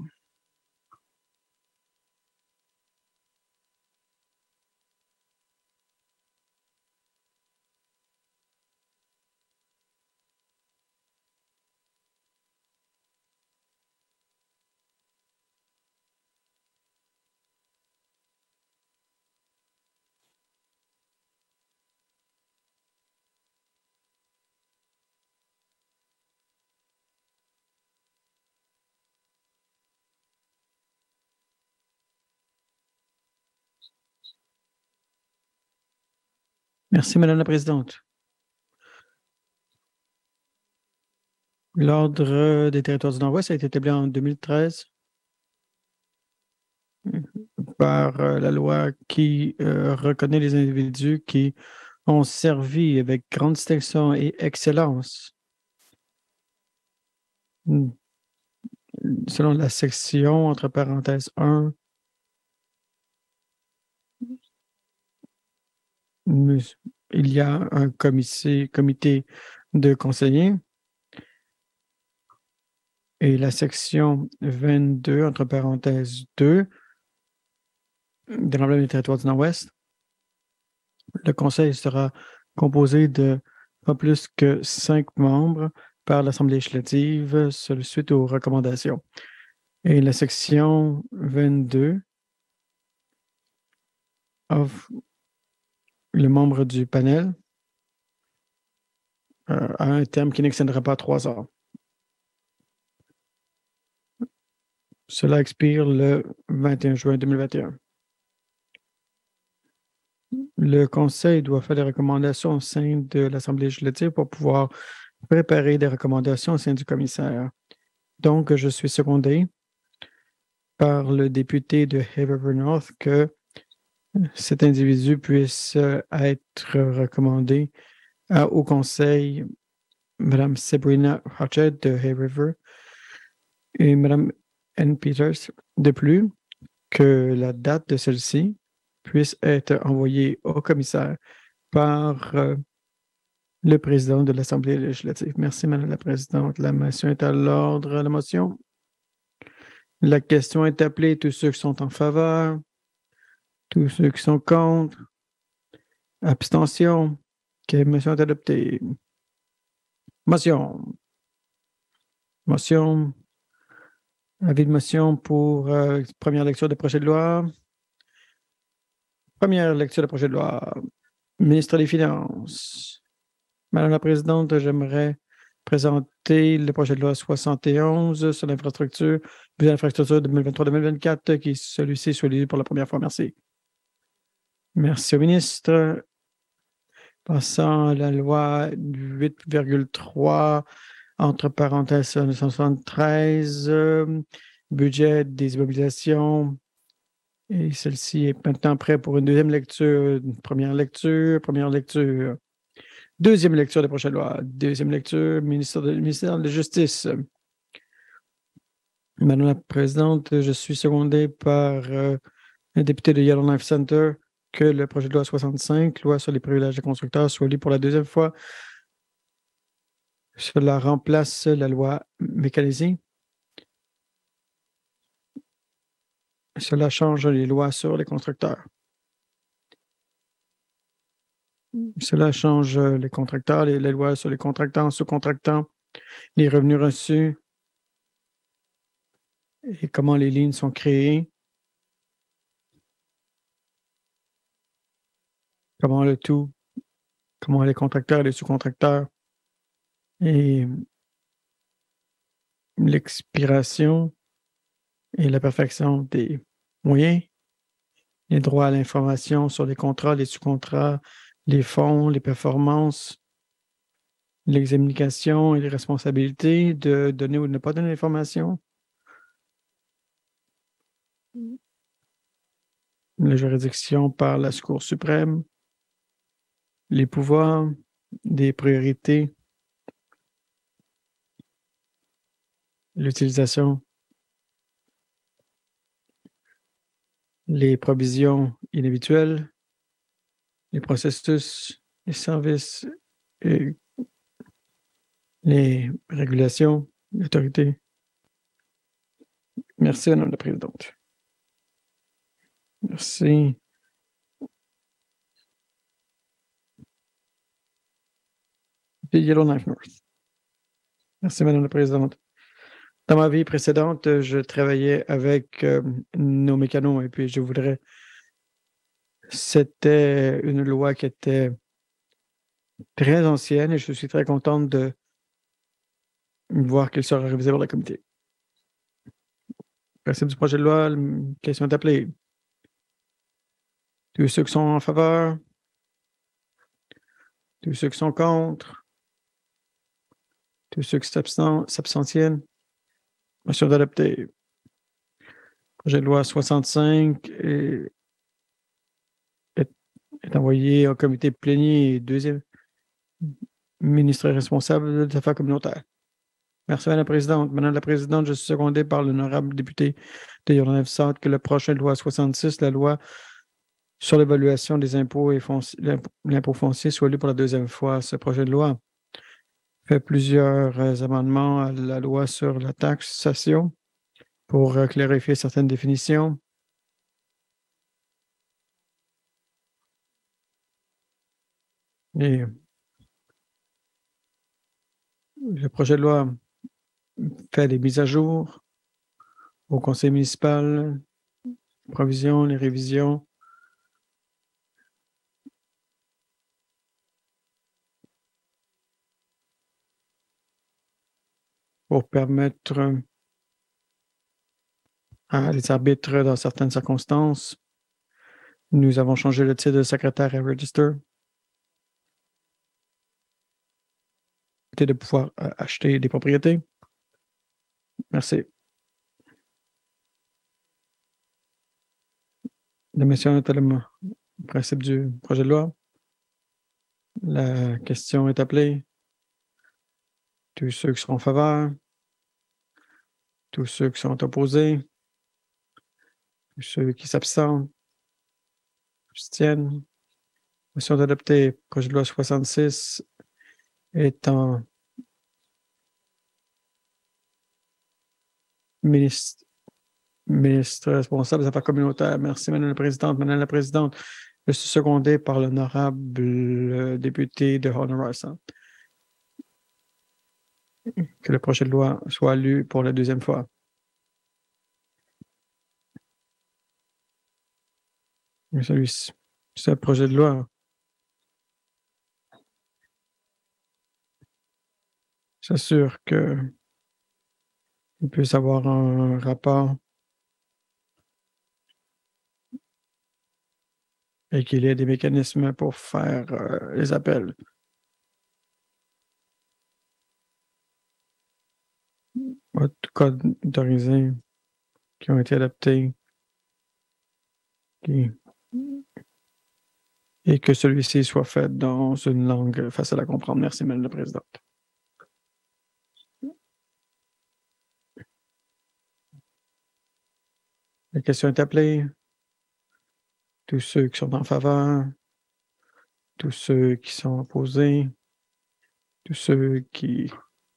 Speaker 2: Merci, Madame la Présidente. L'Ordre des territoires du Nord-Ouest a été établi en 2013 par la loi qui reconnaît les individus qui ont servi avec grande distinction et excellence. Selon la section, entre parenthèses 1, il y a un comité de conseillers et la section 22, entre parenthèses 2, de l'emblème des territoires du Nord-Ouest, le conseil sera composé de pas plus que 5 membres par l'Assemblée législative suite aux recommandations. Et la section 22 offre le membre du panel à un terme qui n'excédera pas 3 heures. Cela expire le 21 juin 2021. Le Conseil doit faire des recommandations au sein de l'Assemblée législative pour pouvoir préparer des recommandations au sein du commissaire. Donc, je suis secondé par le député de Hay River North que cet individu puisse être recommandé au Conseil, Mme Sabrina Hodgett de Hay River et Mme Ann Peters. De plus, que la date de celle-ci puisse être envoyée au commissaire par le président de l'Assemblée législative. Merci, Madame la Présidente. La motion est à l'ordre. La motion. La question est appelée. Tous ceux qui sont en faveur, tous ceux qui sont contre, abstention. OK, motion est adoptée. Motion. Motion. Avis de motion pour première lecture de projet de loi. Première lecture de projet de loi. Ministre des Finances. Madame la Présidente, j'aimerais présenter le projet de loi 71 sur l'infrastructure, budget d'infrastructure 2023-2024, qui celui-ci soit lu pour la première fois. Merci. Merci au ministre. Passant à la loi 8,3, entre parenthèses 1973, budget des immobilisations. Et celle-ci est maintenant prête pour une deuxième lecture, une première lecture. Deuxième lecture des prochaines lois. Deuxième lecture, ministère de la Justice. Madame la Présidente, je suis secondé par un député de Yellowknife Center que le projet de loi 65, loi sur les privilèges des constructeurs, soit lu pour la deuxième fois. Cela remplace la loi mécanisée. Cela change les lois sur les constructeurs. Cela change les contracteurs, les lois sur les contractants, sous-contractants, les revenus reçus et comment les lignes sont créées, comment le tout, comment les contracteurs, les sous-contracteurs et l'expiration et la perfection des moyens, les droits à l'information sur les contrats, les sous-contrats, les fonds, les performances, l'examination et les responsabilités de donner ou de ne pas donner l'information, la juridiction par la Cour suprême, les pouvoirs, des priorités, l'utilisation, les provisions inhabituelles, les processus, les services, et les régulations, l'autorité. Merci, Madame la Présidente. Merci. Yellowknife North. Merci, Madame la Présidente. Dans ma vie précédente, je travaillais avec nos mécanos et puis je voudrais... C'était une loi qui était très ancienne et je suis très contente de voir qu'elle sera révisée par le comité. Principe du projet de loi, la question est appelée. Tous ceux qui sont en faveur, tous ceux qui sont contre, tous ceux qui s'abstiennent. Motion d'adopter. Projet de loi 65 est envoyé au comité plénier et deuxième ministre responsable des affaires communautaires. Merci, Madame la Présidente. Madame la Présidente, je suis secondé par l'honorable député de Yellowknife South que la prochaine loi 66, la loi sur l'évaluation des impôts et l'impôt foncier, soit lu pour la deuxième fois. Ce projet de loi fait plusieurs amendements à la loi sur la taxation pour clarifier certaines définitions. Et le projet de loi fait des mises à jour au conseil municipal, provisions, les révisions. Pour permettre à les arbitres dans certaines circonstances. Nous avons changé le titre de secrétaire à Register. De pouvoir acheter des propriétés. Merci. La mission est le principe du projet de loi. La question est appelée. Tous ceux qui sont en faveur. Tous ceux qui sont opposés. Tous ceux qui s'abstiennent. Motion d'adopter. Projet de loi 66 est en ministre responsable des affaires communautaires. Merci, Madame la Présidente. Madame la Présidente, je suis secondé par l'honorable député de Honorassa. Que le projet de loi soit lu pour la deuxième fois. Celui-ci, ce projet de loi s'assure qu'il puisse avoir un rapport et qu'il y ait des mécanismes pour faire les appels. Codes autorisés qui ont été adaptés et que celui-ci soit fait dans une langue facile à comprendre. Merci, Madame la Présidente. La question est appelée. Tous ceux qui sont en faveur, tous ceux qui sont opposés, tous ceux qui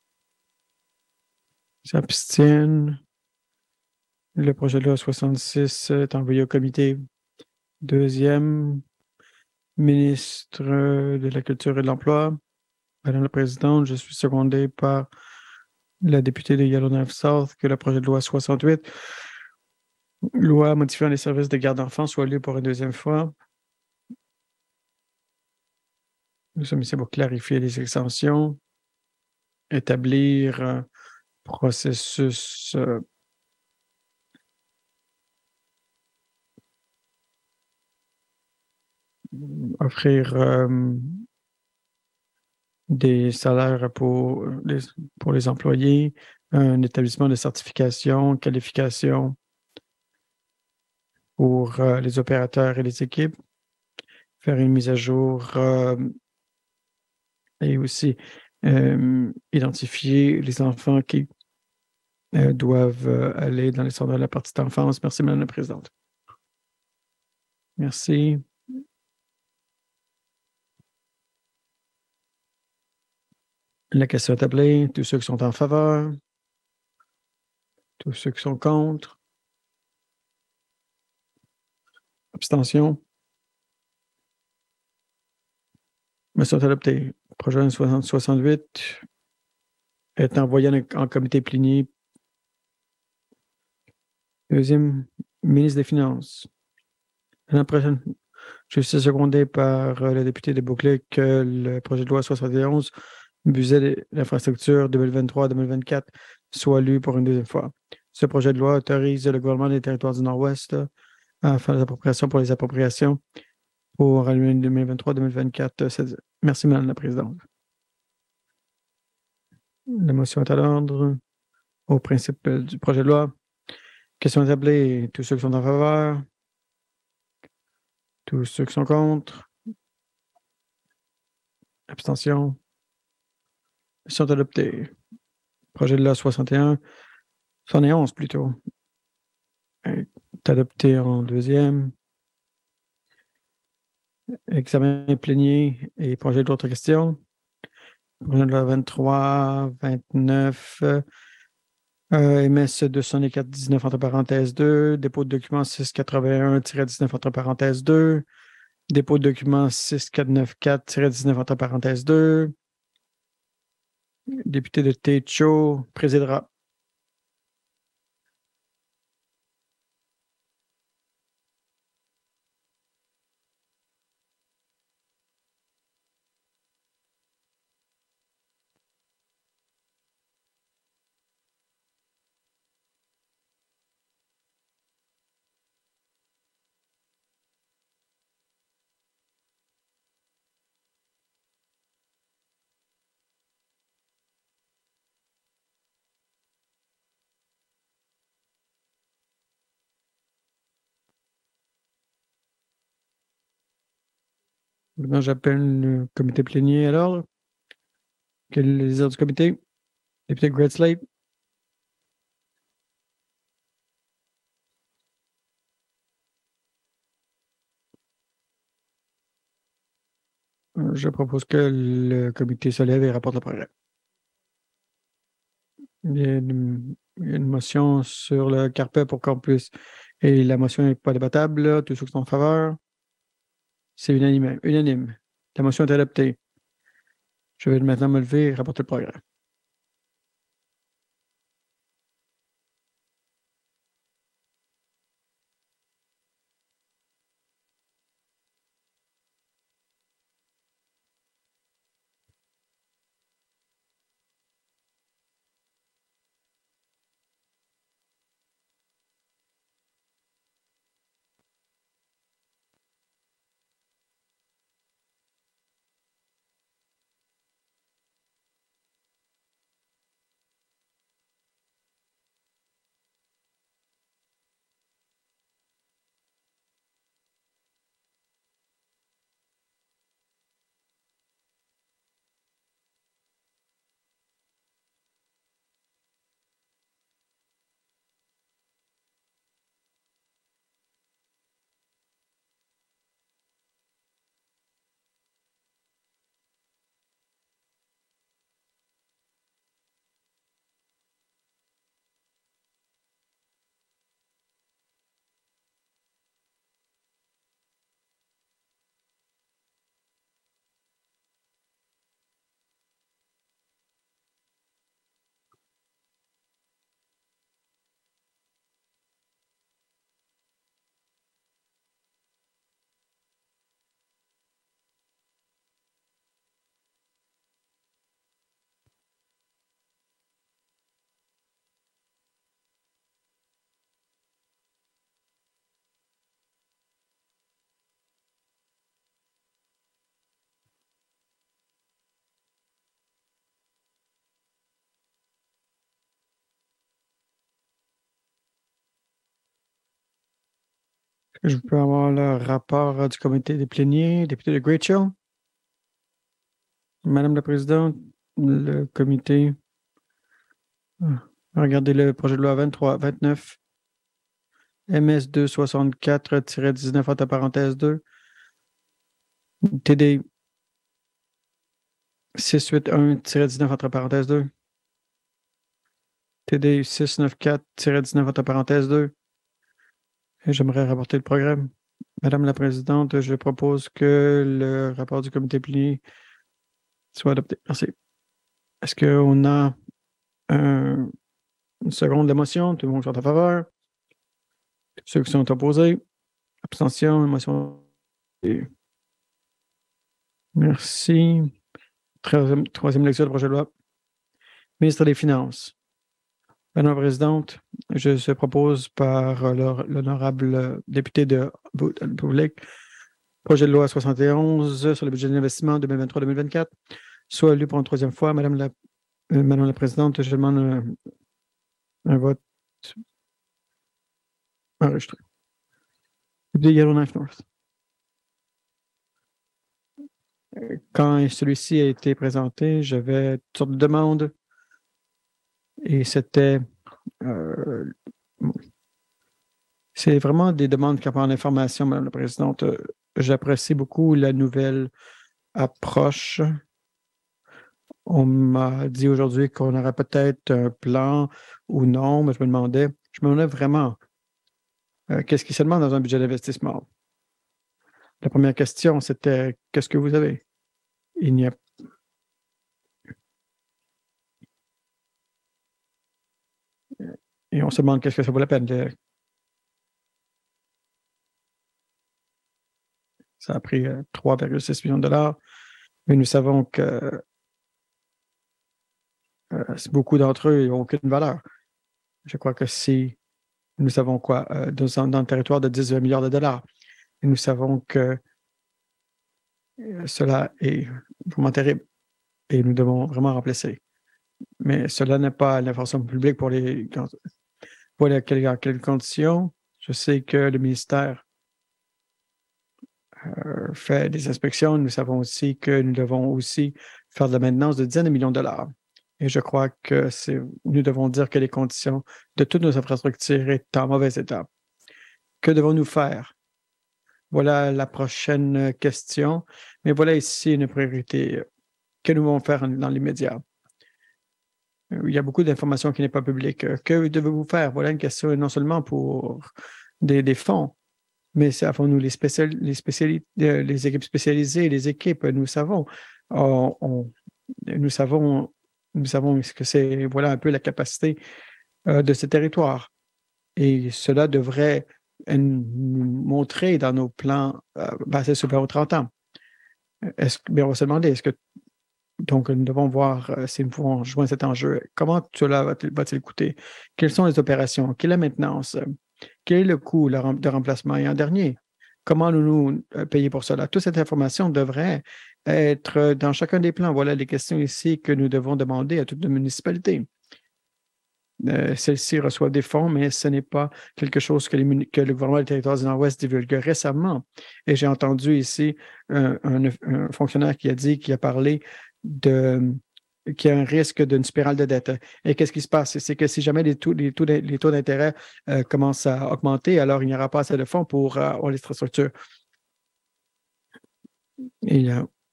Speaker 2: s'abstiennent. Le projet de loi 66 est envoyé au comité. Deuxième, ministre de la Culture et de l'Emploi. Madame la Présidente, je suis secondé par la députée de Yellowknife South que le projet de loi 68, loi modifiant les services de garde d'enfants, soit lu pour une deuxième fois. Nous sommes ici pour clarifier les extensions, établir un processus offrir des salaires pour les employés, un établissement de certification, qualification pour les opérateurs et les équipes, faire une mise à jour et aussi identifier les enfants qui doivent aller dans les centres de la petite enfance. Merci, Madame la Présidente. Merci. La question est appelée. Tous ceux qui sont en faveur, tous ceux qui sont contre. Abstention. Motion est adoptée. Projet 68 est envoyé en comité plénier. Deuxième, ministre des Finances. L'année prochaine, je suis secondé par le député de Beauclerc que le projet de loi 71, budget de l'infrastructure 2023-2024, soit lu pour une deuxième fois. Ce projet de loi autorise le gouvernement des territoires du Nord-Ouest à faire des appropriations pour les appropriations pour l'année 2023-2024. Merci, Madame la Présidente. La motion est à l'ordre. Au principe du projet de loi. Question établie. Tous ceux qui sont en faveur. Tous ceux qui sont contre. Abstention. Ils sont adoptés. Projet de loi 61. 71 plutôt. Est adopté en deuxième. Examen plénier et projet d'autres questions. Projet de loi 23, 29. MS 204-19 entre parenthèses 2, dépôt de document 681-19 entre parenthèses 2, dépôt de document 6494-19 entre parenthèses 2, député de Techo présidera. Maintenant, j'appelle le comité plénier alors. Quels sont les ordres du comité? Député Greg Slate. Je propose que le comité se lève et rapporte le progrès. Il y a une motion sur le carpet pour qu'on puisse. Et la motion n'est pas débattable. Là. Tous ceux qui sont en faveur. C'est unanime. Unanime. La motion est adoptée. Je vais maintenant me lever et rapporter le progrès. Je peux avoir le rapport du comité des pléniers, député de Great Shill. Madame la Présidente, le comité. Regardez le projet de loi 23-29, MS 264-19 entre parenthèse 2, TD 681-19 entre parenthèse 2, TD 694-19 entre parenthèse 2. Et j'aimerais rapporter le programme. Madame la Présidente, je propose que le rapport du comité plénier soit adopté. Merci. Est-ce qu'on a une seconde de la motion? Tout le monde est en faveur? Ceux qui sont opposés? Abstention, motion. Merci. Troisième lecture du projet de loi. Ministre des Finances. Madame la Présidente, je se propose par l'honorable député de Public, projet de loi 71 sur le budget d'investissement 2023-2024, soit lu pour une troisième fois. Madame la Présidente, je demande un vote enregistré. Député Yellowknife North. Quand celui-ci a été présenté, j'avais toutes sortes de demandes et c'était c'est vraiment des demandes qui apportent l'information, Madame la Présidente. J'apprécie beaucoup la nouvelle approche. On m'a dit aujourd'hui qu'on aurait peut-être un plan ou non, mais je me demandais vraiment qu'est-ce qui se demande dans un budget d'investissement. La première question, c'était qu'est-ce que vous avez? Il n'y a Et on se demande qu'est-ce que ça vaut la peine. Ça a pris 3,6 millions de dollars, mais nous savons que beaucoup d'entre eux n'ont aucune valeur. Je crois que si nous savons quoi, dans le territoire de 18 milliards de dollars, et nous savons que cela est vraiment terrible et nous devons vraiment remplacer. Mais cela n'est pas l'information publique pour quelles conditions. Je sais que le ministère fait des inspections. Nous savons aussi que nous devons aussi faire de la maintenance de dizaines de millions de dollars. Et je crois que nous devons dire que les conditions de toutes nos infrastructures sont en mauvais état. Que devons-nous faire? Voilà la prochaine question. Mais voilà ici une priorité. Que nous devons faire dans l'immédiat? Il y a beaucoup d'informations qui n'est pas publique. Que devez-vous faire? Voilà une question non seulement pour des fonds, mais c'est avons-nous les équipes spécialisées, les équipes, nous savons. Nous savons ce que c'est, voilà un peu la capacité de ce territoire. Et cela devrait nous montrer dans nos plans basés sur 20 ou 30 ans. On va se demander, donc, nous devons voir si nous pouvons joindre cet enjeu. Comment cela va-t-il coûter? Quelles sont les opérations? Quelle est la maintenance? Quel est le coût de remplacement? Et en dernier, comment nous payer pour cela? Toute cette information devrait être dans chacun des plans. Voilà les questions ici que nous devons demander à toutes les municipalités. Celles-ci reçoivent des fonds, mais ce n'est pas quelque chose que le gouvernement du territoire du Nord-Ouest divulgue récemment. Et j'ai entendu ici un fonctionnaire qui a parlé qu'il y a un risque d'une spirale de dette. Et qu'est-ce qui se passe? C'est que si jamais les taux d'intérêt commencent à augmenter, alors il n'y aura pas assez de fonds pour l'infrastructure. Et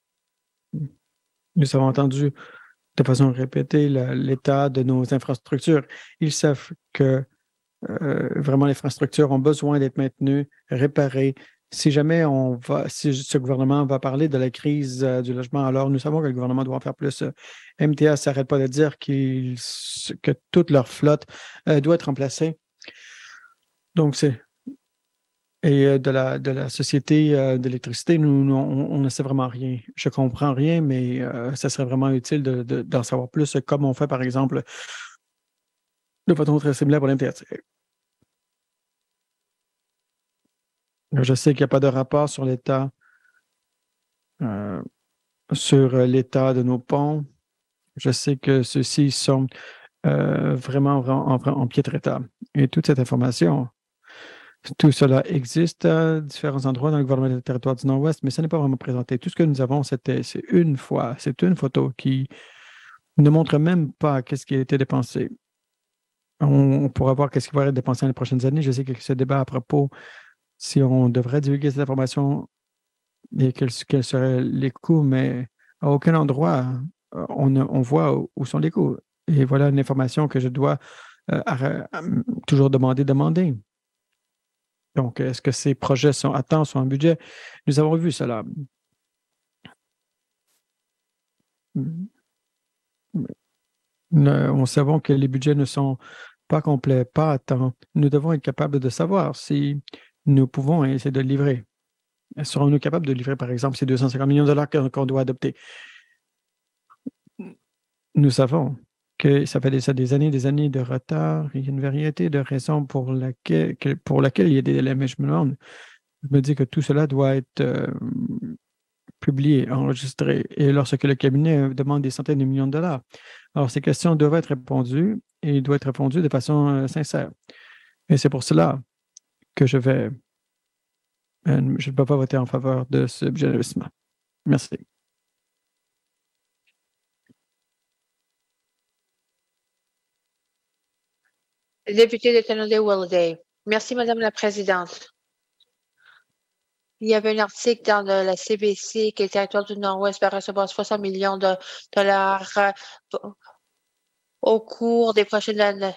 Speaker 2: nous avons entendu de façon répétée l'état de nos infrastructures. Ils savent que vraiment les infrastructures ont besoin d'être maintenues, réparées. Si jamais si ce gouvernement va parler de la crise du logement, alors nous savons que le gouvernement doit en faire plus. MTA ne s'arrête pas de dire que toute leur flotte doit être remplacée. Donc, Et de la société d'électricité, on ne sait vraiment rien. Je ne comprends rien, mais ça serait vraiment utile d'en savoir plus, comme on fait, par exemple, de façon très similaire pour l'MTS. Je sais qu'il n'y a pas de rapport sur l'état de nos ponts. Je sais que ceux-ci sont vraiment en piètre état. Et toute cette information Tout cela existe à différents endroits dans le gouvernement du territoire du Nord-Ouest, mais ce n'est pas vraiment présenté. Tout ce que nous avons, c'est une photo qui ne montre même pas qu'est-ce qui a été dépensé. On pourra voir qu'est-ce qui va être dépensé dans les prochaines années. Je sais qu'il y a ce débat à propos si on devrait divulguer cette information et quels seraient les coûts, mais à aucun endroit on voit où sont les coûts. Et voilà une information que je dois toujours demander. Donc, est-ce que ces projets sont à temps, sont en budget? Nous avons vu cela. Nous savons que les budgets ne sont pas complets, pas à temps. Nous devons être capables de savoir si nous pouvons essayer de livrer. Serons-nous capables de livrer, par exemple, ces 250 millions de dollars qu'on doit adopter? Nous savons que ça fait des années de retard. Il y a une variété de raisons pour laquelle il y a des délais. Mais je me dis que tout cela doit être publié, enregistré. Et lorsque le cabinet demande des centaines de millions de dollars, alors ces questions doivent être répondues et doivent être répondues de façon sincère. Et c'est pour cela que je ne peux pas voter en faveur de ce budget d'investissement. Merci.
Speaker 1: Député de Tonawanda-Willoughby. Merci, Madame la Présidente. Il y avait un article dans la CBC que le territoire du Nord-Ouest va recevoir 60 millions de dollars au cours des prochaines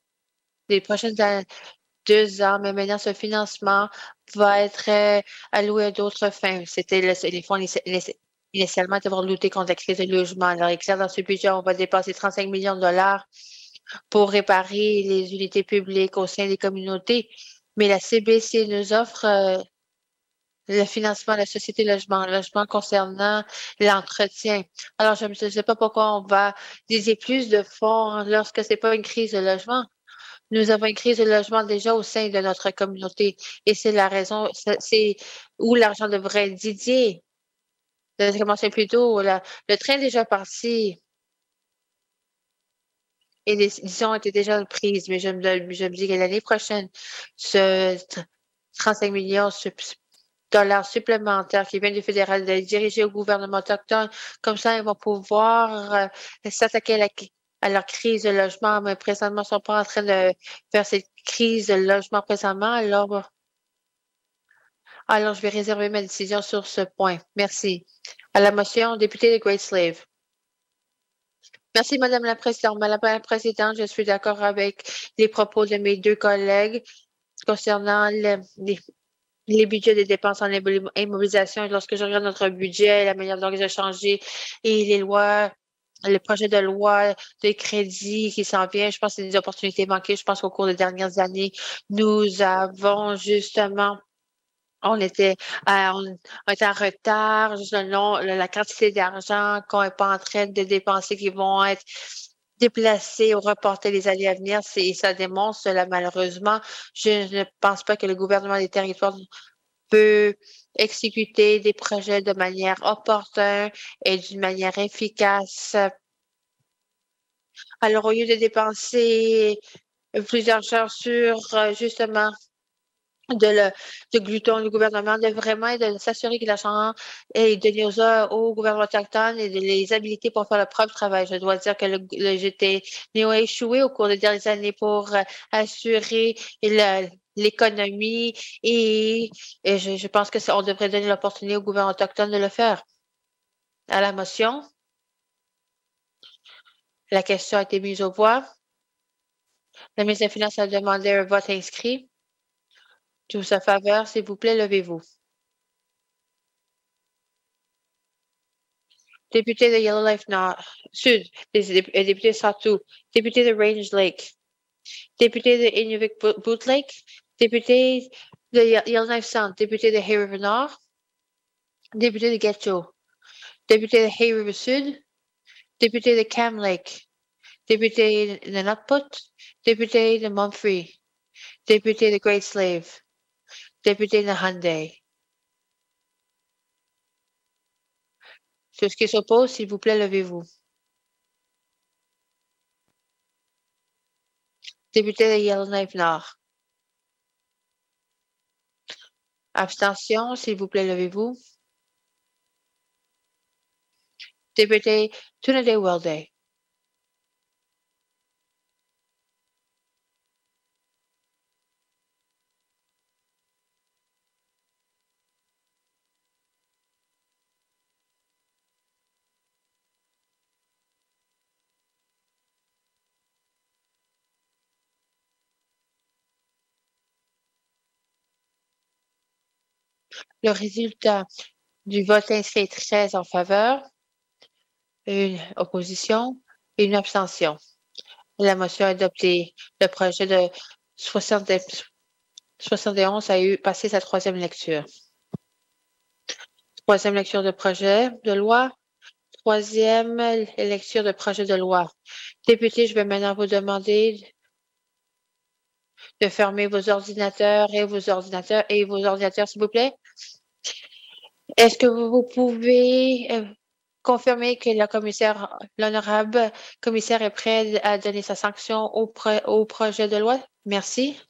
Speaker 1: 2 ans, mais maintenant ce financement va être alloué à d'autres fins. C'était les fonds initialement étaient pour lutter contre la crise du logement. Alors, clair, dans ce budget, on va dépasser 35 millions de dollars pour réparer les unités publiques au sein des communautés. Mais la CBC nous offre le financement de la société logement concernant l'entretien. Alors, je ne sais pas pourquoi on va dédier plus de fonds lorsque ce n'est pas une crise de logement. Nous avons une crise de logement déjà au sein de notre communauté et c'est la raison, c'est où l'argent devrait être dédié. De commencer plus tôt, le train est déjà parti et les décisions ont été déjà prises, mais je me dis que l'année prochaine, ce 35 millions dollars supplémentaires qui viennent du fédéral de diriger au gouvernement autochtone. Comme ça, ils vont pouvoir s'attaquer à leur crise de logement, mais présentement, ils ne sont pas en train de faire cette crise de logement présentement. Alors, je vais réserver ma décision sur ce point. Merci. À la motion, député de Great Slave. Merci, Madame la Présidente. Madame la Présidente, je suis d'accord avec les propos de mes deux collègues concernant les budgets des dépenses en immobilisation. Lorsque je regarde notre budget, la manière dont ils ont changé et les lois, le projet de loi de crédit qui s'en vient, je pense que c'est des opportunités manquées. Je pense qu'au cours des dernières années, nous avons justement on était, on était en retard selon la quantité d'argent qu'on n'est pas en train de dépenser qui vont être déplacés ou reporter les années à venir. Ça démontre cela, malheureusement. Je ne pense pas que le gouvernement des territoires peut exécuter des projets de manière opportune et d'une manière efficace. Alors, au lieu de dépenser plusieurs heures sur justement de gluton, le gouvernement de vraiment de s'assurer que l'argent est donné au gouvernement autochtone et de les habiliter pour faire le propre travail. Je dois dire que le GT Néo a échoué au cours des dernières années pour assurer l'économie et je pense que on devrait donner l'opportunité au gouvernement autochtone de le faire. À la motion, la question a été mise aux voix. La ministre des Finances a demandé un vote inscrit. Tous en faveur, s'il vous plaît, levez-vous. Député de Yellowknife Nord, Sud, député Sartou, député de Range Lake, député de Inuvik Boot Lake, député de Yellowknife Sound, député de Hay River Nord, député de Getcho, député de Hay River Sud, député de Cam Lake, député de Nutput, député de Mumphrey, député de Great Slave, député de Hyundai. Ceux qui s'opposent, s'il vous plaît, levez-vous. Député de Yellowknife Nord. Abstention, s'il vous plaît, levez-vous. Député Tunaday Welday. Le résultat du vote inscrit est 13 en faveur, une opposition et une abstention. La motion adoptée. Le projet de 71 a passé sa troisième lecture. Troisième lecture de projet de loi. Troisième lecture de projet de loi. Député, je vais maintenant vous demander de fermer vos ordinateurs, s'il vous plaît. Est-ce que vous pouvez confirmer que l'honorable commissaire est prêt à donner sa sanction au projet de loi? Merci.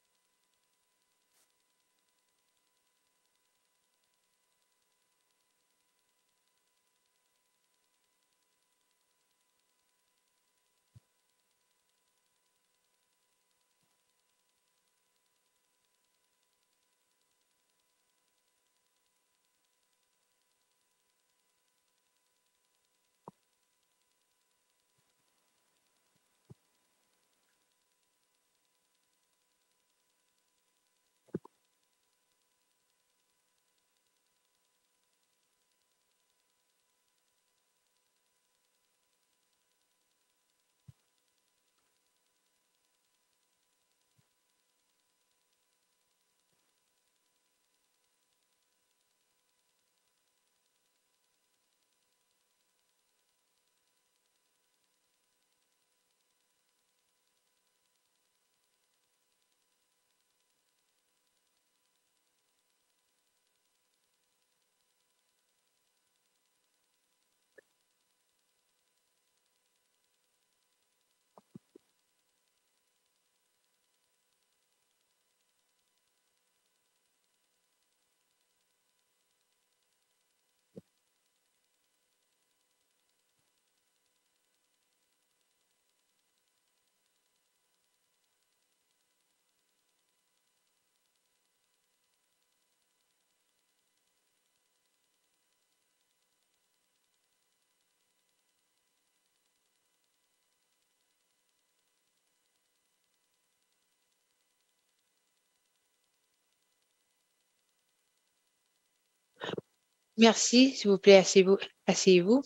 Speaker 1: Merci, s'il vous plaît, asseyez-vous.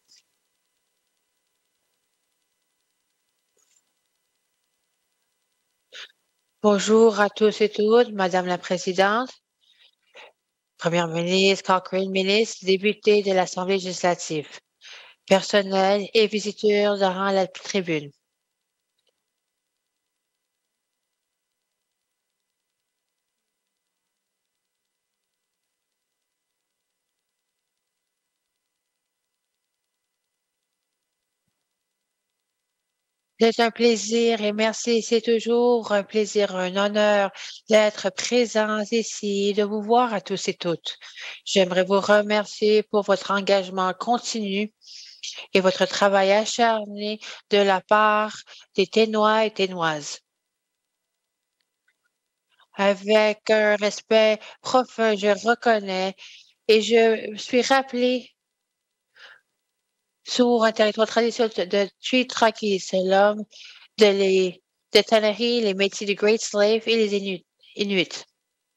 Speaker 1: Bonjour à tous et toutes, Madame la Présidente, Première ministre, Cochrane, ministre, député de l'Assemblée législative, personnel et visiteurs durant la tribune. C'est un plaisir et merci. C'est toujours un plaisir, un honneur d'être présent ici et de vous voir à tous et toutes. J'aimerais vous remercier pour votre engagement continu et votre travail acharné de la part des Ténois et Ténoises. Avec un respect profond, je reconnais et je suis rappelé sur un territoire traditionnel de Three Trackies, c'est l'homme de Tannery, les Métis du Great Slave et les Inuits.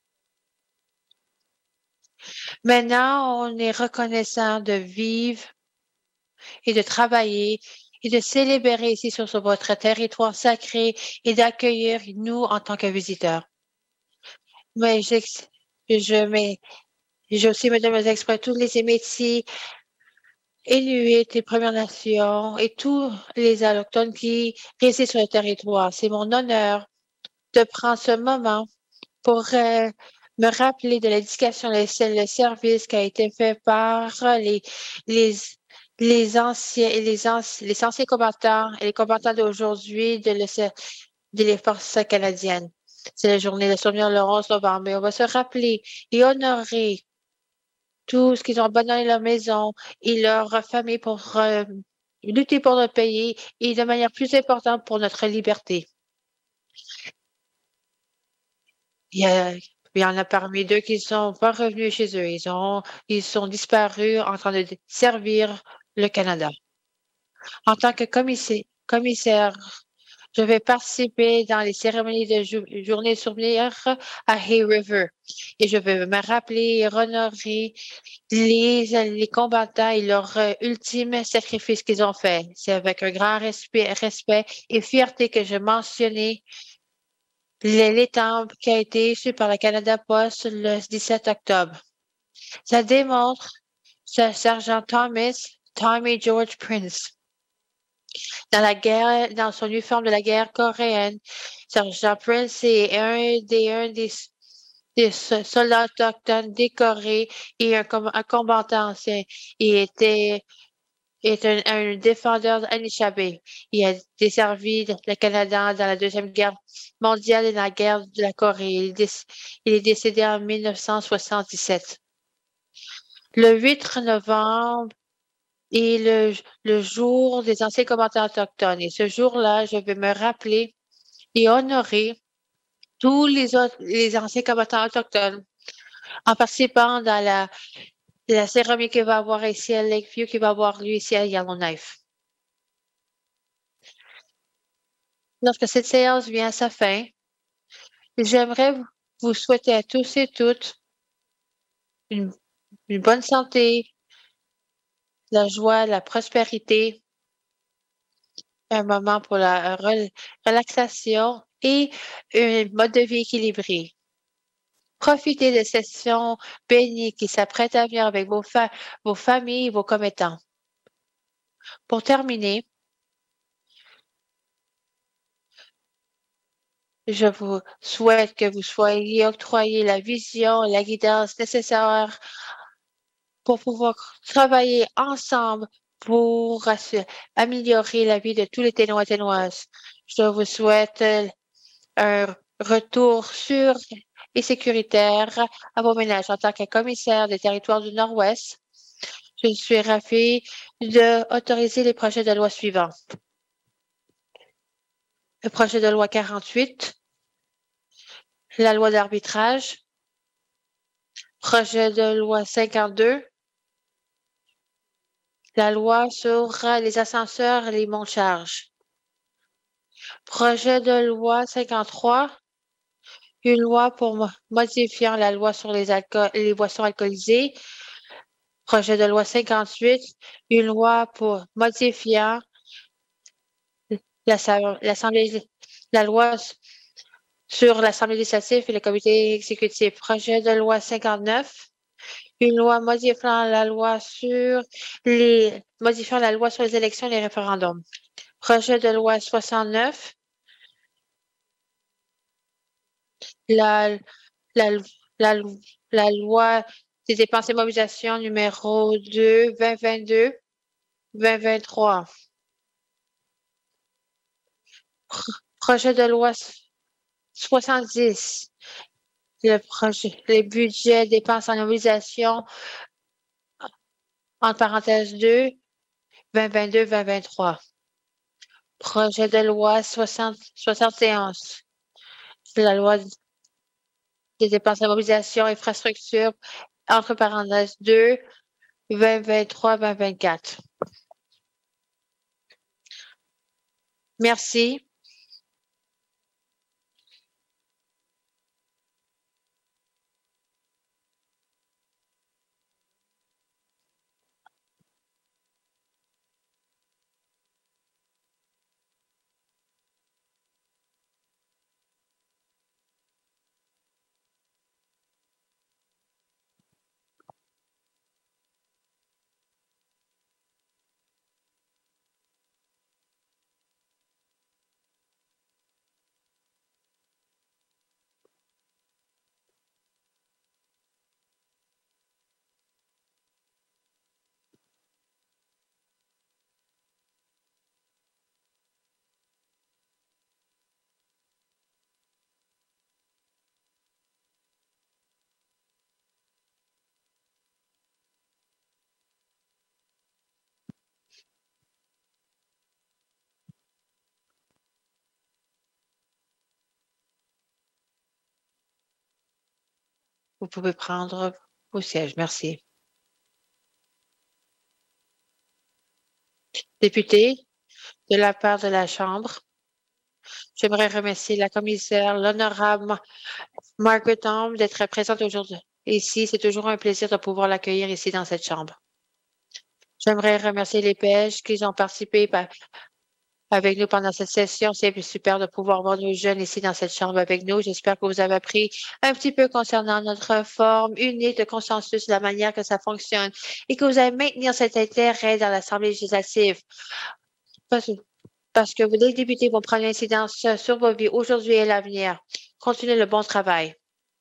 Speaker 1: Maintenant, on est reconnaissant de vivre et de travailler et de célébrer ici sur votre territoire sacré et d'accueillir nous en tant que visiteurs. Mais j'ai aussi, mesdames et exprès, tous les Métis, Inuits et Premières Nations et tous les autochtones qui résident sur le territoire. C'est mon honneur de prendre ce moment pour me rappeler de l'éducation, le service qui a été fait par les, les anciens et les anciens combattants et les combattants d'aujourd'hui de les forces canadiennes. C'est la journée de souvenir le 11 novembre et on va se rappeler et honorer tout ce qu'ils ont abandonné leur maison et leur famille pour lutter pour notre pays et de manière plus importante pour notre liberté. Il y a, il y en a parmi d'eux qui ne sont pas revenus chez eux. Ils sont disparus en train de servir le Canada. En tant que commissaire, je vais participer dans les cérémonies de journée de souvenir à Hay River et je vais me rappeler et honorer les combattants et leur ultime sacrifice qu'ils ont fait. C'est avec un grand respect et fierté que je mentionnais l'étampe qui a été issue par la Canada Post le 17 octobre. Ça démontre ce sergent Tommy George Prince. Dans la guerre, dans son uniforme de la guerre coréenne, sergent Prince est un des soldats autochtones décorés et un combattant ancien. Il est un défendeur anishinaabe. Il a desservi le Canada dans la Deuxième Guerre mondiale et dans la guerre de la Corée. Il est décédé en 1977. Le 8 novembre est le jour des anciens combattants autochtones. Et ce jour-là, je vais me rappeler et honorer tous les anciens combattants autochtones en participant dans la cérémonie qui va avoir ici à Lakeview, qui va avoir lieu ici à Yellowknife. Lorsque cette séance vient à sa fin, j'aimerais vous souhaiter à tous et toutes une, une bonne santé, la joie, la prospérité, un moment pour la relaxation et un mode de vie équilibré. Profitez de cette session bénie qui s'apprête à venir avec vos familles et vos commettants. Pour terminer, je vous souhaite que vous soyez octroyé la vision et la guidance nécessaires pour pouvoir travailler ensemble pour améliorer la vie de tous les Ténois et Ténoises. Je vous souhaite un retour sûr et sécuritaire à vos ménages. En tant que commissaire des territoires du Nord-Ouest, je suis ravie d'autoriser les projets de loi suivants. Le projet de loi 48, la loi d'arbitrage, projet de loi 52, la loi sur les ascenseurs et les monts-charges. Projet de loi 53, une loi pour modifiant la loi sur les boissons alcoolisées. Projet de loi 58, une loi pour modifiant l'Assemblée, la loi sur l'Assemblée législative et le comité exécutif. Projet de loi 59, une loi modifiant la loi sur les élections et les référendums. Projet de loi 69, la, la, la, la loi des dépenses et mobilisations numéro 2, 2022, 2023. Projet de loi 70, les budgets dépenses en mobilisation, entre parenthèses 2, 2022, 2023. Projet de loi 71, la loi des dépenses en mobilisation, infrastructure, entre parenthèses 2, 2023, 2024. Merci. Vous pouvez prendre vos sièges. Merci. Député, de la part de la Chambre, j'aimerais remercier la commissaire, l'honorable Margaret Tom, d'être présente aujourd'hui. Ici, c'est toujours un plaisir de pouvoir l'accueillir ici dans cette chambre. J'aimerais remercier les PEJ qui ont participé avec nous pendant cette session. C'est super de pouvoir voir nos jeunes ici dans cette chambre avec nous. J'espère que vous avez appris un petit peu concernant notre forme unique de consensus, la manière que ça fonctionne et que vous allez maintenir cet intérêt dans l'Assemblée législative. Parce, parce que vous, les députés, vont prendre l'incidence sur vos vies aujourd'hui et à l'avenir. Continuez le bon travail.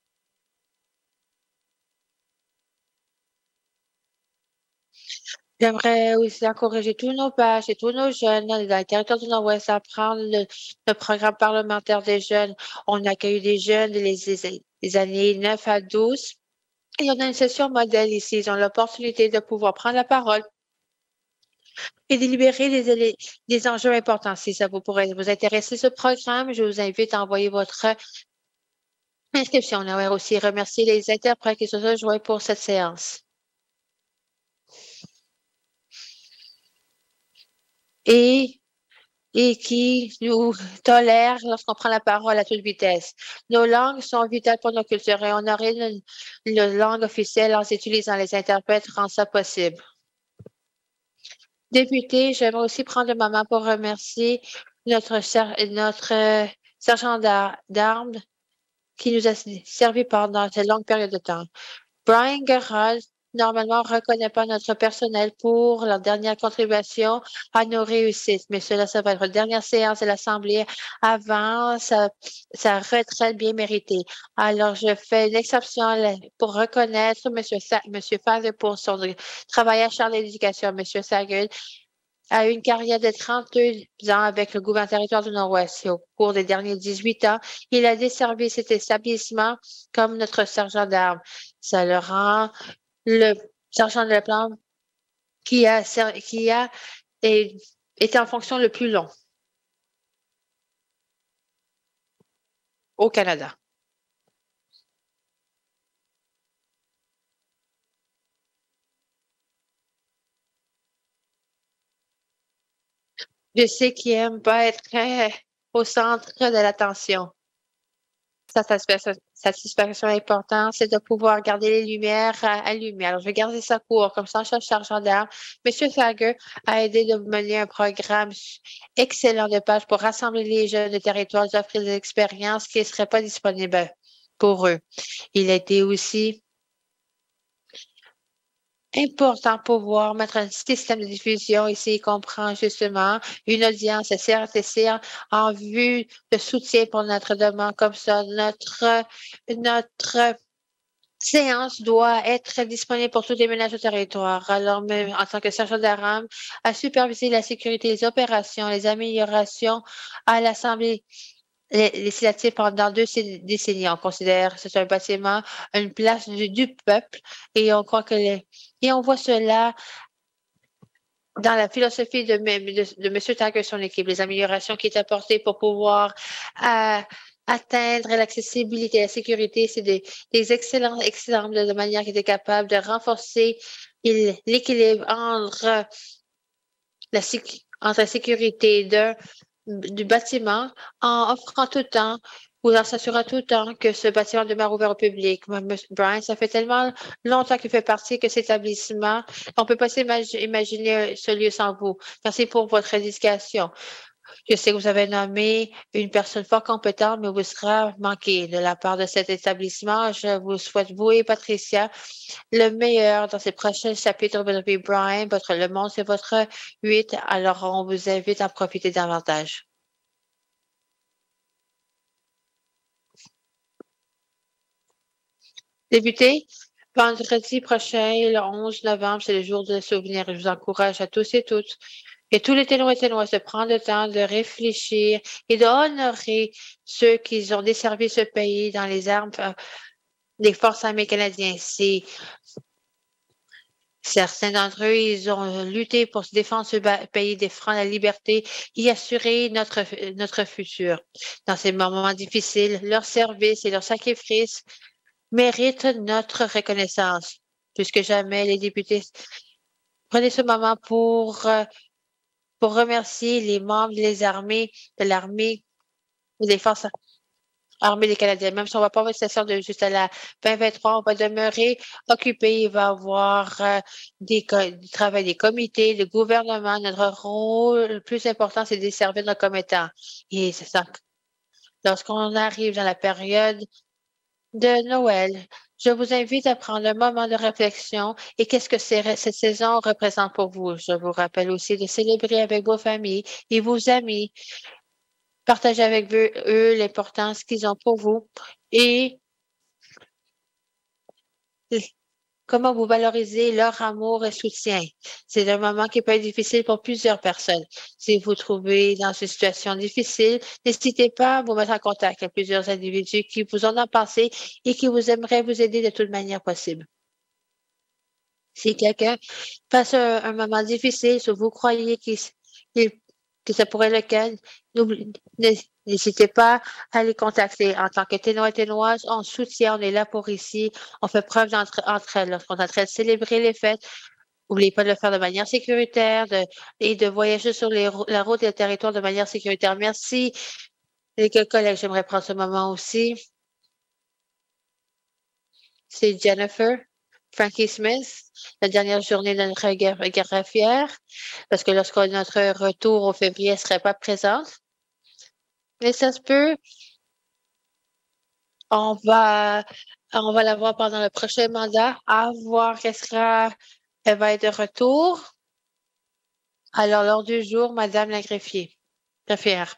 Speaker 1: J'aimerais aussi encourager tous nos pages et tous nos jeunes dans le territoire du Nord-Ouest à prendre le programme parlementaire des jeunes. On accueille des jeunes des années 9 à 12 et on a une session modèle ici. Ils ont l'opportunité de pouvoir prendre la parole et délibérer des enjeux importants. Si ça vous pourrait vous intéresser, ce programme, je vous invite à envoyer votre inscription. On aimerait aussi remercier les interprètes qui se sont joints pour cette séance. Et qui nous tolèrent lorsqu'on prend la parole à toute vitesse. Nos langues sont vitales pour nos cultures et honorer une langue officielle en utilisant les interprètes rend ça possible. Député, j'aimerais aussi prendre le moment pour remercier notre sergent d'armes qui nous a servi pendant cette longue période de temps. Brian Gerald, normalement, ne reconnaît pas notre personnel pour leur dernière contribution à nos réussites, mais ça va être la dernière séance de l'Assemblée avant sa retraite bien méritée. Alors, je fais une exception pour reconnaître M. Fager pour son travail acharné à l'éducation. M. Fager a eu une carrière de 32 ans avec le gouvernement territoire du Nord-Ouest. Et au cours des derniers 18 ans, il a desservi cet établissement comme notre sergent d'armes. Ça le rend le sergent de la plante qui a été en fonction le plus long au Canada. Je sais qu'il aime pas être au centre de l'attention. Sa satisfaction importante, c'est de pouvoir garder les lumières allumées. Alors, je vais garder ça court, comme ça, je charge d'armes. M. Fager a aidé de mener un programme excellent de pages pour rassembler les jeunes de territoire, offrir des expériences qui ne seraient pas disponibles pour eux. Il a été aussi important pour pouvoir mettre un système de diffusion ici. Il comprend justement une audience à CRTC en vue de soutien pour notre demande. Comme ça, notre séance doit être disponible pour tous les ménages au territoire. Alors, même en tant que sergent d'armes, à superviser la sécurité des opérations, les améliorations à l'Assemblée législative pendant 2 décennies. On considère que c'est un bâtiment, une place du peuple et on croit que et on voit cela dans la philosophie de M. Taggart et son équipe, les améliorations qui est apportées pour pouvoir atteindre l'accessibilité et la sécurité, c'est des excellents exemples de manière qui était capable de renforcer l'équilibre entre la sécurité du bâtiment en offrant tout le temps ou en s'assurant tout le temps que ce bâtiment demeure ouvert au public. Brian, ça fait tellement longtemps qu'il fait partie que cet établissement, on ne peut pas s'imaginer ce lieu sans vous. Merci pour votre éducation. Je sais que vous avez nommé une personne fort compétente, mais vous sera manqué de la part de cet établissement. Je vous souhaite, vous et Patricia, le meilleur dans ces prochains chapitres de votre vie. Brian, le monde, c'est votre 8, alors on vous invite à en profiter davantage. Député, vendredi prochain, le 11 novembre, c'est le jour de souvenir. Je vous encourage à tous et toutes et tous les témoins et témoins de prendre le temps de réfléchir et d'honorer ceux qui ont desservi ce pays dans les armes des forces armées canadiennes. Certains d'entre eux, ils ont lutté pour se défendre ce pays, défendre la liberté et assurer notre futur. Dans ces moments difficiles, leur service et leur sacrifice méritent notre reconnaissance. Plus que jamais, les députés, prenez ce moment pour remercier les membres de l'armée ou des forces armées des Canadiens. Même si on ne va pas avoir une session de juste à la 2023, on va demeurer occupé. Il va y avoir du travail des comités, du gouvernement. Notre rôle le plus important, c'est de servir nos commettants. Et c'est ça. Lorsqu'on arrive dans la période de Noël, je vous invite à prendre un moment de réflexion et qu'est-ce que cette saison représente pour vous. Je vous rappelle aussi de célébrer avec vos familles et vos amis, partager avec eux l'importance qu'ils ont pour vous et comment vous valorisez leur amour et soutien. C'est un moment qui peut être difficile pour plusieurs personnes. Si vous trouvez dans une situation difficile, n'hésitez pas à vous mettre en contact avec plusieurs individus qui vous en ont passé et qui vous aimeraient vous aider de toute manière possible. Si quelqu'un passe un moment difficile, si vous croyez que ça pourrait être le cas, n'hésitez pas à les contacter. En tant que Ténois et Ténoises, on soutient, on est là pour ici, on fait preuve d'entraide. Lorsqu'on est en train de célébrer les fêtes, n'oubliez pas de le faire de manière sécuritaire et de voyager sur la route et le territoire de manière sécuritaire. Merci. Les collègues, j'aimerais prendre ce moment aussi. C'est Jennifer. Frankie Smith, la dernière journée de notre greffière, parce que lorsqu'on a notre retour au février, elle ne serait pas présente. Mais ça se peut, on va, on va la voir pendant le prochain mandat, à voir elle va être de retour. Alors, l'ordre du jour, Madame la greffière.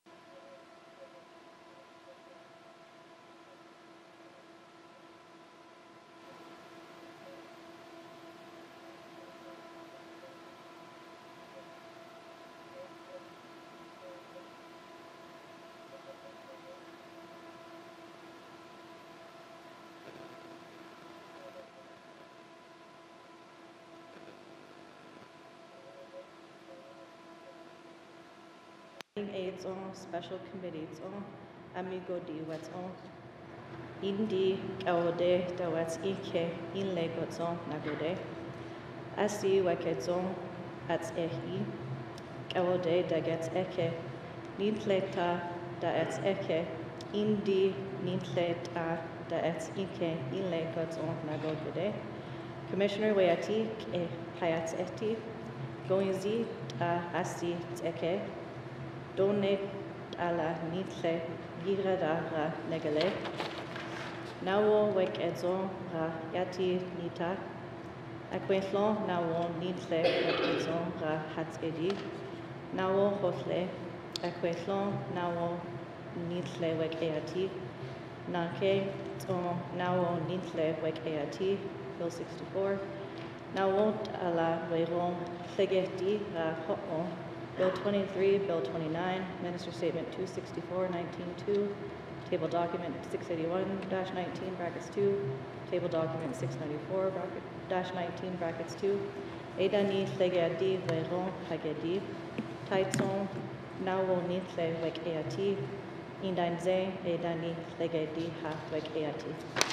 Speaker 3: Aids on special committees on amigo di wets on indi kaode da wets ike in legots on nagode asi wekets on ats ehi kaode da gets eke nintleta da ets eke indi nintleta da ets ike in legots on nagode Commissioner Weati e Hayats eti goinzi asi eke Donne alla nitle giradara negale. Nawo wek edzon ra yati nita. Aquentlon nawo nitle wek edzon ra hats edi. Nawo hofle. Aquentlon nawo nitle wek eati. Nake ton nawo nitle wek eati. Bill 64. Nawo alla weron flegeti ra hoon. Bill 23, Bill 29, Minister Statement 264-19-2, Table Document 681-19, brackets 2, Table Document 694-19, brackets 2, Edani Legadi Veron Hagedi, Taitson Nawo Nitle Wek Eati, Indanze Edani Legadi Ha Wek Eati.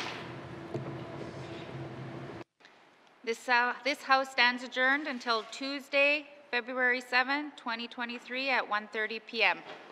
Speaker 4: This House stands adjourned until Tuesday, February 7, 2023 at 1:30 p.m.